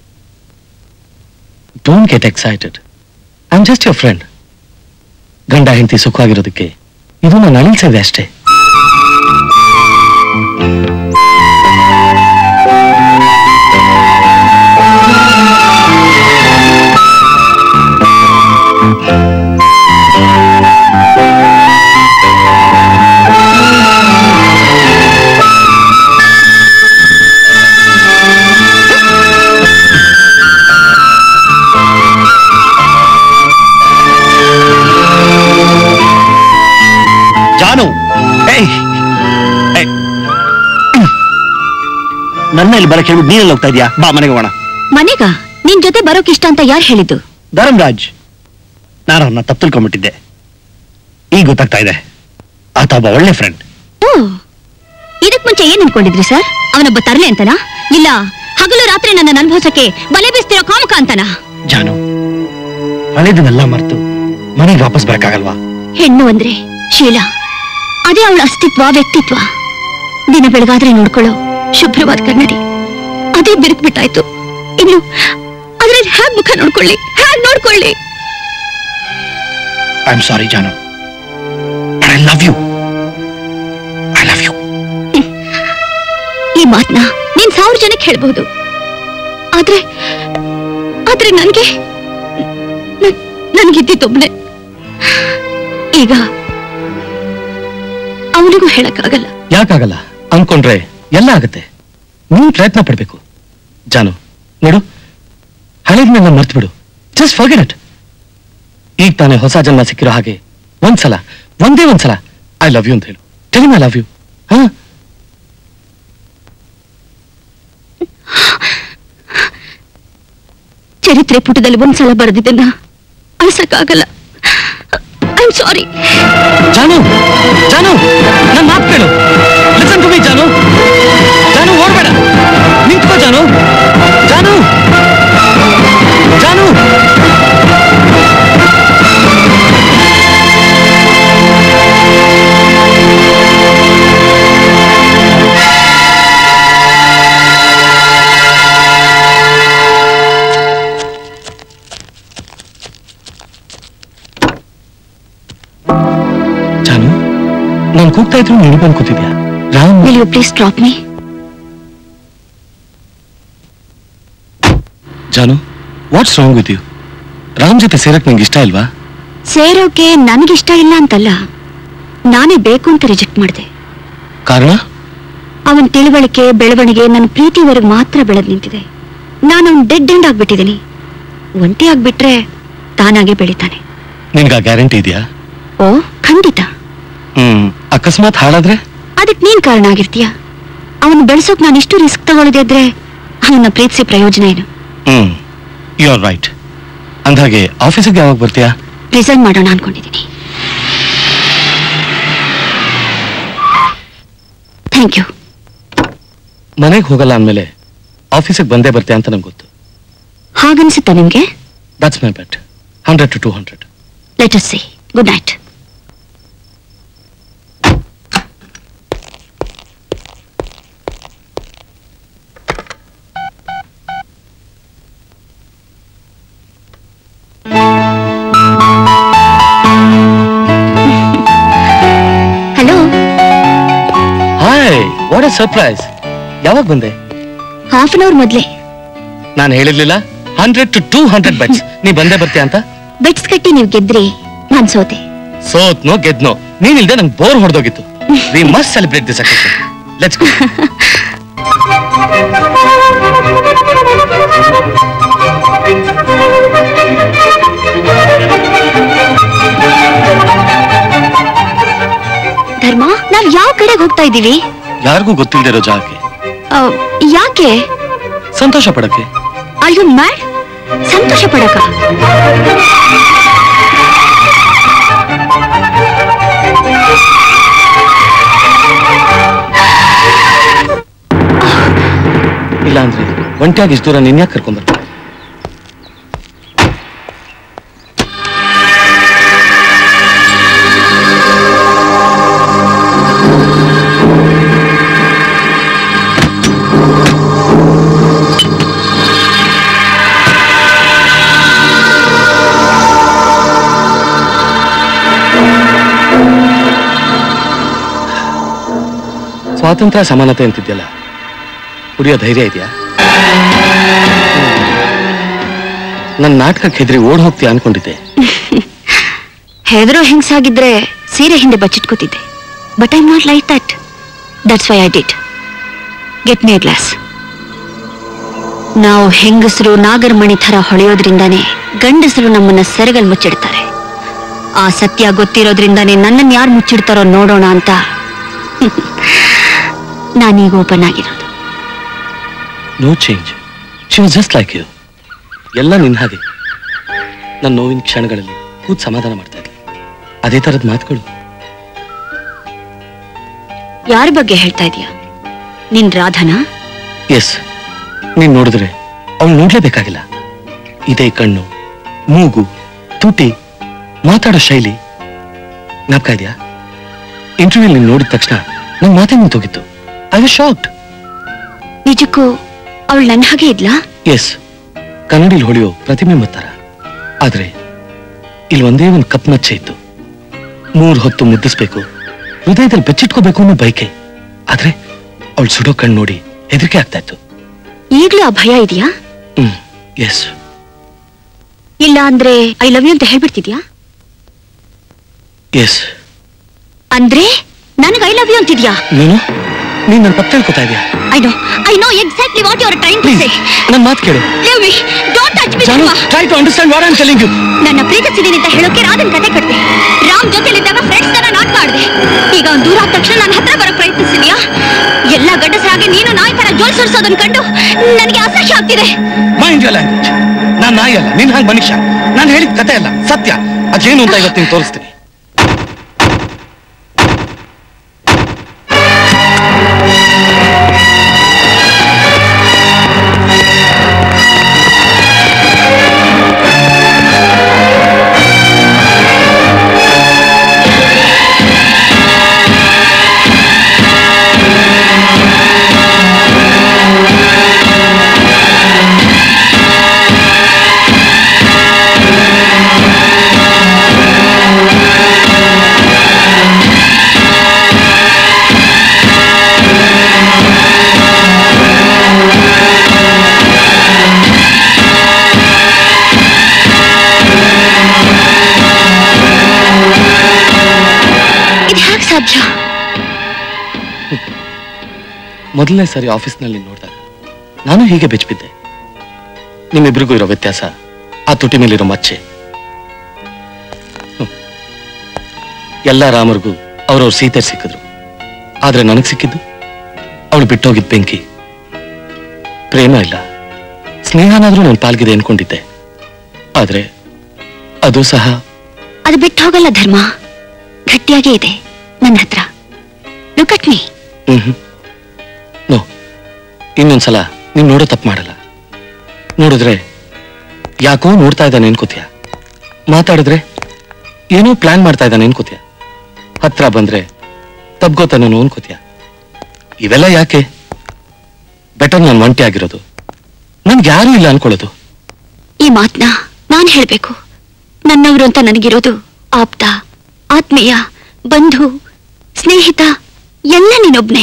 Don't get excited. I am just your friend. ಗಂಡ ಹೆಂಡತಿ ಸುಖವಾಗಿರೋದಕ್ಕೆ ಇದು ನಾನು ಅಳಿಲ್ಸಿದೆ ಅಷ್ಟೇ. ನನ್ನ ಇಲ್ಲಿ ಬರಕ್ಕೆ ಹೇಳ್ಬಿಟ್ಟು ನೀನಲ್ಲಿ ಹೋಗ್ತಾ ಇದೀಯಾ? ಬಾ ಮನೆಗೆ ಹೋಗೋಣ. ಮನೆಗ ನಿನ್ ಜೊತೆ ಬರೋಕ್ ಇಷ್ಟ ಅಂತ ಯಾರು ಹೇಳಿದ್ದು? ಧರ್ಮರಾಜ್. ನಾನು ಅವನ್ನ ತಪ್ಪು ತಿಳ್ಕೊಂಡ್ಬಿಟ್ಟಿದ್ದೆ. ಈಗ ಗೊತ್ತಾಗ್ತಾ ಇದೆ, ಆತ ಒಬ್ಬ ಒಳ್ಳೆ ಫ್ರೆಂಡ್. ಓ, ಇದಕ್ ಮುಂಚೆ ಏನ್ ಅನ್ಕೊಂಡಿದ್ರಿ ಸರ್? ಅವನೊಬ್ಬ ತರ್ಲೆ ಅಂತನಾ, ಇಲ್ಲ ಹಗಲು ರಾತ್ರಿ ನನ್ನ ಅನುಭವಿಸಕ್ಕೆ ಬಲೆ ಬೀಸ್ತಿರೋ ಕಾಮಕ ಅಂತನಾ? ಜಾನು, ಹಳೆದನ್ನೆಲ್ಲ ಮರೆತು ಮನೆಗೆ ವಾಪಸ್ ಬರಕ್ಕಾಗಲ್ವಾ? ಹೆಣ್ಣು ಅಂದ್ರೆ ಶೀಲ, ಅದೇ ಅವಳ ಅಸ್ತಿತ್ವ, ವ್ಯಕ್ತಿತ್ವ. ದಿನ ಬೆಳಗಾದ್ರೆ ನೋಡ್ಕೊಳ್ಳೋ ಶುಭ್ರವಾದ ಕನ್ನಡಿ ಅದೇ ಬಿರುಕ್ಬಿಟ್ಟಾಯ್ತು. ಇನ್ನು ಅದ್ರಲ್ಲಿ ಹ್ಯಾಗ್ ಮುಖ ನೋಡ್ಕೊಳ್ಳಿ, ಹ್ಯಾಗ್ ನೋಡ್ಕೊಳ್ಳಿ? I am sorry Janu, I love you. I love you. ಈ ಮಾತನ್ನ ನೀನ್ 1000 ಜನಕ್ಕೆ ಹೇಳ್ಬಹುದು, ಆದ್ರೆ ನನ್ಗಿದ್ದಿದ್ದೊಬ್ನೆ. ಈಗ ಅವನಿಗೂ ಹೇಳಕ್ಕಾಗಲ್ಲ. ಯಾಕಾಗಲ್ಲ? ಅನ್ಕೊಂಡ್ರೆ ಎಲ್ಲ ಆಗತ್ತೆ. ನೀನ್ ಪ್ರಯತ್ನ ಪಡ್ಬೇಕು. ಜಾನು ನೋಡು, ಹಳೆದ್ನೆಲ್ಲ ಮರ್ತು ಬಿಡು. Just forget it. ಈಗ ತಾನೇ ಹೊಸ ಜನ್ಮ ಸಿಕ್ಕಿರೋ ಹಾಗೆ ಒಂದೇ ಒಂದ್ಸಲ ಐ ಲವ್ ಯು ಅಂತ ಹೇಳು. Tell him I love you. ಹಾ, ಚರಿತ್ರೆ ಪುಟದಲ್ಲಿ ಒಂದ್ಸಲ ಬರೆದಿದ್ದನ್ನ ಅಳಿಸಕ್ಕಾಗಲ್ಲ. I am sorry. ಜಾನು, ನನ್ನ ಮಾತು ಕೇಳು. ಲಿಸನ್ ಟು ಮೀ ಜಾನು. ಓಡ್ಬೇಡ, ನಿಂತ್ಕೋ ಜಾನು. ನಾನು ಕೂಗ್ತಾ ಇದ್ರು ನೀನು ಬಂದು ಕೂತಿದ್ಯಾ? Ram, will you please drop me? Janu, what's wrong with you? Ram ಜೊತೆ ಸೇರಕ್ ನಂಗೆ ಇಷ್ಟ ಇಲ್ವಾ? ಸೇರೋಕೆ ನನಗಿಷ್ಟ ಇಲ್ಲ ಅಂತಲ್ಲ, ನಾನೇ ಬೇಕು ಅಂತ ರಿಜೆಕ್ಟ್ ಮಾಡಿದೆ. ಕಾರಣ? ಅವನ ತಿಳುವಳಿಕೆ, ಬೆಳವಣಿಗೆ ನನ್ನ ಪ್ರೀತಿವರೆಗೆ ಮಾತ್ರ ಬೆಳೆದ್ ನಿಂತಿದೆ. ನಾನು ಅವ್ನು ಡೆಡ್ ಎಂಡ್ ಆಗ್ಬಿಟ್ಟಿದ್ದೀನಿ. ಒಂಟಿ ಆಗ್ಬಿಟ್ರೆ ತಾನಾಗೆ ಬೆಳಿತಾನೆ. ನಿನ್ಗ ಗ್ಯಾರಂಟಿ ಇದೆಯಾ? ಓ, ಖಂಡಿತ. ಅಕಸ್ಮಾತ್ ಹಾಳಾದ್ರೆ? ಅದಕ್ಕೆ ನೀನ್ ಕಾರಣ ಆಗಿರ್ತೀಯ. ಅವನು ಬೆಳೆಸೋಕ್ ನಾನು ಇಷ್ಟು ರಿಸ್ಕ್ ತಗೊಳ್ಳದೆ ಇದ್ರೆ ಅವನ್ನ ಪ್ರೀತಿಸಿ ಪ್ರಯೋಜನ ಏನು? You are right. ಅಂದಾಗೆ ಆಫೀಸಿಗೆ ಯಾವಾಗ ಬರ್ತೀಯಾ? ರಿಸೈನ್ ಮಾಡೋಣ ಅನ್ಕೊಂಡಿದ್ದೀನಿ. Thank you. ಮನೆಗೆ ಹೋಗಲ್ಲ ಅಂದ್ಮೇಲೆ ಆಫೀಸಿಗೆ ಬಂದೇ ಬರ್ತೀಯ ಅಂತ ನಂಗೆ ಗೊತ್ತು. ಹಾಗನ್ಸುತ್ತಾ ನಿಮ್ಗೆ? That's my bet. 100 to 200. Let us see. Good night. Hello. Hi, what a surprise. ಯಾವಾಗ ಬಂದೆ? ಹಾಫ್ ಅನ್ ಅವರ್ ಮೊದ್ಲೇ. ನಾನು ಹೇಳಿರ್ಲಿಲ್ಲ 100 to 200 ಬೆಟ್ಸ್ ನೀ ಬಂದೇ ಬರ್ತೀಯ ಅಂತ? ಬೆಟ್ಸ್ ಕಟ್ಟಿ ನೀವು ಗೆದ್ರಿ, ನಾನ್ ಸೋತೆ. ಸೋತ್ನೋ ಗೆದ್ನೋ, ನೀನಿಲ್ದೆ ನಂಗೆ ಬೋರ್ ಹೊಡೆದೋಗಿತ್ತು. We must celebrate this occasion. Let's go. Dharma, ನಾವ್ ಯಾವ ಕಡೆಗೆ ಹೋಗ್ತಾ ಇದ್ದೀವಿ? ಯಾರಿಗೂ ಗೊತ್ತಿಲ್ಲದೆ ಇರೋ ಜಾಗಕ್ಕೆ. ಯಾಕೆ? ಸಂತೋಷ ಪಡಕ್ಕೆ. Are you mad? ಸಂತೋಷ ಪಡಕ? ಇಲ್ಲ ಅಂದ್ರೆ ಒಂಟಿಯಾಗಿ ಇಷ್ಟು ದೂರ ನಿನ್ಯಾಕೆ ಕರ್ಕೊಂಡ್ಬರ್ತೀನಿ? ಸ್ವಾತಂತ್ರ್ಯ, ಸಮಾನತೆ ಅಂತಿದ್ಯಲ್ಲ, ಕುಡಿಯೋ ಧೈರ್ಯ ಇದೆಯಾ? ನನ್ನ ನಾಟಕಕ್ಕೆ ಹೆದರಿ ಓಡ್ ಹೋಗ್ತೀಯ ಅನ್ಕೊಂಡಿದ್ದೆ. ಹೆದರೋ ಹೆಂಗ್ಸಾಗಿದ್ರೆ ಸೀರೆ ಹಿಂದೆ ಬಚ್ಚಿಟ್ಕೋತಿದ್ದೆ. But I am not like that. That's why I did. Get me a glass. ನಾವು ಹೆಂಗಸರು ನಾಗರಮಣಿ ಥರ ಹೊಳೆಯೋದ್ರಿಂದಾನೇ ಗಂಡಸರು ನಮ್ಮನ್ನ ಸೆರಗಲ್ ಮುಚ್ಚಿಡ್ತಾರೆ. ಆ ಸತ್ಯ ಗೊತ್ತಿರೋದ್ರಿಂದಾನೇ ನನ್ನನ್ನು ಯಾರು ಮುಚ್ಚಿಡ್ತಾರೋ ನೋಡೋಣ ಅಂತ ನಾನೀಗ ಓಪನ್ ಆಗಿರೋದು. No change. She was just like you. ಎಲ್ಲ ನಿನ್ನ ಹಾಗೆ ನನ್ನ ನೋವಿನ ಕ್ಷಣಗಳಲ್ಲಿ ಕೂತ್ ಸಮಾಧಾನ ಮಾಡ್ತಾ ಇದ್ದೆ. ಅದೇ ತರದ ಮಾತುಗಳು. ಯಾರ ಬಗ್ಗೆ ಹೇಳ್ತಾ ಇದೀಯಾ? ನಿನ್ ರಾಧನಾ? ಎಸ್. ನೀನ್ ನೋಡಿದ್ರೆ ಅವಳು ನೋಡ್ಲೇಬೇಕಾಗಿಲ್ಲ. ಇದೇ ಕಣ್ಣು, ಮೂಗು, ತುಟಿ, ಮಾತಾಡೋ ಶೈಲಿ ಜ್ಞಾಪಕ ಇದೆಯಾ? ಇಂಟರ್ವ್ಯೂ ನೀನ್ ನೋಡಿದ ತಕ್ಷಣ ನನ್ ಮಾತೇ ನಿಂತೋಗಿತ್ತು. I was shocked. ನಿಜಕ್ಕೂ ಅವಳು ನನ್ನ ಹಾಗೆ ಇದ್ಲಾ? ಎಸ್. ಕನ್ನಡಿಲಿ ಹೊಳೆಯೋ ಪ್ರತಿಬಿಂಬ ತರ. ಆದ್ರೆ ಇಲ್ಲಿ ಒಂದೇ ಒಂದು ಕಪ್ ಮಚ್ಚೆ ಇತ್ತು. 3 ಹೊತ್ತು ಮುದ್ದಿಸ್ಬೇಕು, ಹೃದಯದಲ್ಲಿ ಬೆಚ್ಚಿಟ್ಕೋಬೇಕು ಅನ್ನೋ ಬಯಕೆ. ಆದ್ರೆ ಅವಳು ಸುಡೋ ಕಣ್ಣು ನೋಡಿ ಹೆದರಿಕೆ ಆಗ್ತಾ ಇತ್ತು. ಈಗ್ಲೂ ಆ ಭಯ ಇದೆಯಾ? ಎಸ್. ಇಲ್ಲ ಅಂದ್ರೆ ಐ ಲವ್ ಯು ಅಂತ ಹೇಳ್ಬಿಡ್ತಿದ್ಯಾ? ಎಸ್. ಅಂದ್ರೆ ನನಗೆ ಐ ಲವ್ ಯು ಅಂತಿದ್ಯಾ? ನೀನು ನನ್ನ ತಪ್ಪು ತಿಳ್ಕೊತಾ ಇದೀಯಾ? I know exactly what you are trying to say. ನನ್ನ ಮಾತು ಕೇಳು. Leave me. Don't touch me. Janu, try to understand what I am telling you. ನನ್ನ ಪ್ರೀತಿಸಿದೀನಿ ಅಂತ ಹೇಳೋಕೆ ರಾಧನ್ ಕತೆ ಕಟ್ದೆ. ರಾಮ್ ಜೊತೆಲಿದ್ದಾಗ ಫ್ರೆಂಡ್ಸ್ ತರ ನಾಟಕ ಆಡ್ದೆ. ಈಗ ಅವ್ನು ದೂರ ಆದ ತಕ್ಷಣ ನನ್ನ ಹತ್ರ ಬರೋಕ್ ಪ್ರಯತ್ನಿಸಿದ್ಯಾ? ಎಲ್ಲ ಗಂಡಸರಾಗಿ ನೀನು ನಾಯಿ ತರ ಜೋಲ್ ಸುರಿಸೋದನ್ನ ಕಂಡು ನನಗೆ ಅಸಹ್ಯ ಆಗ್ತಿದೆ. Mind your language. ನಾನು ನಾಯಿ ಅಲ್ಲ, ನಿನ್ ಹಾಗೆ ಮನುಷ್ಯ. ನಾನು ಹೇಳಿದ ಕತೆ ಅಲ್ಲ, ಸತ್ಯ. ಅದೇನು ಅಂತ ಇವತ್ತು ನಿಂಗೆ ತೋರಿಸ್ತೀನಿ. ಮೊದಲನೇ ಸಾರಿ ಆಫೀಸ್ನಲ್ಲಿ ನೋಡಿದಾಗ ನಾನು ಹೀಗೆ ಬೆಚ್ಚಿಬಿದ್ದೆ. ನಿಮ್ಮಿಬ್ರಿಗೂ ಇರೋ ವ್ಯತ್ಯಾಸ ಆ ತುಟಿ ಮೇಲಿರೋ ಮಚ್ಚೆ. ಎಲ್ಲ ರಾಮರಿಗೂ ಅವ್ರವ್ರ ಸೀತೆ ಸಿಕ್ಕಿದ್ರು. ಆದ್ರೆ ನನಗ್ ಸಿಕ್ಕಿದ್ದು ಅವಳು ಬಿಟ್ಟೋಗಿದ್ ಬೆಂಕಿ. ಪ್ರೇಮ ಇಲ್ಲ, ಸ್ನೇಹನಾದ್ರೂ ನನ್ನ ಪಾಲ್ಗಿದೆ ಅನ್ಕೊಂಡಿದ್ದೆ. ಆದ್ರೆ ಅದು ಸಹ ಅದು ಬಿಟ್ಟು ಹೋಗಲ್ಲ ಧರ್ಮ. ಗಟ್ಟಿಯಾಗೇ ಇದೆ ನನ್ನ ಹತ್ರ. Look at me. ನೋ, ಇನ್ನೊಂದ್ಸಲ ನೀನ್ ನೋಡೋ ತಪ್ಪು ಮಾಡಲ್ಲ. ನೋಡಿದ್ರೆ ಯಾಕೋ ನೋಡ್ತಾ ಇದ್ದಾನೆ ಅನ್ಕೋತೀಯ. ಮಾತಾಡಿದ್ರೆ ಏನೋ ಪ್ಲಾನ್ ಮಾಡ್ತಾ ಇದ್ದಾನೆ ಅನ್ಕೋತೀಯ. ಹತ್ರ ಬಂದ್ರೆ ತಬ್ಗೋತಾನೇನೋ ಅನ್ಕೋತೀಯ. ಇವೆಲ್ಲ ಯಾಕೆ? ಬೆಟರ್ ನಾನು ಒಂಟಿ ಆಗಿರೋದು, ನನ್ಗೆ ಯಾರೂ ಇಲ್ಲ ಅನ್ಕೊಳ್ಳೋದು. ಈ ಮಾತನ್ನ ನಾನ್ ಹೇಳ್ಬೇಕು. ನನ್ನವರು ಅಂತ ನನಗಿರೋದು ಆಪ್ತ, ಆತ್ಮೀಯ, ಬಂಧು, ಸ್ನೇಹಿತ ಎಲ್ಲ ನೀನೊಬ್ನೇ.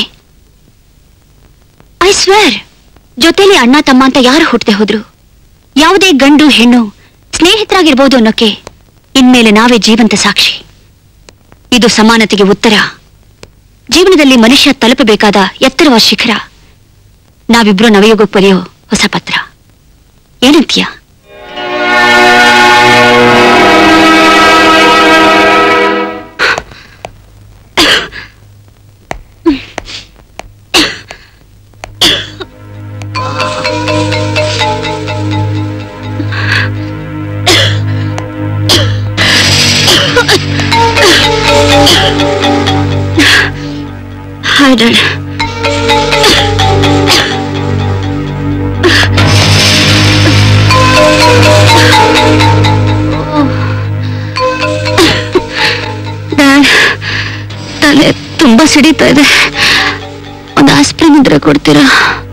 ಐ ಸ್ವೇರ್, ಜೊತೆಲಿ ಅಣ್ಣ ತಮ್ಮ ಅಂತ ಯಾರು ಹುಟ್ಟದೆ ಹೋದ್ರು, ಯಾವುದೇ ಗಂಡು ಹೆಣ್ಣು ಸ್ನೇಹಿತರಾಗಿರ್ಬೋದು ಅನ್ನೋಕೆ ಇನ್ಮೇಲೆ ನಾವೇ ಜೀವಂತ ಸಾಕ್ಷಿ. ಇದು ಸಮಾನತೆಗೆ ಉತ್ತರ. ಜೀವನದಲ್ಲಿ ಮನುಷ್ಯ ತಲುಪಬೇಕಾದ ಎತ್ತರವಾದ ಶಿಖರ. ನಾವಿಬ್ರು ನವಯುಗಕ್ಕೆ ಬರೆಯೋ ಹೊಸ ಪತ್ರ. ಏನಂತೀಯ? Hi, Dad. Dad, ತಲೆ ತುಂಬಾ ಸಿಡಿತಾ ಇದೆ. ಒಂದು ಆಸ್ಪ್ರಿನ್ ಇದ್ರೆ ಕೊಡ್ತೀರಾ?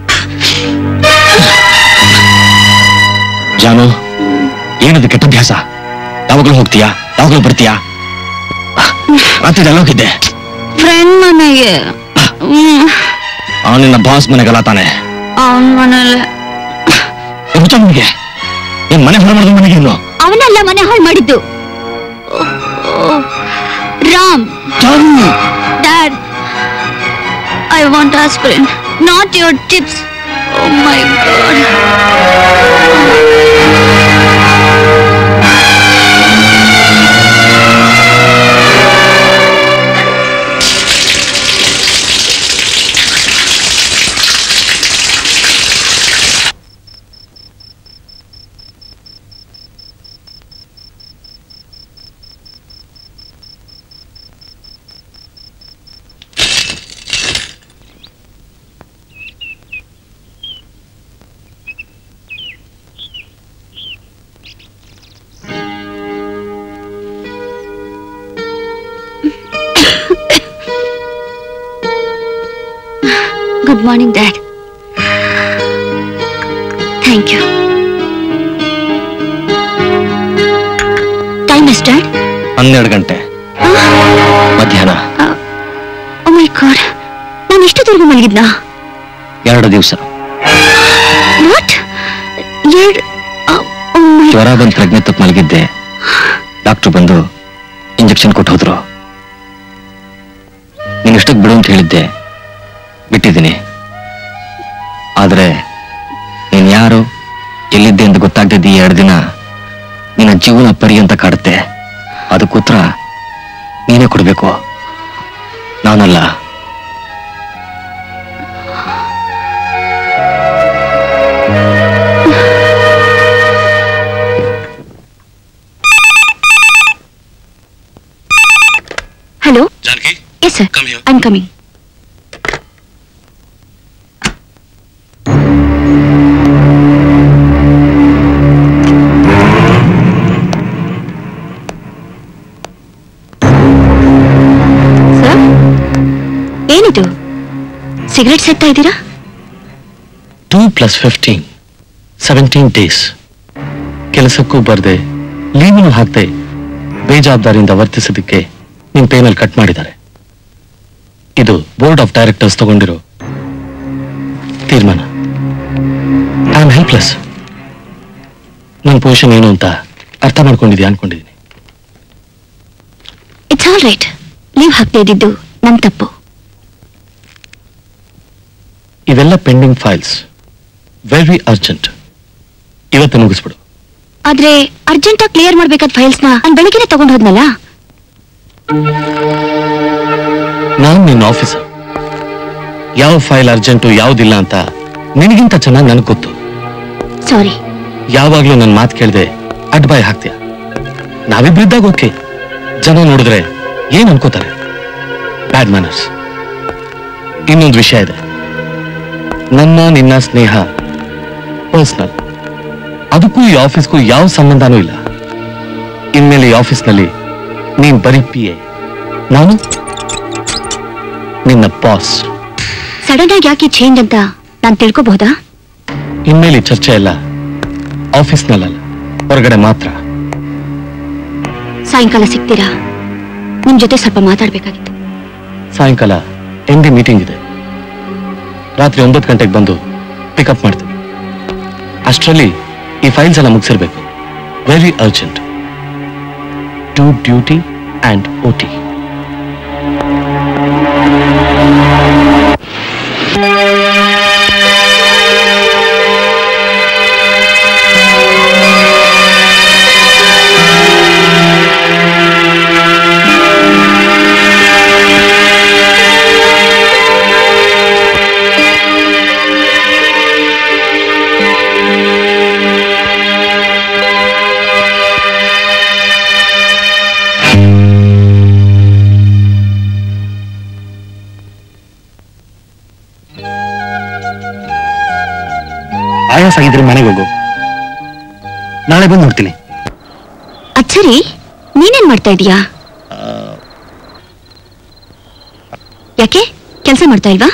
ಜಾನು, ಏನದು ಕೆಟ್ಟ ಅಭ್ಯಾಸ? ಯಾವಾಗಲೂ ಹೋಗ್ತೀಯಾ, ಯಾವಾಗಲೂ ಬರ್ತೀಯಾ? ರಾತ್ರಿ ಹೋಗಿದ್ದೆ ಫ್ರೆಂಡ್ ಮನೆಗೆ. ಅವನಿನ್ನ ಬಾಸ್ ಮನೆಗಲ್ಲ ತಾನೆ? ಅವನ ಮನೇಲೆ. ಮನೆಗೆ ಏನ್ ಮನೆ ಹೊರ ಮಾಡಿದ ಮನೆಗೆ? ಇನ್ನು ಅವನೆಲ್ಲ ಮನೆ ಹಾಳು ಮಾಡಿದ್ದು. Ram. Dad, I want aspirin, not your tips. Oh my god. Good morning dad. Thank you. Time ಎಷ್ಟು ಡ್ಯಾಡ್? 12 ಗಂಟೆ ಮಧ್ಯಾಹ್ನ. ಓ ಮೈ ಗಾಡ್, ನಾನು ಎಷ್ಟೊತ್ತಿವರೆಗೂ ಮಲಗಿದ್ನಾ? 2 ದಿವಸ. ವಾಟ್? ಜ್ವರ ಬಂದು ಪ್ರಜ್ಞೆ ತಪ್ಪು ಮಲಗಿದ್ದೆ. ಡಾಕ್ಟರ್ ಬಂದು ಇಂಜೆಕ್ಷನ್ ಕೊಟ್ಟು ಹೋದ್ರು. ನೀನು ಇಷ್ಟಕ್ಕೆ ಬಿಡು ಅಂತ ಹೇಳಿದ್ದೆ, ಬಿಟ್ಟಿದ್ದೀನಿ. ಆದ್ರೆ ನೀನ್ ಯಾರು, ಎಲ್ಲಿದ್ದೆ ಅಂತ ಗೊತ್ತಾಗ್ತಿದ್ದಿ 2 ದಿನ ನಿನ್ನ ಜೀವನ ಪರ್ಯಂತ ಕಾಡುತ್ತೆ. ಅದಕ್ಕೋತ್ರ ನೀನೇ ಕೊಡ್ಬೇಕು, ನಾನಲ್ಲ. Hello? Janaki? Yes, sir. Come here. I'm coming. Sir? ಏನಿದು? ಸಿಗರೆಟ್ ಸೇರ್ತಾ ಇದ್ದೀರಾ? 2 + 15 17 ಡೇಸ್. ಕೆಲಸಕ್ಕೂ ಬರ್ದೆ, ಲೀವ್ನು ಹಾಕ್ದೆ ಬೇಜವಾಬ್ದಾರಿಯಿಂದ ವರ್ತಿಸೋದಕ್ಕೆ ನಿಮ್ ಪೇನಲ್ಲಿ ಕಟ್ ಮಾಡಿದ್ದಾರೆ. ಇದು ಬೋರ್ಡ್ ಆಫ್ ಡೈರೆಕ್ಟರ್ಸ್ ತಗೊಂಡಿರೋ ತೀರ್ಮಾನ. I am helpless. ನನ್ನ ಪೊಸಿಷನ್ ಏನು ಅಂತ ಅರ್ಥ ಮಾಡ್ಕೊಂಡಿದ್ಯಾ ಅನ್ಕೊಂಡಿದ್ದೀನಿ. It's all right. ಲೀವ್ ಹಾಕ್ತಾ ಇದ್ದಿದ್ದು ನನ್ ತಪ್ಪು. ಇವೆಲ್ಲ ಪೆಂಡಿಂಗ್ ಫೈಲ್ಸ್, ವೆರಿ ಅರ್ಜೆಂಟ್. ಇವತ್ತು ಮುಗಿಸ್ಬಿಡು. ಆದ್ರೆ ಅರ್ಜೆಂಟಾಗಿ ಕ್ಲಿಯರ್ ಮಾಡ್ಬೇಕಾದ ಫೈಲ್ಸ್ನ ನಾನು ಬೆಳಗ್ಗೆನೆ ತಗೊಂಡು ಹೋದ್ನಲ್ಲ. ನಾನು ನಿನ್ನ ಆಫೀಸರ್. ಯಾವ ಫೈಲ್ ಅರ್ಜೆಂಟು ಯಾವ್ದಿಲ್ಲ ಅಂತ ನಿನಗಿಂತ ಚೆನ್ನಾಗಿ ನನಗೆ ಗೊತ್ತು. ಸಾರಿ. ಯಾವಾಗ್ಲೂ ನನ್ನ ಮಾತು ಕೇಳದೆ ಅಡ್ಬಾಯ್ ಹಾಕ್ತೀಯ. ನಾವಿಬ್ರಿದ್ದಾಗ ಓಕೆ, ಜನ ನೋಡಿದ್ರೆ ಏನ್ ಅನ್ಕೋತಾರೆ? Bad manners. ಇನ್ನೊಂದು ವಿಷಯ ಇದೆ. ನನ್ನ ನಿನ್ನ ಸ್ನೇಹ ಪರ್ಸನಲ್. ಅದಕ್ಕೂ ಈ ಆಫೀಸ್ಗೂ ಯಾವ ಸಂಬಂಧನೂ ಇಲ್ಲ. ಇನ್ಮೇಲೆ ಈ ಆಫೀಸ್ನಲ್ಲಿ ನೀನ್ ಬರೀ PA, ನಾನು ನಿನ್ನ ಬಾಸ್. ಸಡನ್ ಆಗಿ ಯಾಕೆ ಚೇಂಜ್ ಅಂತ ನಾನು ತಿಳ್ಕೋಬಹುದಾ? ಇನ್ಮೇಲೆ ಈ ಚರ್ಚೆ ಎಲ್ಲ ಆಫೀಸ್ನಲ್ಲ, ಹೊರಗಡೆ ಮಾತ್ರ. ಸಾಯಂಕಾಲ ಸಿಗ್ತೀರಾ? ನಿಮ್ ಜೊತೆ ಸ್ವಲ್ಪ ಮಾತಾಡ್ಬೇಕಾಗಿತ್ತು. ಸಾಯಂಕಾಲ MD ಮೀಟಿಂಗ್ ಇದೆ. ರಾತ್ರಿ 9 ಗಂಟೆಗೆ ಬಂದು ಪಿಕಪ್ ಮಾಡ್ತೀನಿ. ಅಷ್ಟರಲ್ಲಿ ಈ ಫೈಲ್ಸ್ ಎಲ್ಲ ಮುಗಿಸಿರ್ಬೇಕು. Very urgent. To duty and OT. ಆಯಾಸ ಆಗಿದ್ರೆ ಮನೆಗೆ ಹೋಗು. ನಾಳೆ ಬಂದು ನೋಡ್ತೀನಿ. ಅಚ್ಚರಿ, ನೀನೇನ್ ಮಾಡ್ತಾ ಇದೀಯಾ? ಯಾಕೆ ಕೆಲಸ ಮಾಡ್ತಾ ಇಲ್ವಾ?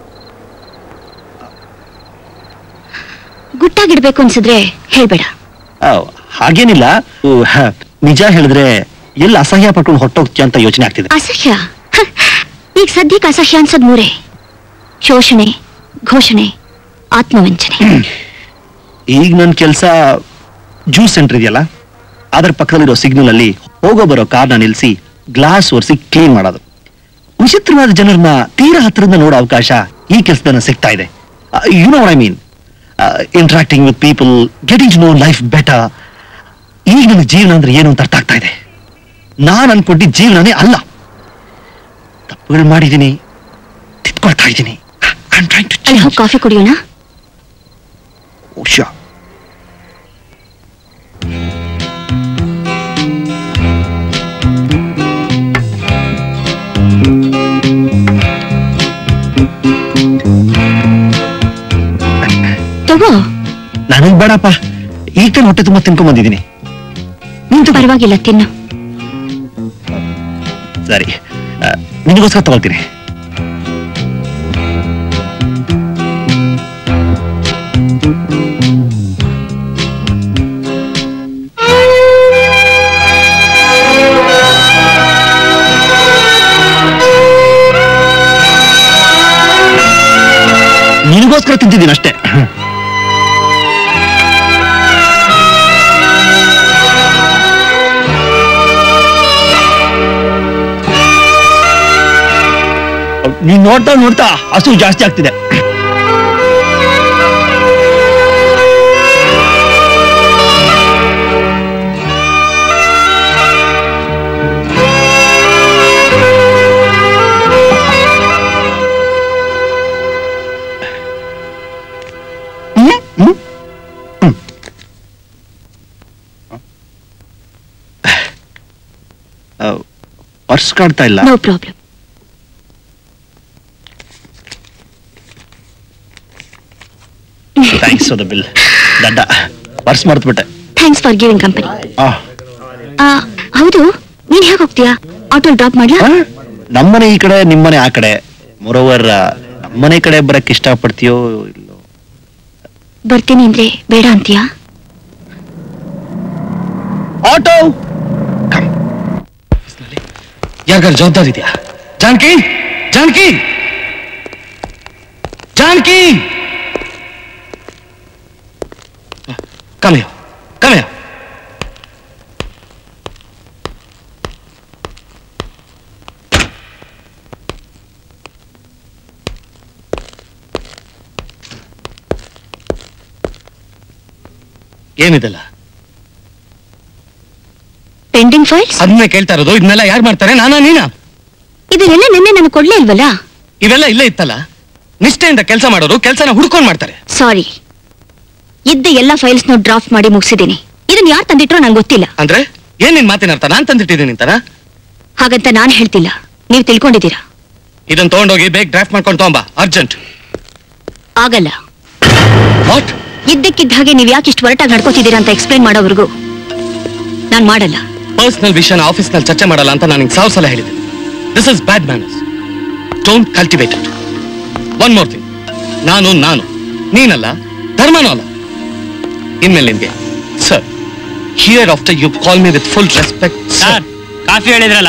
ಗುಟ್ಟಾಗಿಡ್ಬೇಕು ಅನ್ಸಿದ್ರೆ ಹೇಳ್ಬೇಡ. ಹಾಗೇನಿಲ್ಲ. ನಿಜ ಹೇಳಿದ್ರೆ ಎಲ್ಲಿ ಅಸಹ್ಯ ಪಟ್ಕೊಂಡು ಹೊಟ್ಟೋಗ್ತೀಯ ಅಂತ ಯೋಚನೆ ಆಗ್ತಿದೆ. ಅಸಹ್ಯ? ಈಗ ಸದ್ಯಕ್ಕೆ ಅಸಹ್ಯ ಅನ್ಸೋದ್ 3: ಶೋಷಣೆ, ಘೋಷಣೆ, ಆತ್ಮವಂಚನೆ. ಈಗ ನನ್ನ ಕೆಲಸ ಜ್ಯೂಸ್ ಸೆಂಟರ್ ಇದೆಯಲ್ಲ, ಅದರ ಪಕ್ಕದಲ್ಲಿರೋ ಸಿಗ್ನಲ್ ಅಲ್ಲಿ ಹೋಗೋ ಬರೋ ಕಾರ್ನ ನಿಲ್ಲಿಸಿ ಗ್ಲಾಸ್ ಒರೆಸಿ ಕ್ಲೀನ್ ಮಾಡೋದು. ವಿಚಿತ್ರವಾದ ಜನರನ್ನ ತೀರಾ ಹತ್ತಿರದಿಂದ ನೋಡೋ ಅವಕಾಶ ಈ ಕೆಲಸದ ಸಿಗ್ತಾ ಇದೆ. You know what I mean. Interacting with people, getting to know life better. ಈಗ ನನಗೆ ಜೀವನ ಅಂದ್ರೆ ಏನು ಅಂತ ಅರ್ಥ ಆಗ್ತಾ ಇದೆ. ನಾನು ಅನ್ಕೊಂಡಿದ್ದ ಜೀವನನೇ ಅಲ್ಲ. ತಪ್ಪುಗಳು ಮಾಡಿದ್ದೀನಿ, ತಿದ್ಕೊಳ್ತಾ ಇದ್ದೀನಿ. ಅಲ್ಲಿ ಹೋಗಿ ಕಾಫಿ ಕುಡಿಯೋಣ. ಉಷಾ, ತಗೋ. ನನಗ್ ಬೇಡಪ್ಪ, ಈಗ ತಾನು ಹೊಟ್ಟೆ ತುಂಬಾ ತಿನ್ಕೊಂಡ್ ಬಂದಿದ್ದೀನಿ. ನಿಂತು ಪರವಾಗಿಲ್ಲ, ತಿನ್ನು. ಸರಿ, ನಿನಗೋಸ್ಕರ ತಗೊಳ್ತೀನಿ. ತಿಂತಿದ್ದೀನಿ ಅಷ್ಟೇ. ನೀನ್ ನೋಡ್ತಾ ನೋಡ್ತಾ ಹಸು ಜಾಸ್ತಿ ಆಗ್ತಿದೆ. ಪರ್ಸ್ ಕಾಡ್ತಾ ಇಲ್ಲ. No problem. Thanks for the bill. ದಡ್ಡ ಪರ್ಸ್ ಮರ್ತ್ಬಿಟ್ಟೆ. Thanks for giving company. ಹೌದು, ನೀನ್ ಹೇಗೆ ಹೋಗ್ತೀಯಾ? ಆಟೋ ಡ್ರಾಪ್ ಮಾಡ್ಲಾ? ನಮ್ಮನೆ ಈ ಕಡೆ, ನಿಮ್ಮನೆ ಆ ಕಡೆ. ಮೊರೋವರ್ ನಮ್ಮನೆ ಕಡೆ ಬರಕ್ ಇಷ್ಟಪಡ್ತೀಯೋ ಇಲ್ಲೋ? ಬರ್ತೀನಿ ಅಂದ್ರೆ ಬೇಡ ಅಂತೀಯಾ? ಆಟೋ ಯಾರಿಗಾರ ಜವಾಬ್ದಾರಿ ಇದೆಯಾ? Janaki, Janaki, Janaki, come here, come here. ಏನಿದೆಲ್ಲ? Pending files. ಅದನ್ನೇ ಕೇಳ್ತಾ ಇರೋದು. ಇದನ್ನೆಲ್ಲ ಯಾರು ಮಾಡ್ತಾರೆ? ನಾನಾ ನೀನಾ? ಇದನ್ನೆಲ್ಲ ನಿನ್ನೆ ನನಗೆ ಕೊಡ್ಲೇ ಇಲ್ವಲ್ಲ? ಇವೆಲ್ಲ ಇಲ್ಲೇ ಇತ್ತಲ್ಲ. ನಿಷ್ಠೆಯಿಂದ ಕೆಲಸ ಮಾಡೋರು ಕೆಲಸನ ಹುಡ್ಕೊಂಡ್ ಮಾಡ್ತಾರೆ. ಸಾರಿ, ಇದ್ದ ಎಲ್ಲ ಫೈಲ್ಸ್ ನ ಡ್ರಾಫ್ಟ್ ಮಾಡಿ ಮುಗಿಸಿದ್ದೀನಿ. ಇದನ್ನ ಯಾರು ತಂದಿಟ್ರೋ ನಂಗೆ ಗೊತ್ತಿಲ್ಲ. ಅಂದ್ರೆ ಏನ್ ನಿನ್ ಮಾತಿನ ಅರ್ಥ? ನಾನ್ ತಂದಿಟ್ಟಿದ್ದೀನಿ ಅಂತಾನ? ಹಾಗಂತ ನಾನ್ ಹೇಳ್ತಿಲ್ಲ, ನೀವು ತಿಳ್ಕೊಂಡಿದ್ದೀರಾ. ಇದನ್ನ ತಗೊಂಡೋಗಿ ಬೇಗ ಡ್ರಾಫ್ಟ್ ಮಾಡ್ಕೊಂಡು ತಗೊಂಬಾ, ಅರ್ಜೆಂಟ್. ಆಗಲ್ಲ. ವಾಟ್? ಇದ್ದಕ್ಕಿದ್ದ ಹಾಗೆ ನೀವ್ ಯಾಕೆ ಇಷ್ಟು ಹೊರಟಾಗಿ ನಡ್ಕೋತಿದ್ದೀರಾ ಅಂತ ಎಕ್ಸ್ಪ್ಲೈನ್ ಮಾಡೋವರೆಗೂ ನಾನ್ ಮಾಡಲ್ಲ. ಪರ್ಸನಲ್ ವಿಷಯನ ಆಫೀಸ್ ನಲ್ಲಿ ಚರ್ಚೆ ಮಾಡಲ್ಲ ಅಂತ ನಾನು 1000 ಸಲ ಹೇಳಿದೆ. This is bad manners. Don't cultivate it. One more thing, ನಾನು ನೀನಲ್ಲ, ಧರ್ಮನೂ ಅಲ್ಲ. ಇನ್ಮೇಲೆ ನಿಮ್ಗೆ sir, hereafter you call me with full respect. Sir, coffee ಹೇಳಿದ್ರಲ್ಲ.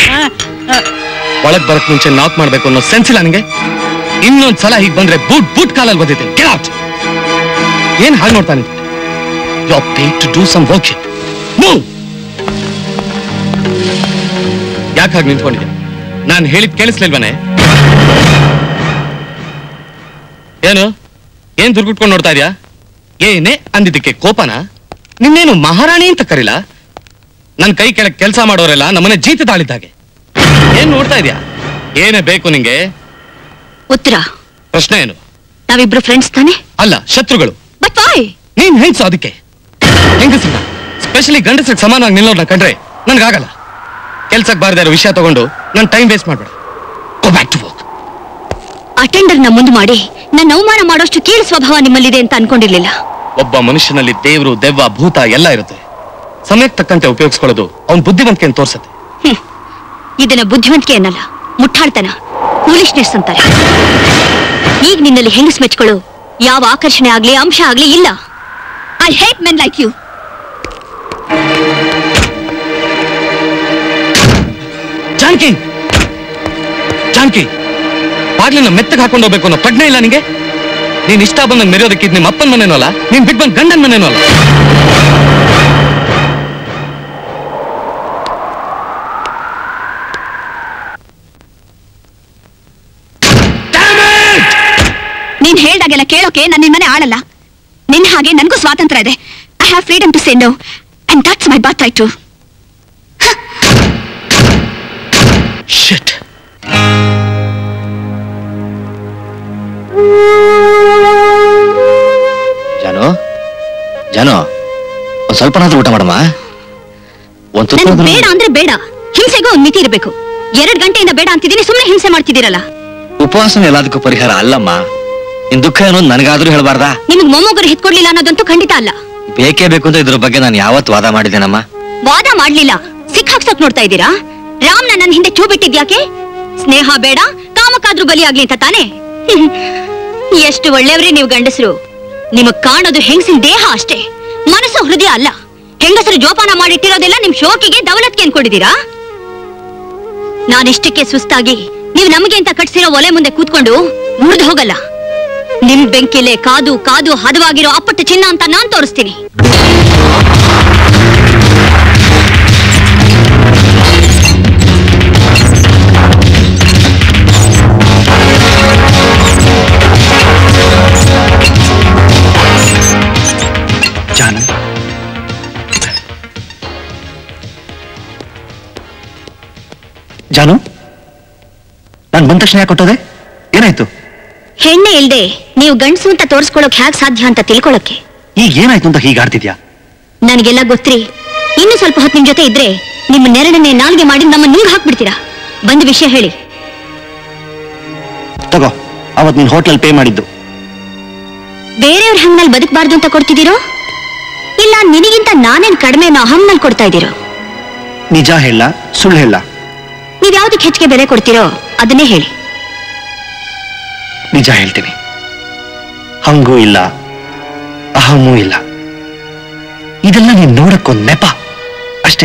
ಒಳಗ್ ಬರಕ್ ಮುಂಚೆ ನಾಕ್ ಮಾಡ್ಬೇಕು ಅನ್ನೋ ಸೆನ್ಸ್ ಇಲ್ಲ ನಿಂಗೆ? ಇನ್ನೊಂದ್ ಸಲ ಹೀಗ್ ಬಂದ್ರೆ ಬೂಟ್ ಕಾಲಲ್ಲಿ ಬಂದಿದ್ದೇನೆ. Get out. ಏನ್ ಹಾಗೆ ನೋಡ್ತಾನೆ? You are paid to do some work. Move. ಯಾಕೆ ಹಾಗೆ ನಿಂತ್ಕೊಂಡಿದ್ದೆ? ನಾನು ಹೇಳಿದ್ ಕೇಳಿಸ್ಲಿಲ್ವನೇ? ಏನು ಏನ್ ದುರ್ಗುಟ್ಕೊಂಡು ನೋಡ್ತಾ ಇದೀಯಾ? ಏನೇ ಅಂದಿದ್ದಕ್ಕೆ ಕೋಪನ? ನಿನ್ನೇನು ಮಹಾರಾಣಿ ಅಂತ ಕರಿಲ್ಲ? ನನ್ ಕೈ ಕೆಳಗೆ ಕೆಲಸ ಮಾಡೋರೆಲ್ಲ ನಮ್ಮನೆ ಜೀತ ತಾಳಿದ್ದಾಗೆ. ಏನ್ ನೋಡ್ತಾ ಇದೀಯಾ? ಏನೇ ಬೇಕು ನಿಂಗೆ? ಉತ್ತರ. ಪ್ರಶ್ನೆ ಏನು? ನಾವಿಬ್ರು ಫ್ರೆಂಡ್ಸ್ ತಾನೆ? ಅಲ್ಲ, ಶತ್ರುಗಳು. But why? ನೀನ್ ಹೆಂಗ್ಸು, ಅದಕ್ಕೆ ಹೆಂಗಸ್ರನ್ನ, ಸ್ಪೆಷಲಿ ಗಂಡಸ್ರಿಗೆ ಸಮಾನವಾಗಿ ನಿಲ್ಲೋರ್ನ ಕಂಡ್ರೆ ನನ್ಗಾಗಲ್ಲ. ಕೆಲ್ಸಕ್ಕೆ ಬಾರದೇ ಇರೋ ವಿಷಯ ತಗೊಂಡು ನನ್ ಟೈಮ್ ವೇಸ್ಟ್ ಮಾಡ್ಬೇಡ. Go back to work. Attender ನ ಮುಂದೆ ಮಾಡಿ ನನ್ನ ಅವಮಾನ ಮಾಡೋಷ್ಟು ಕೀಳು ಸ್ವಭಾವ ನಿಮ್ಮಲ್ಲಿದೆ ಅಂತ ಅನ್ಕೊಂಡಿರ್ಲಿಲ್ಲ. ಒಬ್ಬ ಮನುಷ್ಯನಲ್ಲಿ ದೇವ್ರು, ದೆವ್ವ, ಭೂತ ಎಲ್ಲ ಇರುತ್ತೆ. ಸಮಯಕ್ಕೆ ತಕ್ಕಂತೆ ಉಪಯೋಗಿಸ್ಕೊಳ್ಳೋದು ಅವನ್ ಬುದ್ಧಿವಂತಿಕೆಯನ್ನು ತೋರ್ಸತ್ತೆ. ಇದನ್ನ ಬುದ್ಧಿವಂತಿಕೆ ಅನ್ನಲ್ಲ, ಮುಟ್ಟಾಳ್ತನ, ಫೂಲಿಶ್ನೆಸ್ ಅಂತಾರೆ. ಈಗ ನಿನ್ನಲ್ಲಿ ಹೆಂಗಸ್ ಮೆಚ್ಕೊಳ್ಳೋ ಯಾವ ಆಕರ್ಷಣೆ ಆಗ್ಲಿ, ಅಂಶ ಆಗ್ಲಿ ಇಲ್ಲ. I hate men like you. Janaki, Janaki, ಬಾಗ್ಲಿನ ಮೆತ್ತಗೆ ಹಾಕೊಂಡು ಹೋಗ್ಬೇಕು ಅನ್ನೋ ಪ್ರಜ್ಞೆ ಇಲ್ಲ ನಿಂಗೆ? ನೀನ್ ಇಷ್ಟ ಬಂದಂಗೆ ಮೆರೆಯೋದಕ್ಕಿದ್ ನಿಮ್ಮ ಅಪ್ಪನ ಮನೇನೂ ಅಲ್ಲ, ನೀನ್ ಬಿಟ್ಟು ಬಂದ್ ಗಂಡನ ಮನೇನೂ ಅಲ್ಲ. ನೀನ್ ಹೇಳ್ದಾಗೆಲ್ಲ ಕೇಳೋಕೆ ನಾನು ನಿನ್ ಮನೆ ಆಳಲ್ಲ. ನಿನ್ ಹಾಗೆ ನನಗೂ ಸ್ವಾತಂತ್ರ್ಯ ಇದೆ. I have freedom to say no, and that's my birth right too. Shit. Janu, Janu, ಒಂದ್ ಸ್ವಲ್ಪನಾದ್ರೂ ಊಟ ಮಾಡಮ್ಮ. ನನ್ಗೆ ಬೇಡ ಅಂದ್ರೆ ಬೇಡ. ಹಿಂಸೆಗೂ ಒಂದ್ ಮಿತಿ ಇರಬೇಕು. 2 ಗಂಟೆಯಿಂದ ಬೇಡ ಅಂತಿದ್ದೀನಿ, ಸುಮ್ಮನೆ ಹಿಂಸೆ ಮಾಡ್ತಿದ್ದೀರಲ್ಲ. ಉಪವಾಸನ ಎಲ್ಲದಕ್ಕೂ ಪರಿಹಾರ ಅಲ್ಲಮ್ಮ. ನಿನ್ ದುಃಖ ಏನೋ ನನಗಾದ್ರೂ ಹೇಳ್ಬಾರ್ದಾ? ನಿಮ್ಗೆ ಮೊಮ್ಮಗರು ಹಿತ್ಕೊಡ್ಲಿಲ್ಲ ಅನ್ನೋದಂತೂ ಖಂಡಿತ ಅಲ್ಲ. ಬೇಕೇ ಬೇಕು ಅಂತ ಇದ್ರ ಬಗ್ಗೆ ನಾನು ಯಾವತ್ತು ವಾದ ಮಾಡಿದ್ದೇನಮ್ಮ? ವಾದ ಮಾಡ್ಲಿಲ್ಲ, ಸಿಕ್ಕಾಕ್ಸಕ್ ನೋಡ್ತಾ ಇದ್ದೀರಾ? ರಾಮ್ನ ನನ್ನ ಹಿಂದೆ ಚೂ ಬಿಟ್ಟಿದ್ಯಾಕೆ? ಸ್ನೇಹ ಬೇಡ, ಕಾಮಕ್ಕಾದ್ರೂ ಬಲಿಯಾಗ್ಲಿ ಅಂತ ತಾನೆ? ಎಷ್ಟು ಒಳ್ಳೆಯವ್ರಿ ನೀವು ಗಂಡಸರು. ನಿಮಗ್ ಕಾಣೋದು ಹೆಂಗಸಿನ ದೇಹ ಅಷ್ಟೇ, ಮನಸ್ಸು ಹೃದಯ ಅಲ್ಲ. ಹೆಂಗಸರು ಜೋಪಾನ ಮಾಡಿಟ್ಟಿರೋದೆಲ್ಲ ನಿಮ್ ಶೋಕಿಗೆ, ದೌಲತ್ಗೆ ಅನ್ಕೊಂಡಿದ್ದೀರಾ? ನಾನಿಷ್ಟಕ್ಕೆ ಸುಸ್ತಾಗಿ ನೀವು ನಮಗೆ ಅಂತ ಕಟ್ಸಿರೋ ಒಲೆ ಮುಂದೆ ಕೂತ್ಕೊಂಡು ಮುರಿದು ಹೋಗಲ್ಲ. ನಿಮ್ ಬೆಂಕಿಲೆ ಕಾದು ಕಾದು ಹದವಾಗಿರೋ ಅಪ್ಪಟ ಚಿನ್ನ ಅಂತ ನಾನ್ ತೋರಿಸ್ತೀನಿ. ಜಾನು, ಜಾನು, ನಾನು ಬಂದ ತಕ್ಷಣ ಯಾಕೆ ಕೊಟ್ಟೋದೆ? ಏನಾಯ್ತು? ಹೆಣ್ಣೆ ಇಲ್ದೆ ನೀವು ಗಂಡಸು ಅಂತ ತೋರಿಸ್ಕೊಳ್ಳೋಕ್ ಹ್ಯಾಕ್ ಸಾಧ್ಯ ಅಂತ ತಿಳ್ಕೊಳ್ಳೋಕೆ. ಈಗ ಏನಾಯ್ತು ಅಂತ ಹೀಗಾಡ್ತಿದ್ಯಾ? ನನಗೆಲ್ಲ ಗೊತ್ತ್ರಿ. ಇನ್ನು ಸ್ವಲ್ಪ ಹೊತ್ತು ನಿಮ್ ಜೊತೆ ಇದ್ರೆ ನಿಮ್ಮ ನೆರಳನ್ನೇ ನಾಲ್ಗೆ ಮಾಡಿ ನಮ್ಮ ನುಂಗ್ ಹಾಕ್ಬಿಡ್ತೀರಾ. ಬಂದ ವಿಷಯ ಹೇಳಿ. ತಗೋ, ಅವತ್ ನೀನ್ ಹೋಟ್ಲಲ್ಲಿ ಪೇ ಮಾಡಿದ್ದು. ಬೇರೆಯವ್ರ ಹಂಗನಲ್ಲಿ ಬದುಕಬಾರ್ದು ಅಂತ ಕೊಡ್ತಿದ್ದೀರೋ ಇಲ್ಲ ನಿನಗಿಂತ ನಾನೇನ್ ಕಡಿಮೆ ಹಂಗನಲ್ಲಿ ಕೊಡ್ತಾ ಇದ್ದೀರೋ? ನಿಜ ಹೇಳ, ಸುಳ್ಳು ಹೇಳ? ನೀವ್ ಯಾವ್ದಕ್ಕೆ ಹೆಚ್ಚಿಗೆ ಬೆಲೆ ಕೊಡ್ತೀರೋ ಅದನ್ನೇ ಹೇಳಿ. ನಿಜ ಹೇಳ್ತೀನಿ. ಹಂಗೂ ಇಲ್ಲ, ಅಹಮೂ ಇಲ್ಲ. ಇದೆಲ್ಲ ನೀನ್ ನೋಡಕ್ಕೊಂದ್ ನೆಪ ಅಷ್ಟೇ.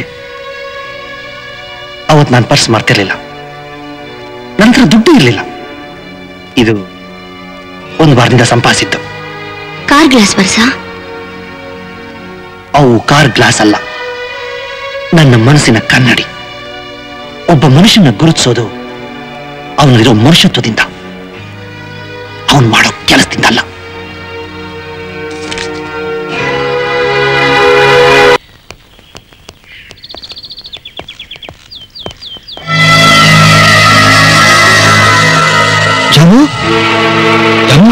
ಅವತ್ ನಾನು ಪರ್ಸ್ ಮಾಡ್ತಿರ್ಲಿಲ್ಲ, ನಂತರ ದುಡ್ಡು ಇರ್ಲಿಲ್ಲ. ಇದು ಒಂದು ವಾರದಿಂದ ಸಂಪಾದಿಸಿದ್ದು. ಕಾರ್ ಗ್ಲಾಸ್ ಪರ್ಸ? ಅವು ಕಾರ್ ಗ್ಲಾಸ್ ಅಲ್ಲ, ನನ್ನ ಮನಸ್ಸಿನ ಕನ್ನಡಿ. ಒಬ್ಬ ಮನುಷ್ಯನ ಗುರುತಿಸೋದು ಅವನಿಗಿರೋ ಮನುಷ್ಯತ್ವದಿಂದ, ಅವನು ಮಾಡೋ ಕೆಲಸದಿಂದ ಅಲ್ಲ. ಜಾನು, ಜಾನು,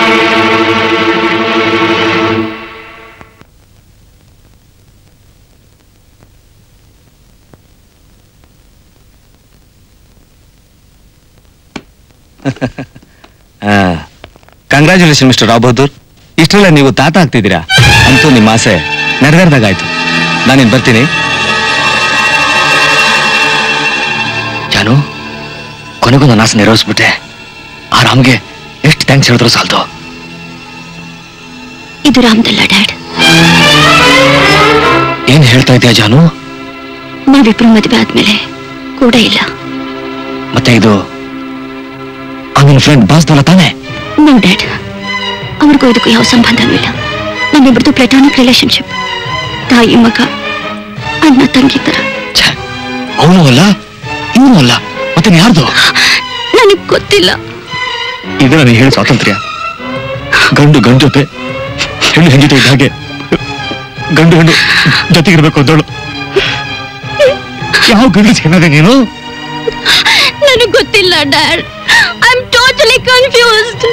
ಕಂಗ್ರಾಚುಲೇಷನ್ ಮಿಸ್ಟರ್ ರಾವ್ ಬಹದ್ದೂರ್. ಇಷ್ಟೆಲ್ಲ ನೀವು ತಾತ ಆಗ್ತಿದ್ದೀರಾ. ಅಂತೂ ನಿಮ್ಮ ಆಸೆ ನೆರವೇರ್ದಾಗಾಯ್ತು. ನಾನೇನ್ ಬರ್ತೀನಿ. ಜಾನು, ಕೊನೆಗೂ ನನ್ನ ಆಸೆ ನೆರವೇರಿಸ್ಬಿಟ್ಟೆ. ಆ ರಾಮ್ಗೆ ಎಷ್ಟು ಥ್ಯಾಂಕ್ಸ್ ಹೇಳಿದ್ರು ಸಾಲ್ದು. ಇದು ರಾಮ್ದಲ್ಲ ಡ್ಯಾಡ್. ಏನ್ ಹೇಳ್ತಾ ಇದೆಯಾ ಜಾನು? ನಾವಿಬ್ರು ಮದುವೆ ಆದ್ಮೇಲೆ ಕೂಡ ಇಲ್ಲ. ಮತ್ತೆ ಇದು ನಿನ್ನ ಫ್ರೆಂಡ್ ಬಾಸ್ದಲ್ಲ ತಾನೆ? ನೋ ಡ್ಯಾಡ್, ಅವ್ರಿಗೂ ಇದಕ್ಕೂ ಯಾವ ಸಂಬಂಧನೂ ಇಲ್ಲ. ನಮ್ಮಿಬ್ರದ್ದು ಪ್ಲಾಟಾನಿಕ್ ರಿಲೇಶನ್ಶಿಪ್. ತಾಯಿ ಮಗ, ಅಣ್ಣ ತಂಗಿ ತರ. ಅವನು ಅಲ್ಲ, ಇವನು ಅಲ್ಲ, ಮತ್ತೆ ಯಾರ್ದು? ನನಗ್ ಗೊತ್ತಿಲ್ಲ. ಇದು ನನಗೆ ಹೇಳಿ ಸ್ವಾತಂತ್ರ್ಯ. ಗಂಡು ಗಂಡು ಜೊತೆ, ಹೆಣ್ಣು ಹೆಣ್ಣು ಜೊತೆ ಇದ್ದ ಹಾಗೆ ಗಂಡು ಹೆಣ್ಣು ಜೊತೆಗಿರ್ಬೇಕು ಅಂದೋಳು. ಯಾವ ಗಂಡು ಚೆನ್ನದೆ ನೀನು? ನನಗ್ ಗೊತ್ತಿಲ್ಲ dad. I am totally confused.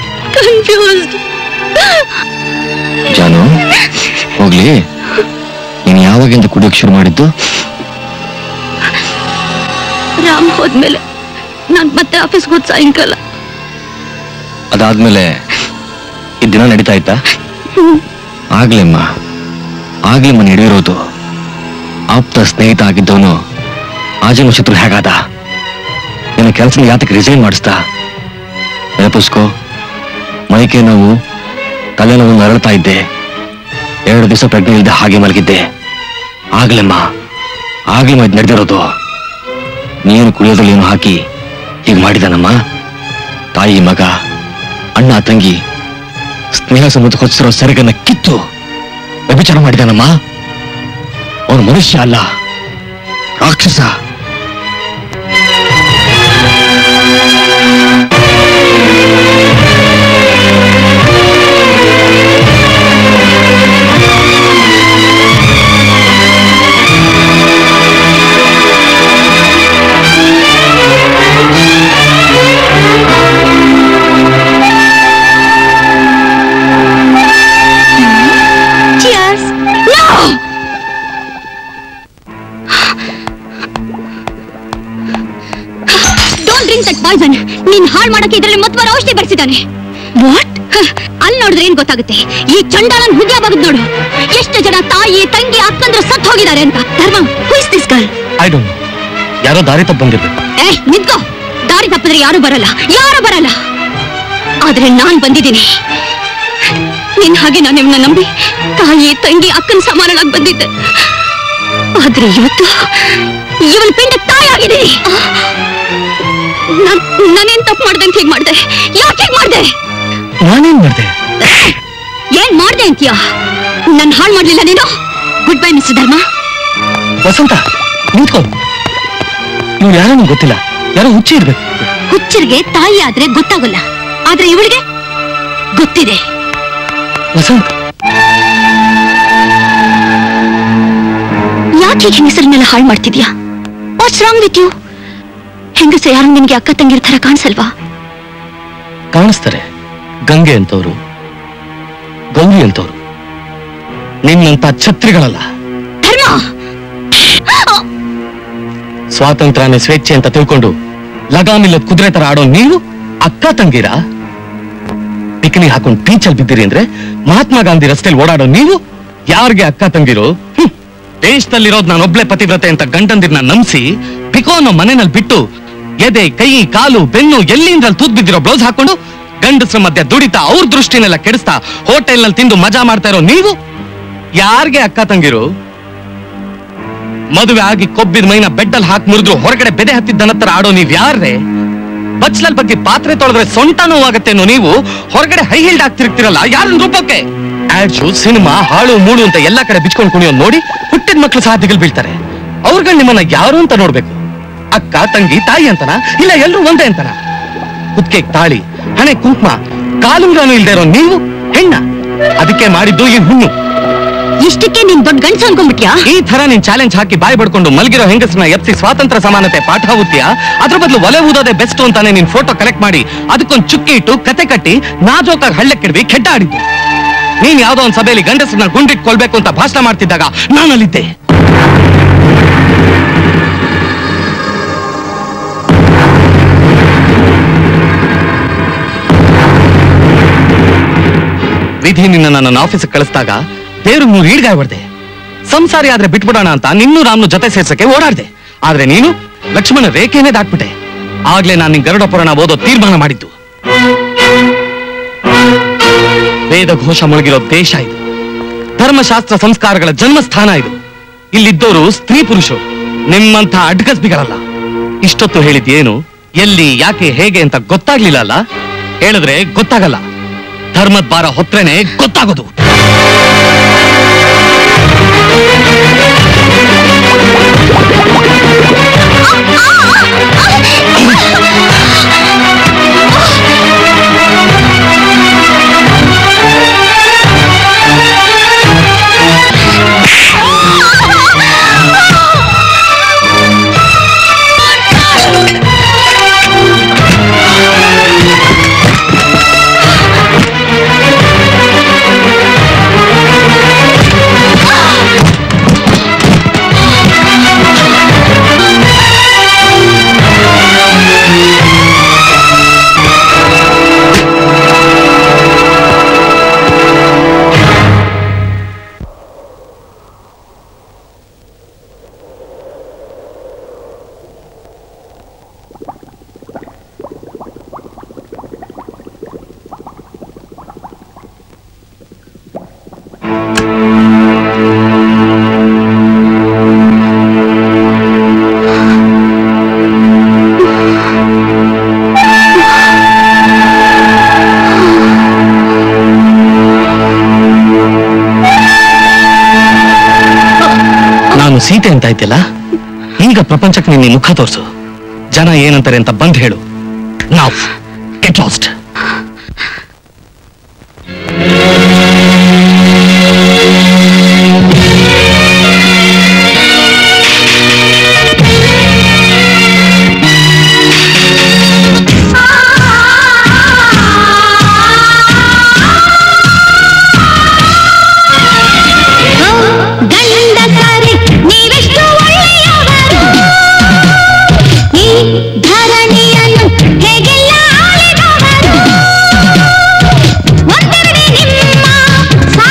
Janu, ಹೋಗ್ಲಿ. ನೀನು ಯಾವಾಗಿಂದ ಕುಡಿಯೋಕೆ ಶುರು ಮಾಡಿದ್ದು? ರಾಮ್ ಹೋದ್ಮೇಲೆ ನಾನ್ ಮತ್ತೆ ಆಫೀಸ್ಗೆ ಹೋದ್ ಸಾಯಂಕಾಲ. ಅದಾದ್ಮೇಲೆ ಈ ದಿನ ನಡೀತಾ ಇತ್ತಾ? ಆಗ್ಲೇಮ್ಮ ನಡೆಯಿರೋದು. ಆಪ್ತ ಸ್ನೇಹಿತ ಆಗಿದ್ದವನು ಆಜನ್ಮ ಶತ್ರು ಹೇಗಾದ? ನಿನ್ನ ಕೆಲಸ ಯಾತಕ್ಕೆ ರಿಸೈನ್ ಮಾಡಿಸ್ತಾ? ನೆನಪಿಸ್ಕೋ, ಮೈಕೆ ನೋವು, ತಲೆನೋವು ನರಳ್ತಾ ಇದ್ದೆ. 2 ದಿವಸ ಪ್ರಜ್ಞೆ ಇಲ್ಲದೆ ಹಾಗೆ ಮಲಗಿದ್ದೆ. ಆಗ್ಲೇಮ್ಮ ಇದು ನಡೆದಿರೋದು. ನೀನು ಕುಡಿಯೋದ್ರಲ್ಲಿ ಏನು ಹಾಕಿ ಹೀಗೆ ಮಾಡಿದಾನಮ್ಮ. ತಾಯಿ ಮಗ, ಅಣ್ಣ ತಂಗಿ ಸ್ನೇಹ ಸಂಬಂಧ ಹೊಚ್ಚಿರೋ ಸೆರಗನ್ನ ಕಿತ್ತು ವ್ಯಭಿಚಾರ ಮಾಡಿದಾನಮ್ಮ. ಅವನು ಮನುಷ್ಯ ಅಲ್ಲ, ರಾಕ್ಷಸ. ನೀನ್ ಹಾಳು ಮಾಡಕ್ಕೆ ಇದರಲ್ಲಿ ಮತ್ವರ ಔಷಧಿ ಬರ್ಸಿದ್ದಾನೆ. ವಾಟ್? ಅಲ್ಲಿ ನೋಡಿದ್ರೆ ಏನ್ ಗೊತ್ತಾಗುತ್ತೆ? ಈ ಚಂಡಾಲನ್ ಹುದ್ಯ ಬಗದ್ ನೋಡು. ಎಷ್ಟು ಜನ ತಾಯಿ ತಂಗಿ ಅಕ್ಕಂದ್ರು ಸತ್ ಹೋಗಿದ್ದಾರೆ ಅಂತ. Dharma, who is this girl? I don't know. ಯಾರೋ ದಾರಿ ತಪ್ಪು ಬಂದಿರ್ಬೇಕು. ನಿಂತ್ಕೋ. ದಾರಿ ತಪ್ಪಿದ್ರೆ ಯಾರು ಬರಲ್ಲ. ಆದ್ರೆ ನಾನ್ ಬಂದಿದ್ದೀನಿ. ನಿನ್ ಹಾಗೆ ನಾನು ನಿಮ್ಮನ್ನ ನಂಬಿ ತಾಯಿ ತಂಗಿ ಅಕ್ಕನ ಸಮಾನಳಾಗಿ ಬಂದಿದ್ದೆ. ಆದ್ರೆ ಇವತ್ತು ಇವನ್ ಪಿಂಡ ತಾಯಾಗಿದೆ. ನಾನೇನ್ ತಪ್ಪು ಮಾಡ್ದೆ ಅಂತ ಹೀಗೆ ಮಾಡ್ದೆ? ಯಾಕೆ ಹೀಗೆ ಮಾಡ್ದೆ? ನಾನೇನ್ ಮಾಡ್ದೆ? ಏನ್ ಮಾಡ್ದೆ ಅಂತೀಯ? ನನ್ ಹಾಳು ಮಾಡ್ಲಿಲ್ಲ ನೀನು. ಗುಡ್ ಬೈ ಮಿಸ್ಟರ್ ಧರ್ಮ. ವಸಂತ ನಿಂತ್ಕೋ. ಇವ್ರು ಯಾರೋ ನಂಗೆ ಗೊತ್ತಿಲ್ಲ, ಯಾರೋ ಹುಚ್ಚಿ ಇರ್ಬೇಕು. ಹುಚ್ಚರಿಗೆ ತಾಯಿ ಆದ್ರೆ ಗೊತ್ತಾಗಲ್ಲ, ಆದ್ರೆ ಇವಳಿಗೆ ಗೊತ್ತಿದೆ. ವಸಂತ, ಯಾಕೆ ಹೀಗೆ ಹೆಸರನ್ನೆಲ್ಲ ಹಾಳು ಮಾಡ್ತಿದ್ಯಾ? What's wrong with you? ಹೆಂಗಸ ಯಾರು ನಿನ್ಗೆ ಅಕ್ಕ ತಂಗಿರ ತರ ಕಾಣಿಸಲ್ವಾ? ಕಾಣಿಸ್ತಾರೆ. ಗಂಗೆ ಅಂತವ್ರು, ಗೌರಿ ಅಂತವ್ರು, ನಿನ್ನಂತ ಛತ್ರಿಗಳಲ್ಲ. ಧರ್ಮ, ಸ್ವಾತಂತ್ರ್ಯನೇ ಸ್ವೇಚ್ಛೆ ಅಂತ ತಿಳ್ಕೊಂಡು ಲಗಾಮಿಲ್ಲದ ಕುದುರೆ ತರ ಆಡೋ ನೀವು ಅಕ್ಕ ತಂಗಿರ? ಪಿಕ್ನಿ ಹಾಕೊಂಡು ಬೀಚಲ್ಲಿ ಬಿದ್ದಿರಿ ಅಂದ್ರೆ ಮಹಾತ್ಮ ಗಾಂಧಿ ರಸ್ತೆಯಲ್ಲಿ ಓಡಾಡೋ ನೀವು ಯಾರಿಗೆ ಅಕ್ಕ ತಂಗಿರು? ದೇಶದಲ್ಲಿರೋದು ನಾನೊಬ್ಳೆ ಪತಿವ್ರತೆ ಅಂತ ಗಂಡಂದಿರ್ನ ನಂಬಿಸಿ ಪಿಕೋನೋ ಮನೆಯಲ್ಲಿ ಬಿಟ್ಟು ಎದೆ ಕೈ ಕಾಲು ಬೆನ್ನು ಎಲ್ಲಿಂದ್ರಲ್ಲಿ ತೂತ್ ಬಿದ್ದಿರೋ ಬ್ಲೌಸ್ ಹಾಕೊಂಡು ಗಂಡಸ್ರ ಮಧ್ಯೆ ದುಡಿತಾ ಅವ್ರ ದೃಷ್ಟಿನೆಲ್ಲ ಕೆಡಿಸ್ತಾ ಹೋಟೆಲ್ ನಲ್ಲಿ ತಿಂದು ಮಜಾ ಮಾಡ್ತಾ ಇರೋ ನೀವು ಯಾರಿಗೆ ಅಕ್ಕ ತಂಗಿರು? ಮದುವೆ ಆಗಿ ಕೊಬ್ಬಿದ ಮೈನ ಬೆಡ್ಡಲ್ಲಿ ಹಾಕಿ ಮುರಿದ್ರು ಹೊರಗಡೆ ಬೆದೆ ಹತ್ತಿದ್ದನ ಹತ್ರ ಆಡೋ ನೀವ್ ಯಾರೇ? ಬಚ್ಚಲಲ್ ಬಗ್ಗೆ ಪಾತ್ರೆ ತೊಳೆದ್ರೆ ಸೊಂಟ ನೋವಾಗತ್ತೇನೋ ನೀವು ಹೊರಗಡೆ ಹೈ ಹೀಲ್ಡ್ ಆಗ್ತಿರ್ತಿರಲ್ಲ, ಯಾರನ್ನ ರೂಪಕ್ಕೆ? ಆಡ್ ಶೋ, ಸಿನಿಮಾ, ಹಾಳು ಮೂಳು ಅಂತ ಎಲ್ಲಾ ಕಡೆ ಬಿಚ್ಕೊಂಡು ಕುಣಿಯೋ ನೋಡಿ ಹುಟ್ಟಿದ ಮಕ್ಳು ಸಹ ದಿಗಲ್ ಬೀಳ್ತಾರೆ. ಅವ್ರುಗಳು ನಿಮ್ಮನ್ನ ಯಾರು ಅಂತ ನೋಡ್ಬೇಕು. ಅಕ್ಕ ತಂಗಿ ತಾಯಿ ಅಂತನ, ಇಲ್ಲ ಎಲ್ರು ಒಂದೇ ಅಂತನ? ಕುತ್ಕೆ ತಾಳಿ, ಹಣೆ ಕುಂಕುಮ, ಕಾಲುಂಗ್ರಾನು ಇಲ್ದೇ ಇರೋ ನೀವು ಹೆಣ್ಣ? ಅದಕ್ಕೆ ಮಾಡಿದ್ದು ಈ ಹುಣ್ಣು. ಇಷ್ಟಕ್ಕೆ ನೀನ್ ದೊಡ್ಡ ಗಂಡಸ ಅನ್ಕೊಂಡ್ಬಿಟ್ಯಾ? ಈ ತರ ನೀನ್ ಚಾಲೆಂಜ್ ಹಾಕಿ ಬಾಯಿ ಬಡ್ಕೊಂಡು ಮಲಗಿರೋ ಹೆಂಗಸನ್ನ ಎಪ್ಸಿ ಸ್ವಾತಂತ್ರ್ಯ ಸಮಾನತೆ ಪಾಠ ಓದ್ತೀಯಾ? ಅದ್ರ ಬದಲು ಒಲೆ ಊದೋದೇ ಬೆಸ್ಟ್ ಅಂತಾನೆ ನೀನ್ ಫೋಟೋ ಕಲೆಕ್ಟ್ ಮಾಡಿ ಅದಕ್ಕೊಂದು ಚುಕ್ಕಿ ಇಟ್ಟು ಕತೆ ಕಟ್ಟಿ ನಾಜೋಕಾಗಿ ಹಳ್ಳಕ್ಕಿಡ್ವಿ ಕೆಡ್ಡ ಆಡಿದ್ದು. ನೀನ್ ಯಾವ್ದೋ ಒಂದ್ ಸಭೆಯಲ್ಲಿ ಗಂಡಸರನ್ನ ಗುಂಡಿಟ್ಕೊಳ್ಬೇಕು ಅಂತ ಭಾಷಣ ಮಾಡ್ತಿದ್ದಾಗ ನಾನಲ್ಲಿದ್ದೆ. ವಿಧಿ ನಿನ್ನ ನನ್ನ ಆಫೀಸಿಗೆ ಕಳಿಸಿದಾಗ ದೇವ್ರು 3 ಈಡ್ಗಾಯ ಹೊಡೆದೆ. ಸಂಸಾರಿ ಆದ್ರೆ ಬಿಟ್ಬಿಡೋಣ ಅಂತ ನಿನ್ನೂ ರಾಮ್ನು ಜೊತೆ ಸೇರ್ಸಕ್ಕೆ ಓಡಾಡ್ದೆ. ಆದ್ರೆ ನೀನು ಲಕ್ಷ್ಮಣ ರೇಖೆನೇ ದಾಟ್ಬಿಟ್ಟೆ. ಆಗ್ಲೇ ನಾನು ನಿನ್ ಗರುಡ ಪುರಾಣ ಓದೋ ತೀರ್ಮಾನ ಮಾಡಿದ್ದು. ವೇದ ಘೋಷ ಮುಳುಗಿರೋ ದೇಶ ಇದು. ಧರ್ಮಶಾಸ್ತ್ರ ಸಂಸ್ಕಾರಗಳ ಜನ್ಮಸ್ಥಾನ ಇದು. ಇಲ್ಲಿದ್ದವರು ಸ್ತ್ರೀ ಪುರುಷರು, ನಿಮ್ಮಂಥ ಅಡ್ಗಸ್ಬಿಗಳಲ್ಲ. ಇಷ್ಟೊತ್ತು ಹೇಳಿದ್ದೇನು, ಎಲ್ಲಿ, ಯಾಕೆ, ಹೇಗೆ ಅಂತ ಗೊತ್ತಾಗ್ಲಿಲ್ಲ ಅಲ್ಲ? ಹೇಳಿದ್ರೆ ಗೊತ್ತಾಗಲ್ಲ. ಧರ್ಮದ ಭಾರ ಹೊತ್ರೇನೆ ಗೊತ್ತಾಗೋದು. ಸೀತೆ ಅಂತ ಆಯ್ತಿಲ್ಲ, ಈಗ ಪ್ರಪಂಚಕ್ಕೆ ನಿನ್ನ ಮುಖ ತೋರಿಸು. ಜನ ಏನಂತಾರೆ ಅಂತ ಬಂದ್ ಹೇಳು. ನಾವು ಗೆಟ್ ಲಾಸ್ಟ್. ಧರಣಿಯನ್ನು ಹೇಗೆಲ್ಲ ಆಳಿದವರು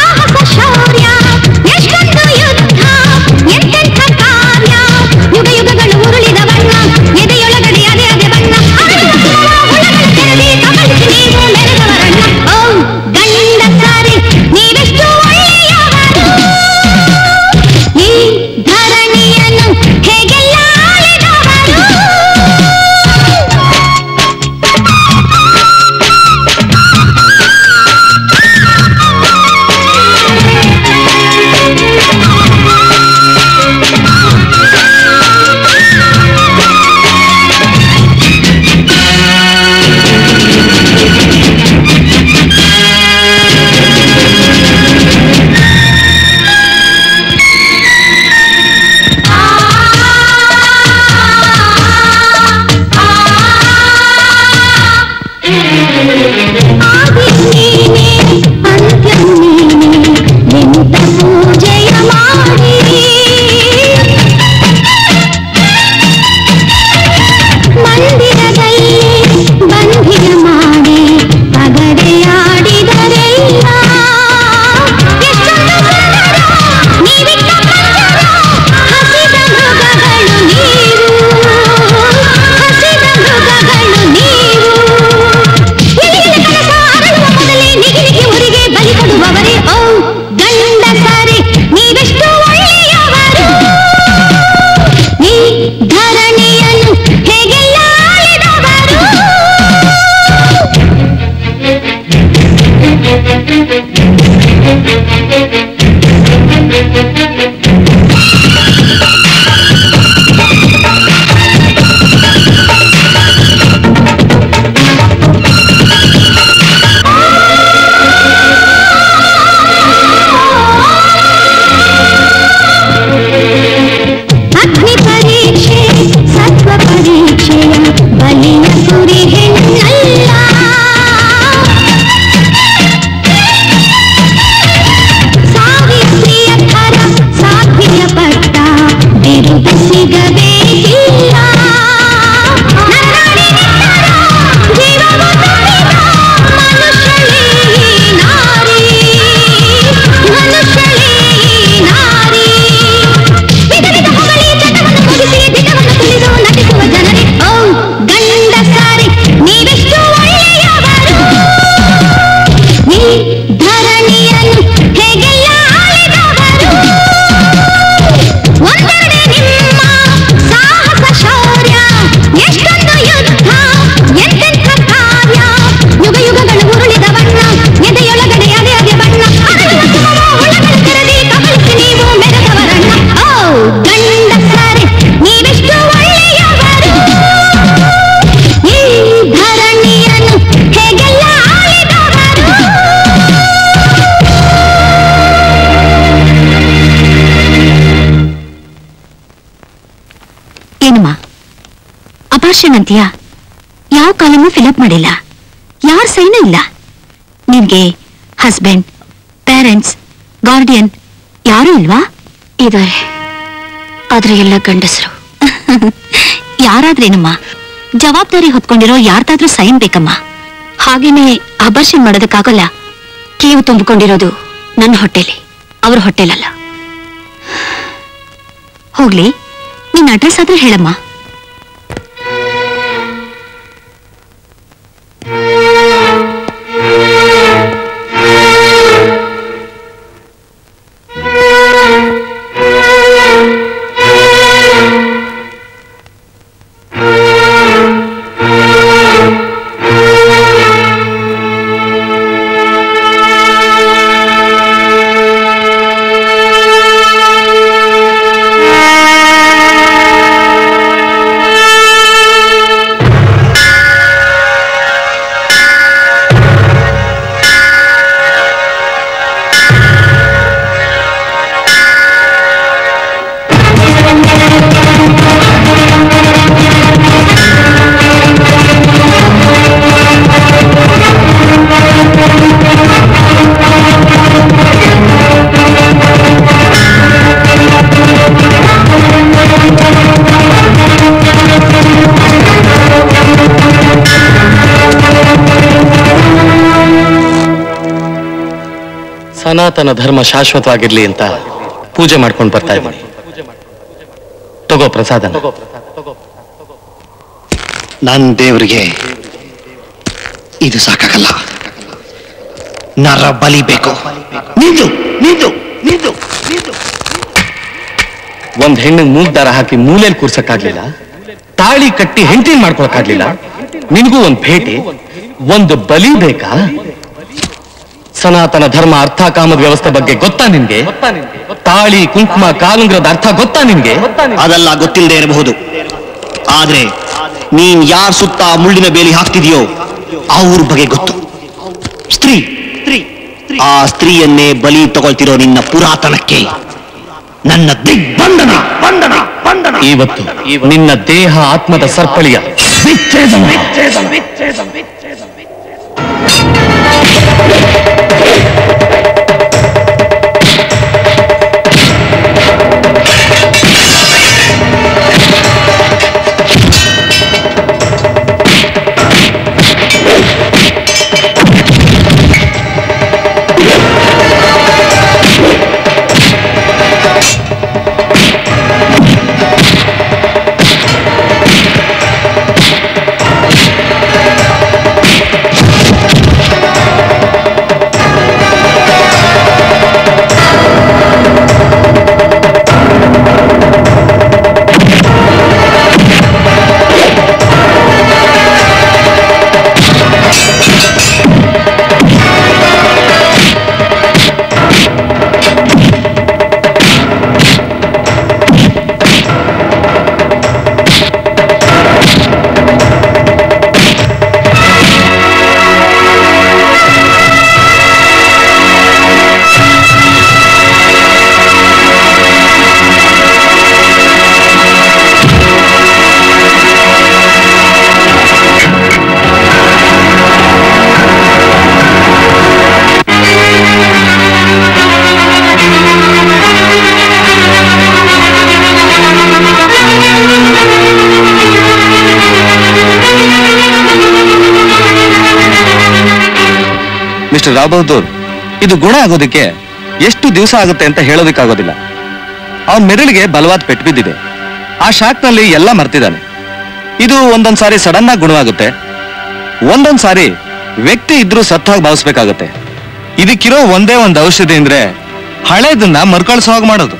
ಸಿಗಬೇಕಿಲ್ಲ ನನ್ನಾಡಿ ನಿಂತರ ಜೀವವು ತುಂಬಿದ ಮನುಷ್ಯಳೇ ನಾರಿ ಮನುಷ್ಯಳೇ ನಾರಿ ವಿಧ ವಿಧ ಹೊಗಳಿ ಚಟವನ್ನು ಮುಗಿಸಿ ದಿಟವನ್ನು ತುಳಿದು ನಟಿಸುವ ಜನರೇ ಓ ಗಂಡಸರೇ ನೀವೆಷ್ಟು ಒಳ್ಳೆಯವರು ಈ ಧರಣಿಯನ್ನು ಹೇಗೆಲ್ಲ ಆಳಿದವರು ಒಂದೆರಡೆ ನಿಮ್ಮ ಸಾಹಸ ಶೌರ್ಯ ಎಷ್ಟೊಂದು ಯುದ್ಧ ಎಂತೆಂಥ ಕಾರ್ಯ ಯುಗ ಯುಗಗಳು ಉರುಳಿದ ಬಣ್ಣ ಎದೆಯೊಳಗಡೆ ಅದೇ ಅದೇ ಬಣ್ಣ ಅರಳುವ ಸುಮವ ಒಳಗಡೆ ತೆರೆದಿ ಕಬಳಿಸಿ ನೀವು ಮೆರೆದವರಣ್ಣ ಓ ಗಂಡಸರೇ ನೀವೆಷ್ಟು ಒಳ್ಳೆಯವರು ಈ ಧರಣಿಯನ್ನು ಹೇಗೆಲ್ಲ ಆಳಿದವರು ಏನಮ್ಮ ಅಪಾರ್ಷನ್ ಅಂತೀಯಾ? ಯಾವ ಕಾಲಮೂ ಫಿಲಪ್ ಮಾಡಿಲ್ಲ, ಯಾರ ಸೈನೂ ಇಲ್ಲ. ನಿನ್ಗೆ ಹಸ್ಬೆಂಡ್, ಪೇರೆಂಟ್ಸ್, ಗಾರ್ಡಿಯನ್ ಯಾರೂ ಇಲ್ವಾ? ಇದಾರೆ, ಆದ್ರೆ ಎಲ್ಲ ಗಂಡಸರು. ಯಾರಾದ್ರೇನಮ್ಮ, ಜವಾಬ್ದಾರಿ ಹೊತ್ಕೊಂಡಿರೋ ಯಾರ್ದಾದ್ರೂ ಸೈನ್ ಬೇಕಮ್ಮ. ಹಾಗೇನೆ ಅಬರ್ಷನ್ ಮಾಡೋದಕ್ಕಾಗಲ್ಲ. ಕೀವು ತುಂಬಿಕೊಂಡಿರೋದು ನನ್ನ ಹೊಟ್ಟೆಲಿ, ಅವ್ರ ಹೊಟ್ಟೆಲಲ್ಲ. ಹೋಗ್ಲಿ, ನಿನ್ನ ಅಡ್ರೆಸ್ ಆದ್ರೂ ಹೇಳಮ್ಮ. ಸನಾತನ ಧರ್ಮ ಶಾಶ್ವತವಾಗಿರ್ಲಿ ಅಂತ ಪೂಜೆ ಮಾಡ್ಕೊಂಡು ಬರ್ತಾ ಇದ್ದೀನಿ. ತಗೋ ಪ್ರಸಾದ. ನನ್ನ ದೇವರಿಗೆ ಇದು ಸಾಕಾಗಲ್ಲ, ನರ ಬಲಿಬೇಕು. ನಿಂತು ನಿಂತು ನಿಂತು ನಿಂತು. ಒಂದ್ ಹೆಣ್ಣಿಗೆ ಮೂಗ್ದಾರ ಹಾಕಿ ಮೂಲೆಯಲ್ಲಿ ಕೂರ್ಸಕ್ಕಾಗ್ಲಿಲ್ಲ, ತಾಳಿ ಕಟ್ಟಿ ಹೆಂಡತಿ ಮಾಡ್ಕೊಳಕ್ಕಾಗ್ಲಿಲ್ಲ. ನಿನಗೂ ಒಂದ್ ಭೇಟಿ, ಒಂದು ಬಲಿ ಬೇಕಾ? ಸನಾತನ ಧರ್ಮ ಅರ್ಥ ಕಾಮದ ವ್ಯವಸ್ಥೆ ಬಗ್ಗೆ ಗೊತ್ತಾ ನಿನ್ಗೆ? ತಾಳಿ ಕುಂಕುಮ ಕಾಲುಂಗ್ರದ ಅರ್ಥ ಗೊತ್ತಾ ನಿನ್ಗೆ? ಅದೆಲ್ಲ ಗೊತ್ತಿಲ್ಲದೆ ಇರಬಹುದು, ಆದ್ರೆ ನೀನ್ ಯಾರ ಸುತ್ತ ಮುಳ್ಳಿನ ಬೇಲಿ ಹಾಕ್ತಿದೆಯೋ ಅವ್ರ ಬಗ್ಗೆ ಗೊತ್ತು. ಸ್ತ್ರೀ, ಆ ಸ್ತ್ರೀಯನ್ನೇ ಬಲಿ ತಗೊಳ್ತಿರೋ ನಿನ್ನ ಪುರಾತನಕ್ಕೆ ನನ್ನ ದಿಗ್ಬಂಧನ ಬಂಧನ ಬಂಧನ. ಇವತ್ತು ನಿನ್ನ ದೇಹ ಆತ್ಮದ ಸರ್ಪಳಿಯ ವಿಚ್ಛೇದನ. ರಾವ್ ಬಹದ್ದೂರ್, ಇದು ಗುಣ ಆಗೋದಕ್ಕೆ ಎಷ್ಟು ದಿವಸ ಆಗುತ್ತೆ ಅಂತ ಹೇಳೋದಕ್ಕಾಗೋದಿಲ್ಲ. ಅವನ ಮೆದುಳಿಗೆ ಬಲವಾದ ಪೆಟ್ಟು ಬಿದ್ದಿದೆ. ಆ ಶಾಕ್ನಲ್ಲಿ ಎಲ್ಲ ಮರ್ತಿದ್ದಾನೆ. ಇದು ಒಂದೊಂದ್ ಸಾರಿ ಸಡನ್ ಆಗಿ ಗುಣವಾಗುತ್ತೆ, ಒಂದೊಂದ್ ಸಾರಿ ವ್ಯಕ್ತಿ ಇದ್ರೂ ಸತ್ತಾಗಿ ಭಾವಿಸ್ಬೇಕಾಗತ್ತೆ. ಇದಕ್ಕಿರೋ ಒಂದೇ ಒಂದು ಔಷಧಿ ಅಂದ್ರೆ ಹಳೇದನ್ನ ಮರ್ಕಳಿಸೋ ಹಾಗೆ ಮಾಡೋದು.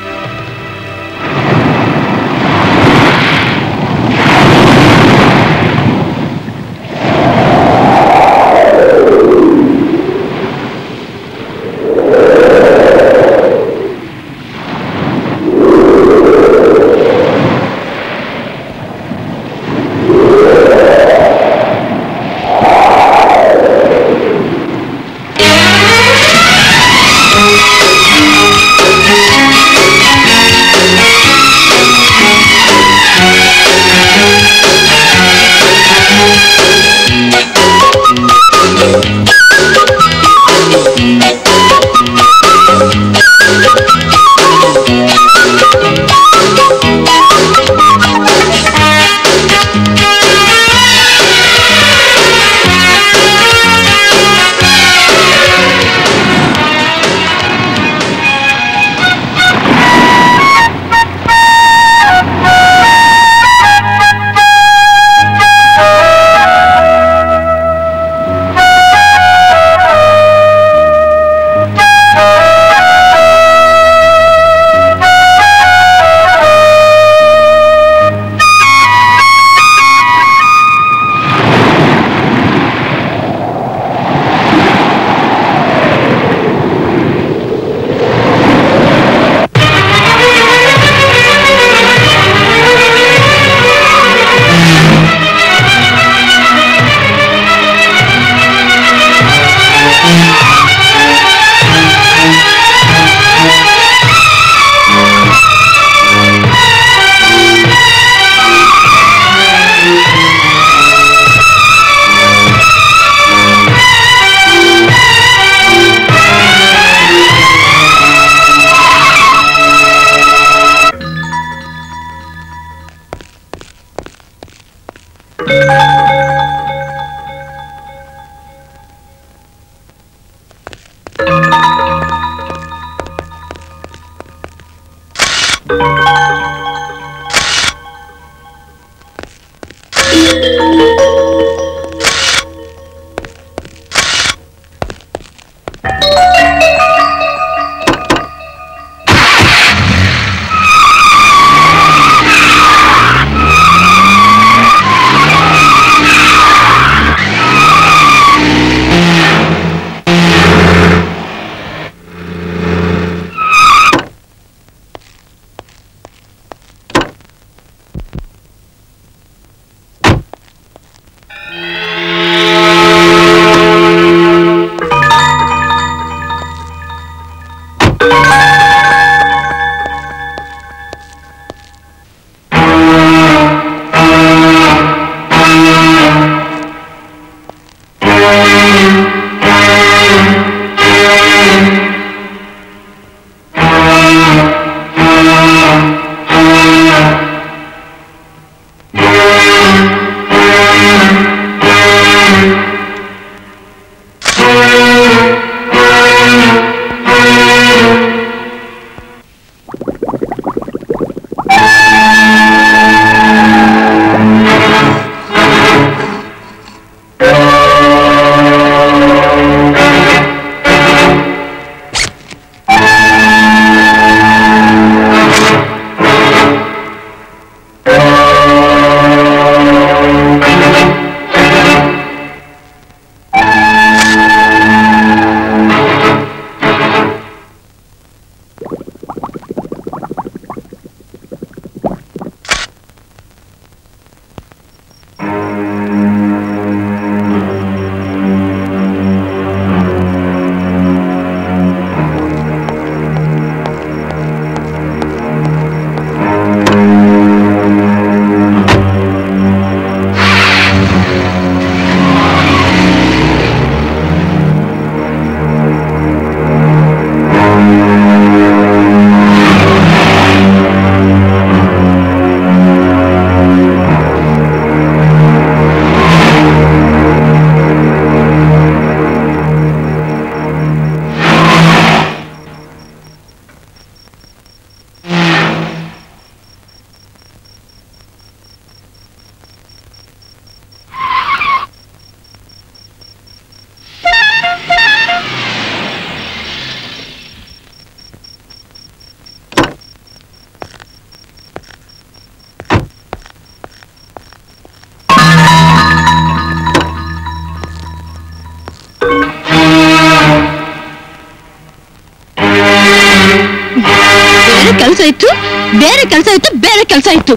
ಕೆಲಸ ಇತ್ತು, ಬೇರೆ ಕೆಲಸ ಇತ್ತು, ಬೇರೆ ಕೆಲಸ ಇತ್ತು.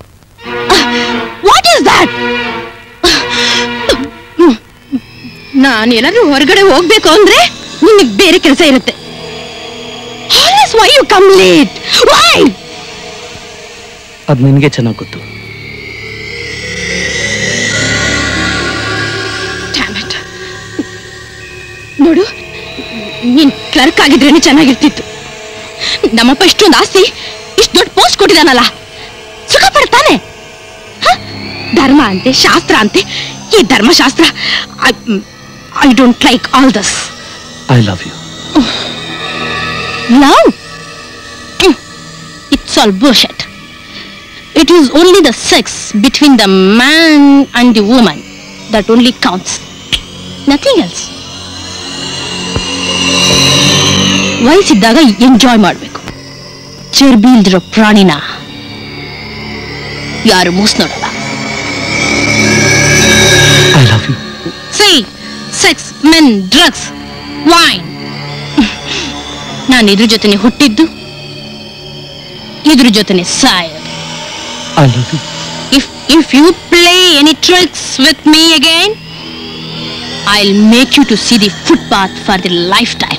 What is that? ನಾನು ಎಲ್ಲಾದ್ರೂ ಹೊರಗಡೆ ಹೋಗ್ಬೇಕು ಅಂದ್ರೆ ನಿನಗೆ ಬೇರೆ ಕೆಲಸ ಇರುತ್ತೆ. Why you come late? Why? ಅದು ನಿನಗೆ ಚೆನ್ನಾಗಿ ಗೊತ್ತು. Damn it. ನೋಡು, ನೀನ್ ಕ್ಲರ್ಕ್ ಆಗಿದ್ರೇನೆ ಚೆನ್ನಾಗಿರ್ತಿತ್ತು. ನಮ್ಮಪ್ಪ ಇಷ್ಟೊಂದು ಆಸ್ತಿ, ಇಷ್ಟು ದೊಡ್ಡ ಪೋಸ್ಟ್ ಕೊಟ್ಟಿದಾನಲ್ಲ, ಸುಖ ಪಡ್ತಾನೆ. ಧರ್ಮ ಅಂತೆ, ಶಾಸ್ತ್ರ ಅಂತೆ, ಈ ಧರ್ಮಶಾಸ್ತ್ರ. I don't like all this. I love you. Love? It's all bullshit. It is only the sex between the man and the woman that only counts. Nothing else. ವಯಸ್ಸಿದ್ದಾಗ ಎಂಜಾಯ್ ಮಾಡಬೇಕು. ಚರ್ಬಿ ಇಲ್ದಿರೋ ಪ್ರಾಣಿನ ಯಾರು ಮೂಸ್ ನೋಡಲ್ಲ. I love you. See, sex, men, drugs, wine. ನಾನು ಇದ್ರ ಜೊತೆನೆ ಹುಟ್ಟಿದ್ದು, ಇದ್ರ ಜೊತೆನೆ ಸಾಯೋದು. I love you. If you play any tricks with me again, I'll make you to see the footpath for the lifetime.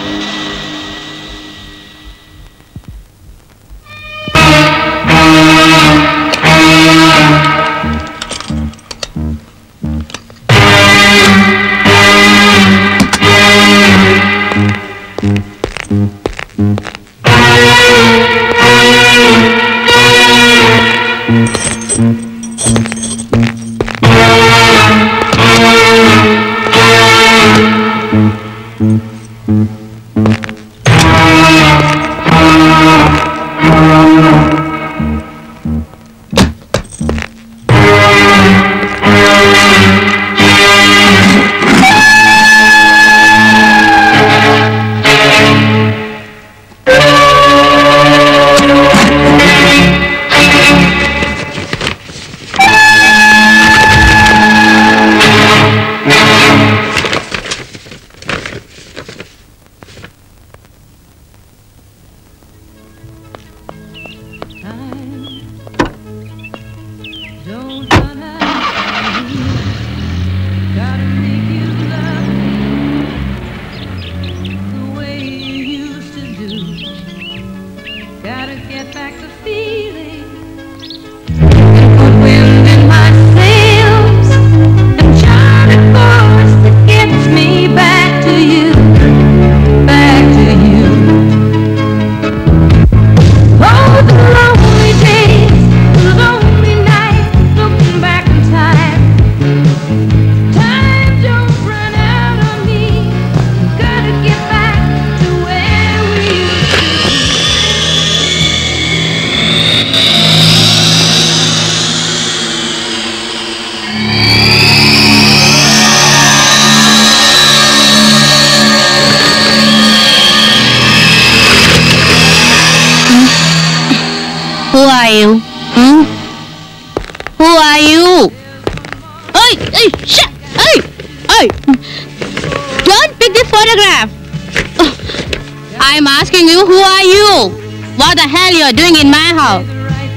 I'm asking you, who are you? What the hell you are doing in my house?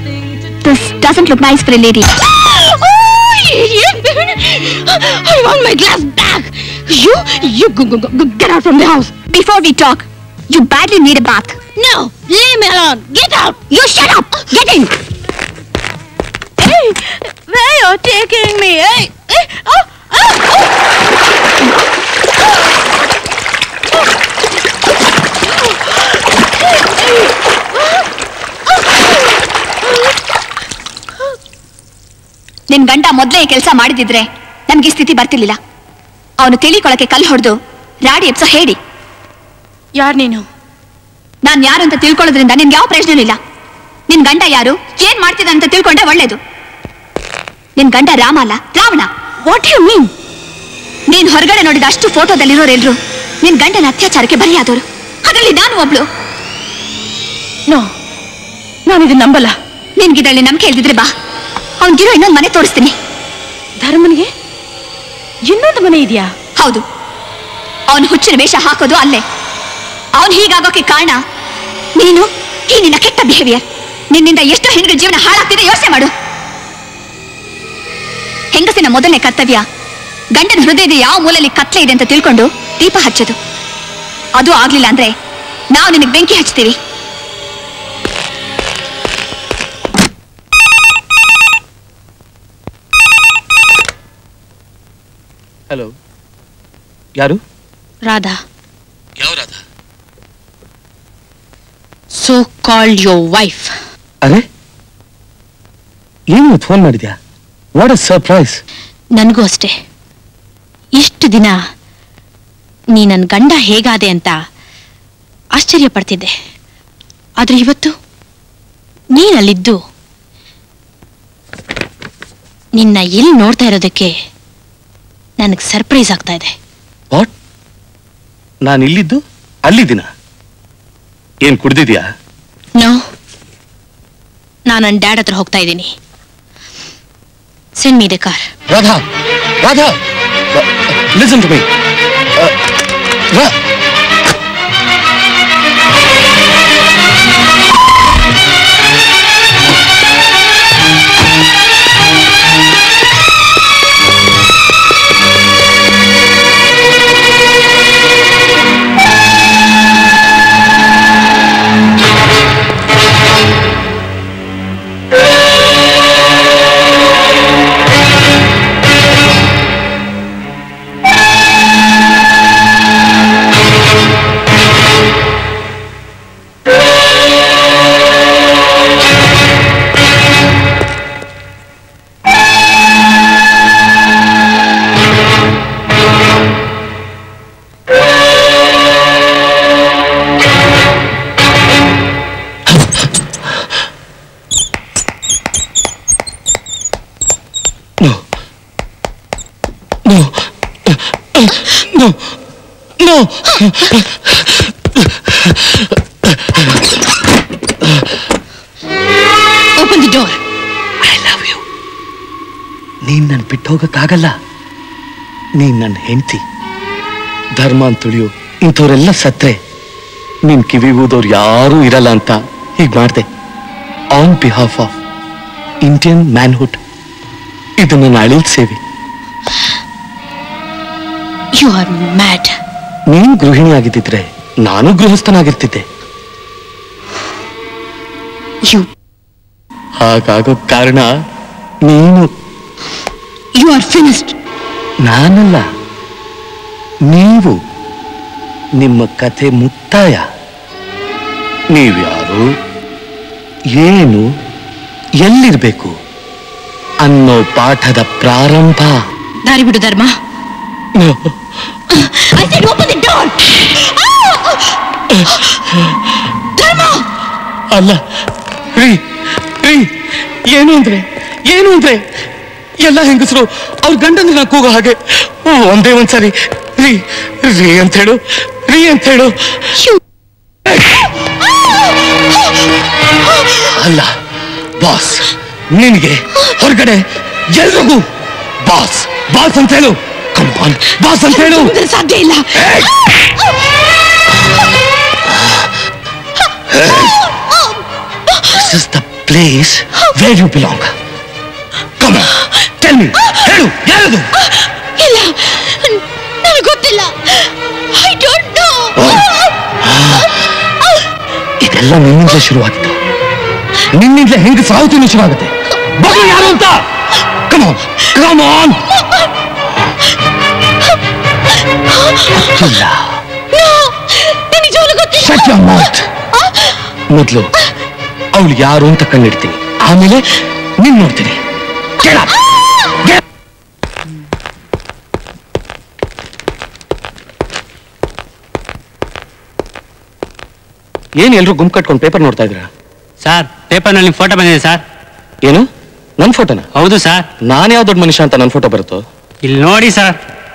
This doesn't look nice for a lady. Oh, idiot! I want my glass back. You go, get out from the house. Before we talk, you badly need a bath. No, leave me alone. Get out. You shut up. Get in. Hey, where are you taking me? Hey, oh. ನಿನ್ ಗಂಡ ಮೊದಲೇ ಕೆಲಸ ಮಾಡಿದಿದ್ರೆ ನಮ್ಗೆ ಈ ಸ್ಥಿತಿ ಬರ್ತಿರ್ಲಿಲ್ಲ. ಅವನು ತಿಳಿಕೊಳ್ಳಕ್ಕೆ ಕಲ್ಲು ಹೊಡೆದು ರಾಡಿ ಎಪ್ಸೋ ಹೇಳಿ. ಯಾರು ನೀನು? ನಾನ್ ಯಾರು ಅಂತ ತಿಳ್ಕೊಳ್ಳೋದ್ರಿಂದ ನಿನ್ಗೆ ಯಾವ ಪ್ರಯೋಜನ ಇಲ್ಲ. ನಿನ್ ಗಂಡ ಯಾರು, ಏನ್ ಮಾಡ್ತಿದ್ದ ಅಂತ ತಿಳ್ಕೊಂಡೆ ಒಳ್ಳೇದು. ನಿನ್ ಗಂಡ ರಾಮ ಅಲ್ಲ, ರಾವಣ. ವಾಟ್ ಯು ಮೀನ್? ನೀನ್ ಹೊರಗಡೆ ನೋಡಿದ ಅಷ್ಟು ಫೋಟೋದಲ್ಲಿರೋರೆಲ್ರು ನಿನ್ ಗಂಡನ ಅತ್ಯಾಚಾರಕ್ಕೆ ಬಲಿಯಾದವರು. ಅದರಲ್ಲಿ ನಾನು ಒಬ್ಳು. ನೋ, ನಾನು ಇದನ್ನ ನಂಬಲ್ಲ. ನಿನ್ಗಿದ್ರಲ್ಲಿ ನಂಬಿಕೆ ಇಲ್ದಿದ್ರೆ ಬಾ, ಅವನ್ಗಿರೋ ಇನ್ನೊಂದು ಮನೆ ತೋರಿಸ್ತೀನಿ. ಧರ್ಮನಿಗೆ ಇನ್ನೊಂದು ಮನೆ ಇದೆಯಾ? ಹೌದು, ಅವನು ಹುಚ್ಚಿನ ವೇಷ ಹಾಕೋದು ಅಲ್ಲೇ. ಅವನು ಹೀಗಾಗೋಕೆ ಕಾರಣ ನೀನು ಈ ನಿನ್ನ ಕೆಟ್ಟ ಬಿಹೇವಿಯರ್ ನಿನ್ನಿಂದ ಎಷ್ಟು ಹೆಣ್ಗಳ ಜೀವನ ಹಾಳಾಗ್ತಿದೆ ಯೋಚನೆ ಮಾಡು. ಹೆಂಗಸಿನ ಮೊದಲನೇ ಕರ್ತವ್ಯ ಗಂಡನ ಹೃದಯದ ಯಾವ ಮೂಲೆಯಲ್ಲಿ ಕತ್ಲೆ ಇದೆ ಅಂತ ತಿಳ್ಕೊಂಡು ದೀಪ ಹಚ್ಚೋದು. ಅದು ಆಗ್ಲಿಲ್ಲ ಅಂದ್ರೆ ನಾವು ನಿನಗೆ ಬೆಂಕಿ ಹಚ್ತೀವಿ. ಹಲೋ, ಯಾರು? ರಾಧಾ. ಯಾವ Radha? So called your wife. ಅರೆ, ಏನು ಫೋನ್ ಮಾಡಿದ್ಯಾ? What a surprise. ನನಗೂ ಅಷ್ಟೇ. ಇಷ್ಟು ದಿನ ನೀ ನನ್ನ ಗಂಡ ಹೇಗಾದೆ ಅಂತ ಆಶ್ಚರ್ಯ ಪಡ್ತಿದ್ದೆ. ಆದ್ರೆ ಇವತ್ತು ನೀನಲ್ಲಿದ್ದು ನಿನ್ನ ಎಲ್ಲಿ ನೋಡ್ತಾ ಇರೋದಕ್ಕೆ ನನಗೆ ಸರ್ಪ್ರೈಸ್ ಆಗ್ತಾ ಇದೆ. ವಾಟ್? ನಾನು ಇಲ್ಲಿದ್ದು ಅಲ್ಲಿದ್ದೀನ? ಏನ್ ಕುಡ್ದಿದ್ಯಾ? ನೋ, ನಾನು ನನ್ನ ಡ್ಯಾಡ್ ಹತ್ರ ಹೋಗ್ತಾ ಇದ್ದೀನಿ. Send me the car. Radha, Radha, listen to me. Open the door. I love you. ನೀನ್ ನನ್ ಬಿಟ್ಟು ಹೋಗಕ್ಕಾಗಲ್ಲ. ನೀನ್ ನನ್ನ ಹೆಂಡತಿ. ಧರ್ಮ ಅಂತ ತುಳಿಯೋ ಇಂಥವ್ರೆಲ್ಲ ಸತ್ರೆ ನಿನ್ ಕಿವಿ ಊದೋರು ಯಾರೂ ಇರಲ್ಲ ಅಂತ ಹೀಗ್ ಮಾಡ್ದೆ. On behalf of Indian manhood. ಇದು ನನ್ನ ಅಳಿಲ್ ಸೇವೆ. You are mad. ನೀನ್ ಗೃಹಿಣಿ ಆಗಿದ್ದಿದ್ರೆ ನಾನು ಗೃಹಸ್ಥನಾಗಿರ್ತಿದ್ದೆ. ಯು ಹಾಗಾಗೋ ಕಾರಣ ನೀನು. You are finished. ನಾನಲ್ಲ, ನೀವು. ನಿಮ್ಮ ಕಥೆ ಮುಕ್ತಾಯ. ನೀವ್ಯಾರು, ಏನು, ಎಲ್ಲಿರ್ಬೇಕು ಅನ್ನೋ ಪಾಠದ ಪ್ರಾರಂಭ. ದಾರಿ ಬಿಡು ಧರ್ಮ. I said open the door. ಧರ್ಮ. ಅಲ್ಲ ರೀ, ರೀ, ಏನು ಅಂದ್ರೆ ಎಲ್ಲ ಹೆಂಗಸರು ಅವ್ರ ಗಂಡನ ಕೂಗೋ ಹಾಗೆ ಒಂದೇ ಒಂದ್ಸರಿ ರೀ ರೀ ಅಂತ ಹೇಳು, ರೀ ಅಂತ ಹೇಳು. ಅಲ್ಲ ಬಾಸ್, ನಿನ್ಗೆ ಹೊರಗಡೆ ಎಲ್ರಿಗೂ ಬಾಸ್ ಬಾಸ್ ಅಂತ ಹೇಳು. ಕಮ್ ಆನ್, ಬಾಸ್ ಅಂತ ಹೇಳು. ಸಾಧ್ಯ ಇಲ್ಲ. This is the place where you belong. Come on, tell me. ಹೇಳು, ಯಾರದು? ಇಲ್ಲ, ನನಗೆ ಗೊತ್ತಿಲ್ಲ. I don't know. ಇದೆಲ್ಲ ನಿನ್ನಿಂದಲೇ ಶುರುವಾಗಿತ್ತು. ನಿನ್ನಿಂದಲೇ ಹೆಂಗೆ ಸಾವುತಿನೂ ಶುರುವಾಗುತ್ತೆ. ಮಗು ಯಾರು ಅಂತ? Come on, come on. ಗೊತ್ತಿಲ್ಲ. Shut your mouth. ಮೊದಲು ಅವಳು ಯಾರು ಅಂತ ಕಂಡಿಡ್ತೀನಿ, ಆಮೇಲೆ ನಿನ್ ನೋಡ್ತೀನಿ. ಏನ್ ಎಲ್ರು ಗುಂಪು ಕಟ್ಕೊಂಡು ಪೇಪರ್ ನೋಡ್ತಾ ಇದ್ರ? ಸರ್, ಪೇಪರ್ನಲ್ಲಿ ಫೋಟೋ ಬಂದಿದೆ ಸರ್. ಏನು, ನನ್ ಫೋಟೋನ? ಹೌದು ಸರ್. ನಾನು ಯಾವ ದೊಡ್ಡ ಮನುಷ್ಯ ಅಂತ ನನ್ ಫೋಟೋ ಬರುತ್ತೋ? ಇಲ್ಲಿ ನೋಡಿ sir.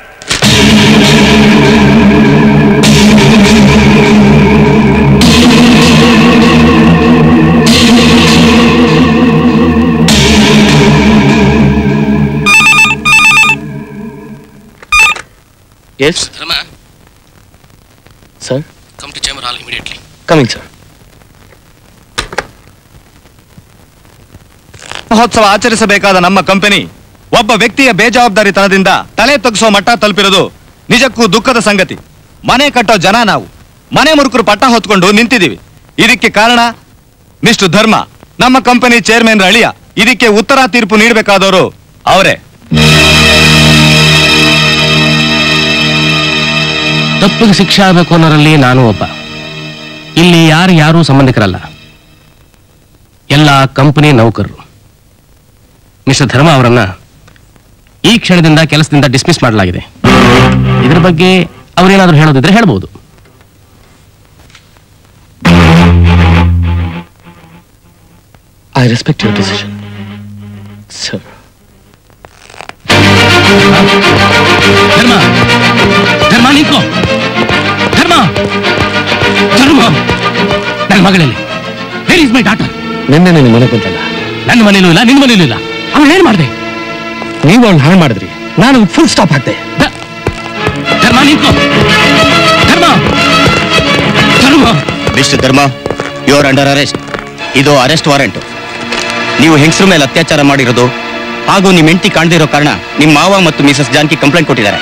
Yes? Rama, Sir? come to Chamber Hall immediately. Coming, sir. ಮಹೋತ್ಸವ ಆಚರಿಸಬೇಕಾದ ನಮ್ಮ ಕಂಪನಿ ಒಬ್ಬ ವ್ಯಕ್ತಿಯ ಬೇಜವಾಬ್ದಾರಿತನದಿಂದ ತಲೆ ತಗ್ಗಿಸೋ ಮಟ್ಟ ತಲುಪಿರೋದು ನಿಜಕ್ಕೂ ದುಃಖದ ಸಂಗತಿ. ಮನೆ ಕಟ್ಟೋ ಜನ ನಾವು ಮನೆ ಮುರುಕರು ಪಟ್ಟ ಹೊತ್ಕೊಂಡು ನಿಂತಿದ್ದೀವಿ. ಇದಕ್ಕೆ ಕಾರಣ ಮಿಸ್ಟರ್ ಧರ್ಮ, ನಮ್ಮ ಕಂಪನಿ ಚೇರ್ಮನ್ ಅಳಿಯ. ಇದಕ್ಕೆ ಉತ್ತರ ತೀರ್ಪು ನೀಡಬೇಕಾದವರು ಅವರೇ. ತಪ್ಪಿಗೆ ಶಿಕ್ಷೆ ಆಗಬೇಕು ಅನ್ನೋರಲ್ಲಿ ನಾನು ಒಬ್ಬ. ಇಲ್ಲಿ ಯಾರು ಸಂಬಂಧಿಕರಲ್ಲ, ಎಲ್ಲ ಕಂಪನಿ ನೌಕರರು. ಮಿಸ್ಟರ್ ಧರ್ಮ ಅವರನ್ನ ಈ ಕ್ಷಣದಿಂದ ಕೆಲಸದಿಂದ ಡಿಸ್ಮಿಸ್ ಮಾಡಲಾಗಿದೆ. ಇದರ ಬಗ್ಗೆ ಅವರೇನಾದ್ರೂ ಹೇಳೋದಿದ್ರೆ ಹೇಳ್ಬೋದು. I respect your decision, sir. ಧರ್ಮ, ಧರ್ಮ ನಿಂತ್ಕೋ. ಧರ್ಮ, ಧರ್ಮ, ನನ್ನ ಮಗಳಲ್ಲಿ ವೇರ್ ಇಸ್ ಮೈ ಡಾಟರ್? ನಿನ್ನೆ ನಿನ್ನ ಮನೆ ಬಂತಲ್ಲ, ನನ್ನ ಮನೇಲೂ ಇಲ್ಲ, ನಿನ್ನ ಮನೇಲೂ ಇಲ್ಲ. ಅವಳು ಏನ್ ಮಾಡಿದೆ? ನೀವು ಅವಳು ಹಾಳು ಮಾಡಿದ್ರಿ, ನಾನು ಫುಲ್ ಸ್ಟಾಪ್ ಹಾಕ್ದೆ. ಧರ್ಮ ನಿಂತ್ಕೋ. Dharma, Dharma. Mister Dharma, you are under arrest. ಇದು ಅರೆಸ್ಟ್ ವಾರೆಂಟ್. ನೀವು ಹೆಂಗಸರ ಮೇಲೆ ಅತ್ಯಾಚಾರ ಮಾಡಿರೋದು ಹಾಗೂ ನಿಮ್ಮ ಹೆಂಡತಿ ಕಾಣದಿರೋ ಕಾರಣ ನಿಮ್ಮ ಮಾವ ಮತ್ತು ಮಿಸಸ್ ಜಾನ್ಕಿ ಕಂಪ್ಲೇಂಟ್ ಕೊಟ್ಟಿದ್ದಾರೆ.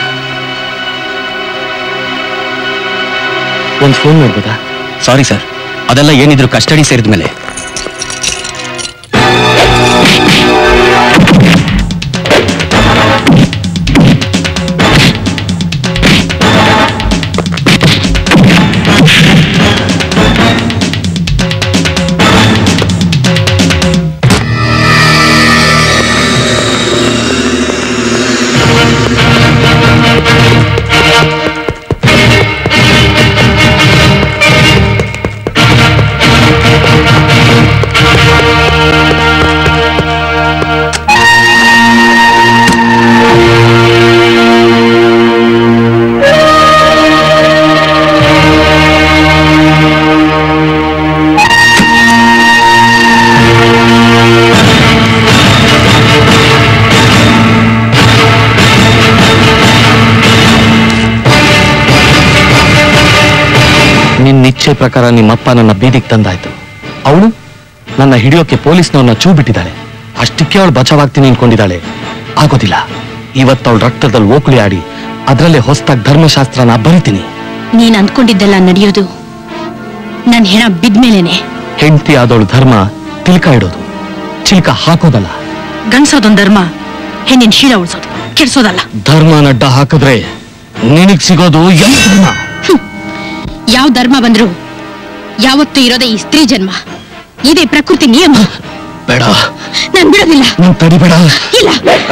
ಒಂದು ಫೋನ್ ಮಾಡ್ಬೋದಾ? ಸಾರಿ ಸರ್, ಅದೆಲ್ಲ ಏನಿದ್ರು ಕಸ್ಟಡಿ ಸೇರಿದ ಮೇಲೆ. ನಿಶ್ಚಯ ಪ್ರಕಾರ ನಿಮ್ಮಪ್ಪ ನನ್ನ ಬೀದಿಗೆ ತಂದಾಯ್ತು. ಅವಳು ನನ್ನ ಹಿಡಿಯೋಕೆ ಪೊಲೀಸ್ನವ್ರನ್ನ ಚೂ ಬಿಟ್ಟಿದ್ದಾಳೆ. ಅಷ್ಟಕ್ಕೆ ಅವಳು ಬಚಾವಾಗ್ತೀನಿ ಅನ್ಕೊಂಡಿದ್ದಾಳೆ. ಆಗೋದಿಲ್ಲ. ಇವತ್ತು ಅವಳು ರಕ್ತದಲ್ಲಿ ಓಕುಳಿ ಆಡಿ ಅದರಲ್ಲೇ ಹೊಸದಾಗಿ ಧರ್ಮಶಾಸ್ತ್ರನ ಬರಿತೀನಿ. ನೀನ್ ಅಂದ್ಕೊಂಡಿದ್ದೆಲ್ಲ ನಡೆಯೋದು ನನ್ನ ಹೆಣ ಬಿದ್ಮೇಲೇನೆ. ಹೆಂಡತಿ ಆದವಳು ಧರ್ಮ ತಿಲ್ಕ ಇಡೋದು, ಚಿಲ್ಕ ಹಾಕೋದಲ್ಲ. ಗಂಡ್ಸೋದೊಂದು ಧರ್ಮ, ಹೆಣ್ಣಿನ ಶೀಲ ಉಳಿಸೋದು, ಕೆಡ್ಸೋದಲ್ಲ. ಧರ್ಮನ ಅಡ್ಡ ಹಾಕಿದ್ರೆ ನಿನಗ್ ಸಿಗೋದು ಧರ್ಮ. ಯಾವ ಧರ್ಮ ಬಂದ್ರು ಯಾವತ್ತೂ ಇರೋದೇ ಈ ಸ್ತ್ರೀ ಜನ್ಮ. ಇದೇ ಪ್ರಕೃತಿ ನಿಯಮ. ಬೇಡ, ನಾನ್ ಬಿಡೋದಿಲ್ಲ. ನೀನ್ ತಡಿಬೇಡ. ಇಲ್ಲ.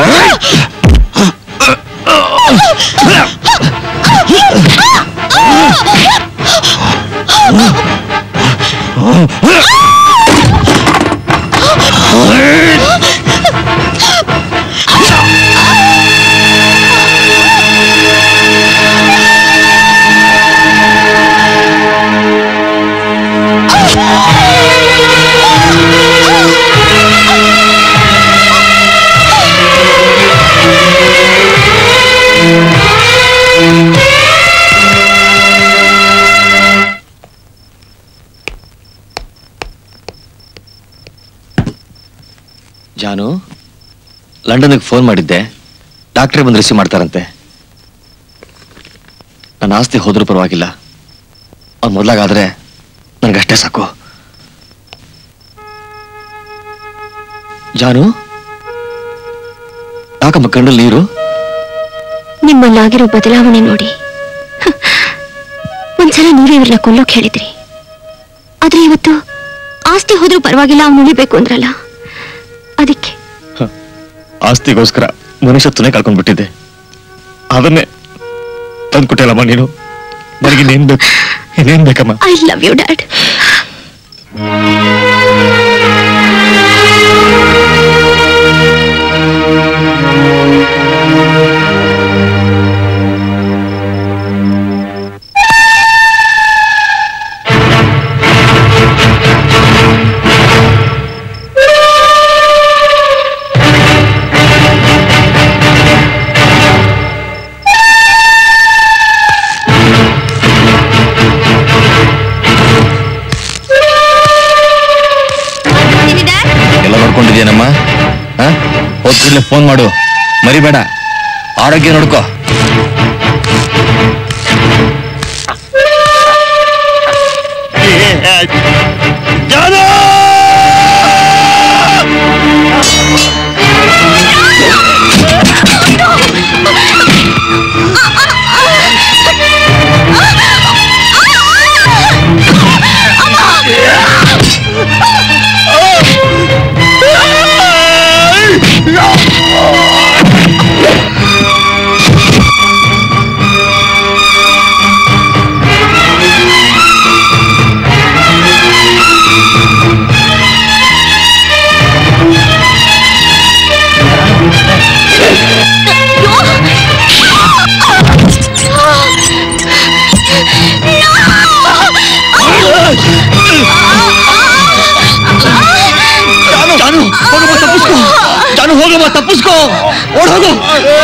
ಜಾನು, ಲಂಡನ್ಗೆ ಫೋನ್ ಮಾಡಿದ್ದೆ. ಡಾಕ್ಟ್ರೇ ಬಂದು ರಿಸೀವ್ ಮಾಡ್ತಾರಂತೆ. ನನ್ನ ಆಸ್ತಿ ಹೋದ್ರೂ ಪರವಾಗಿಲ್ಲ, ಅವ್ನು ಮೊದಲಾಗಾದ್ರೆ ನನಗಷ್ಟೇ ಸಾಕು. ಜಾನು, ಯಾಕಮ್ಮ ಕಣ್ಣಲ್ಲಿ ನೀರು? ನಿಮ್ಮಲ್ಲಾಗಿರೋ ಬದಲಾವಣೆ ನೋಡಿ ಒಂದ್ಸಲ ನೀವೇ ಇವ್ರನ್ನ ಕೊಲ್ಲೋಕ್ ಹೇಳಿದ್ರಿ. ಆದ್ರೆ ಇವತ್ತು ಆಸ್ತಿ ಹೋದ್ರೂ ಪರವಾಗಿಲ್ಲ, ಅವ್ನು ಉಳಿಬೇಕು ಅಂದ್ರಲ್ಲ, ಅದಕ್ಕೆ. ಆಸ್ತಿಗೋಸ್ಕರ ಮನುಷ್ಯತ್ವನೇ ಕಳ್ಕೊಂಡ್ಬಿಟ್ಟಿದ್ದೆ. ಅದನ್ನೇ ತಂದ್ಕೊಟ್ಟಿಲ್ಲಮ್ಮ ನೀನು. ನನಗಿನ್ನೇನ್ ಬೇಕು? ಇನ್ನೇನ್ ಬೇಕಮ್ಮ? I love you dad. ಹೋದ್ಕೂಡ್ಲೆ ಫೋನ್ ಮಾಡು, ಮರಿಬೇಡ. ಆರೋಗ್ಯ ನೋಡ್ಕೋ. ಹೋಗಮ್ಮ, ತಪ್ಪಿಸ್ಕೋ, ಓಡ್ ಹೋಗು.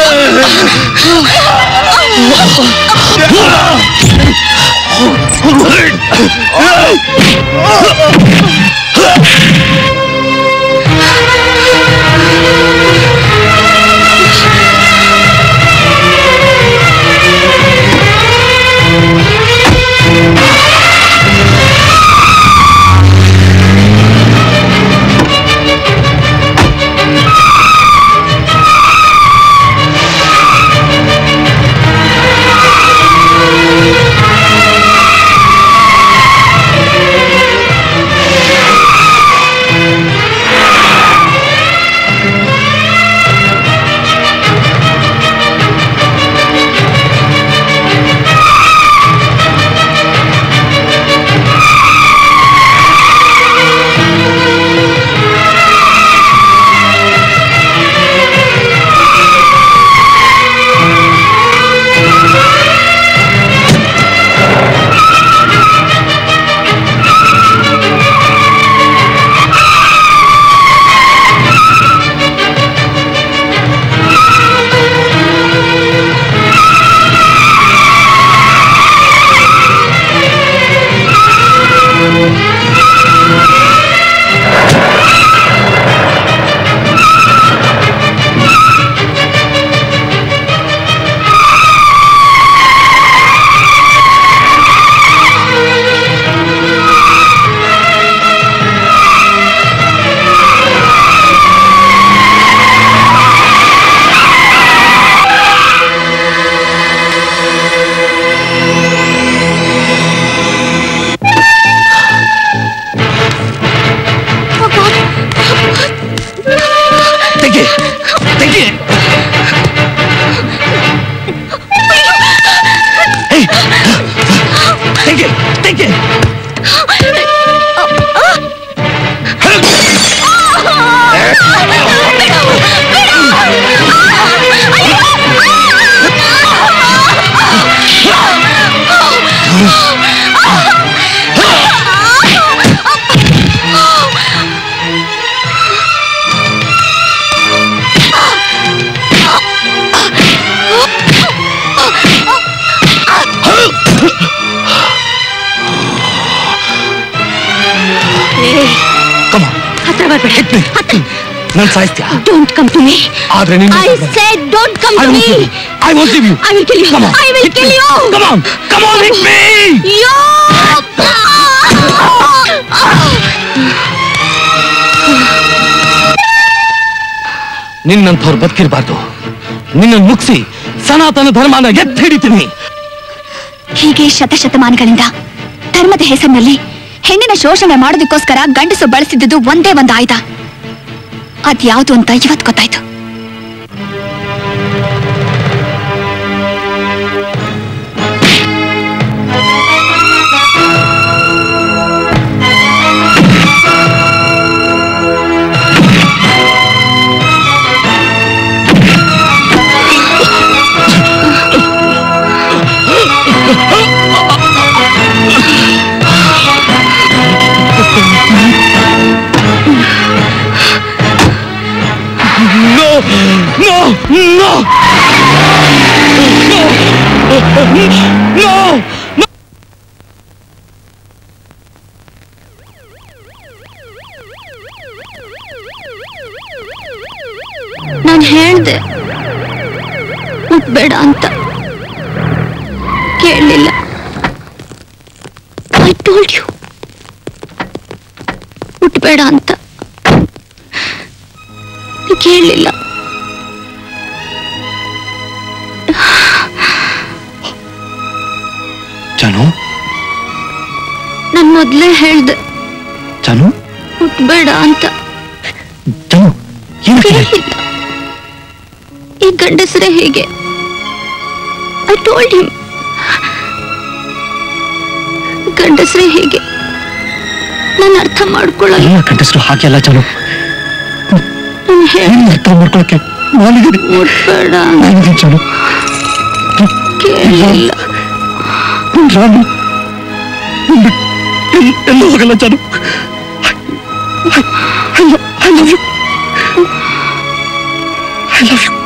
ನನ್ ಸಾಯಿಸ್ತೀಯಾ? Don't come to me. ಆದ್ರೆ ನೀನು I said don't come to me. I won't leave you. I will kill you. Come on. I will kill you. Come on. Come on, hit me. Yo! ನಿನ್ನಂಥವ್ರು ಬದುಕಿರಬಾರ್ದು. ನಿನ್ನ ಮುಗಿಸಿ ಸನಾತನ ಧರ್ಮನ ಎತ್ತಿ ಹಿಡಿತೀನಿ. ಹೀಗೆ ಶತಶತಮಾನಗಳಿಂದ ಧರ್ಮದ ಹೆಸರಿನಲ್ಲಿ ಹೆಣ್ಣಿನ ಶೋಷಣೆ ಮಾಡೋದಕ್ಕೋಸ್ಕರ ಗಂಡಸು ಬಳಸಿದ್ದು ಒಂದೇ ಒಂದು ಆಯುಧ. ಅದ್ಯಾವುದು ಅಂತ ಇವತ್ತು ಗೊತ್ತಾಯ್ತು. No! No! No! No! No! ನಾನು ಹೇಳ್ದೆ ಮುಟ್ಬೇಡ ಅಂತ, ಕೇಳಲಿಲ್ಲ. ಐ ಟೋಲ್ಡ್ ಯು ಮುಟ್ಬೇಡ ಅಂತ, ಕೇಳಲಿಲ್ಲ. ಜಾನು, ನಾನು ಮೊದ್ಲೇ ಹೇಳ್ದೆ ಜಾನು, ಮುಟ್ಬೇಡ ಅಂತ, ಜಾನು, ಕೇಳಲಿಲ್ಲ. ಈ ಗಂಡಸರೇ ಹೀಗೆ. ಐ ಟೋಲ್ಡ್ ಹಿಮ್, ಗಂಡಸರೇ ಹೀಗೆ. ನಾನು ಅರ್ಥ ಮಾಡ್ಕೊಳ್ಳಲ್ಲ. ಗಂಡಸರು ಹಾಗೆ ಅಲ್ಲ ಜಾನು, ಅರ್ಥ ಮಾಡ್ಕೊಳಕ್ಕೆ ನಾನಿದ್ದೀನಿ. ಮುಟ್ಬೇಡ ಜಾನು, ಕೇಳಲಿಲ್ಲ. ರಾಮು ಎಲ್ಲೂ ಹೋಗಲ್ಲ ಜಾನು. I love you. I love you.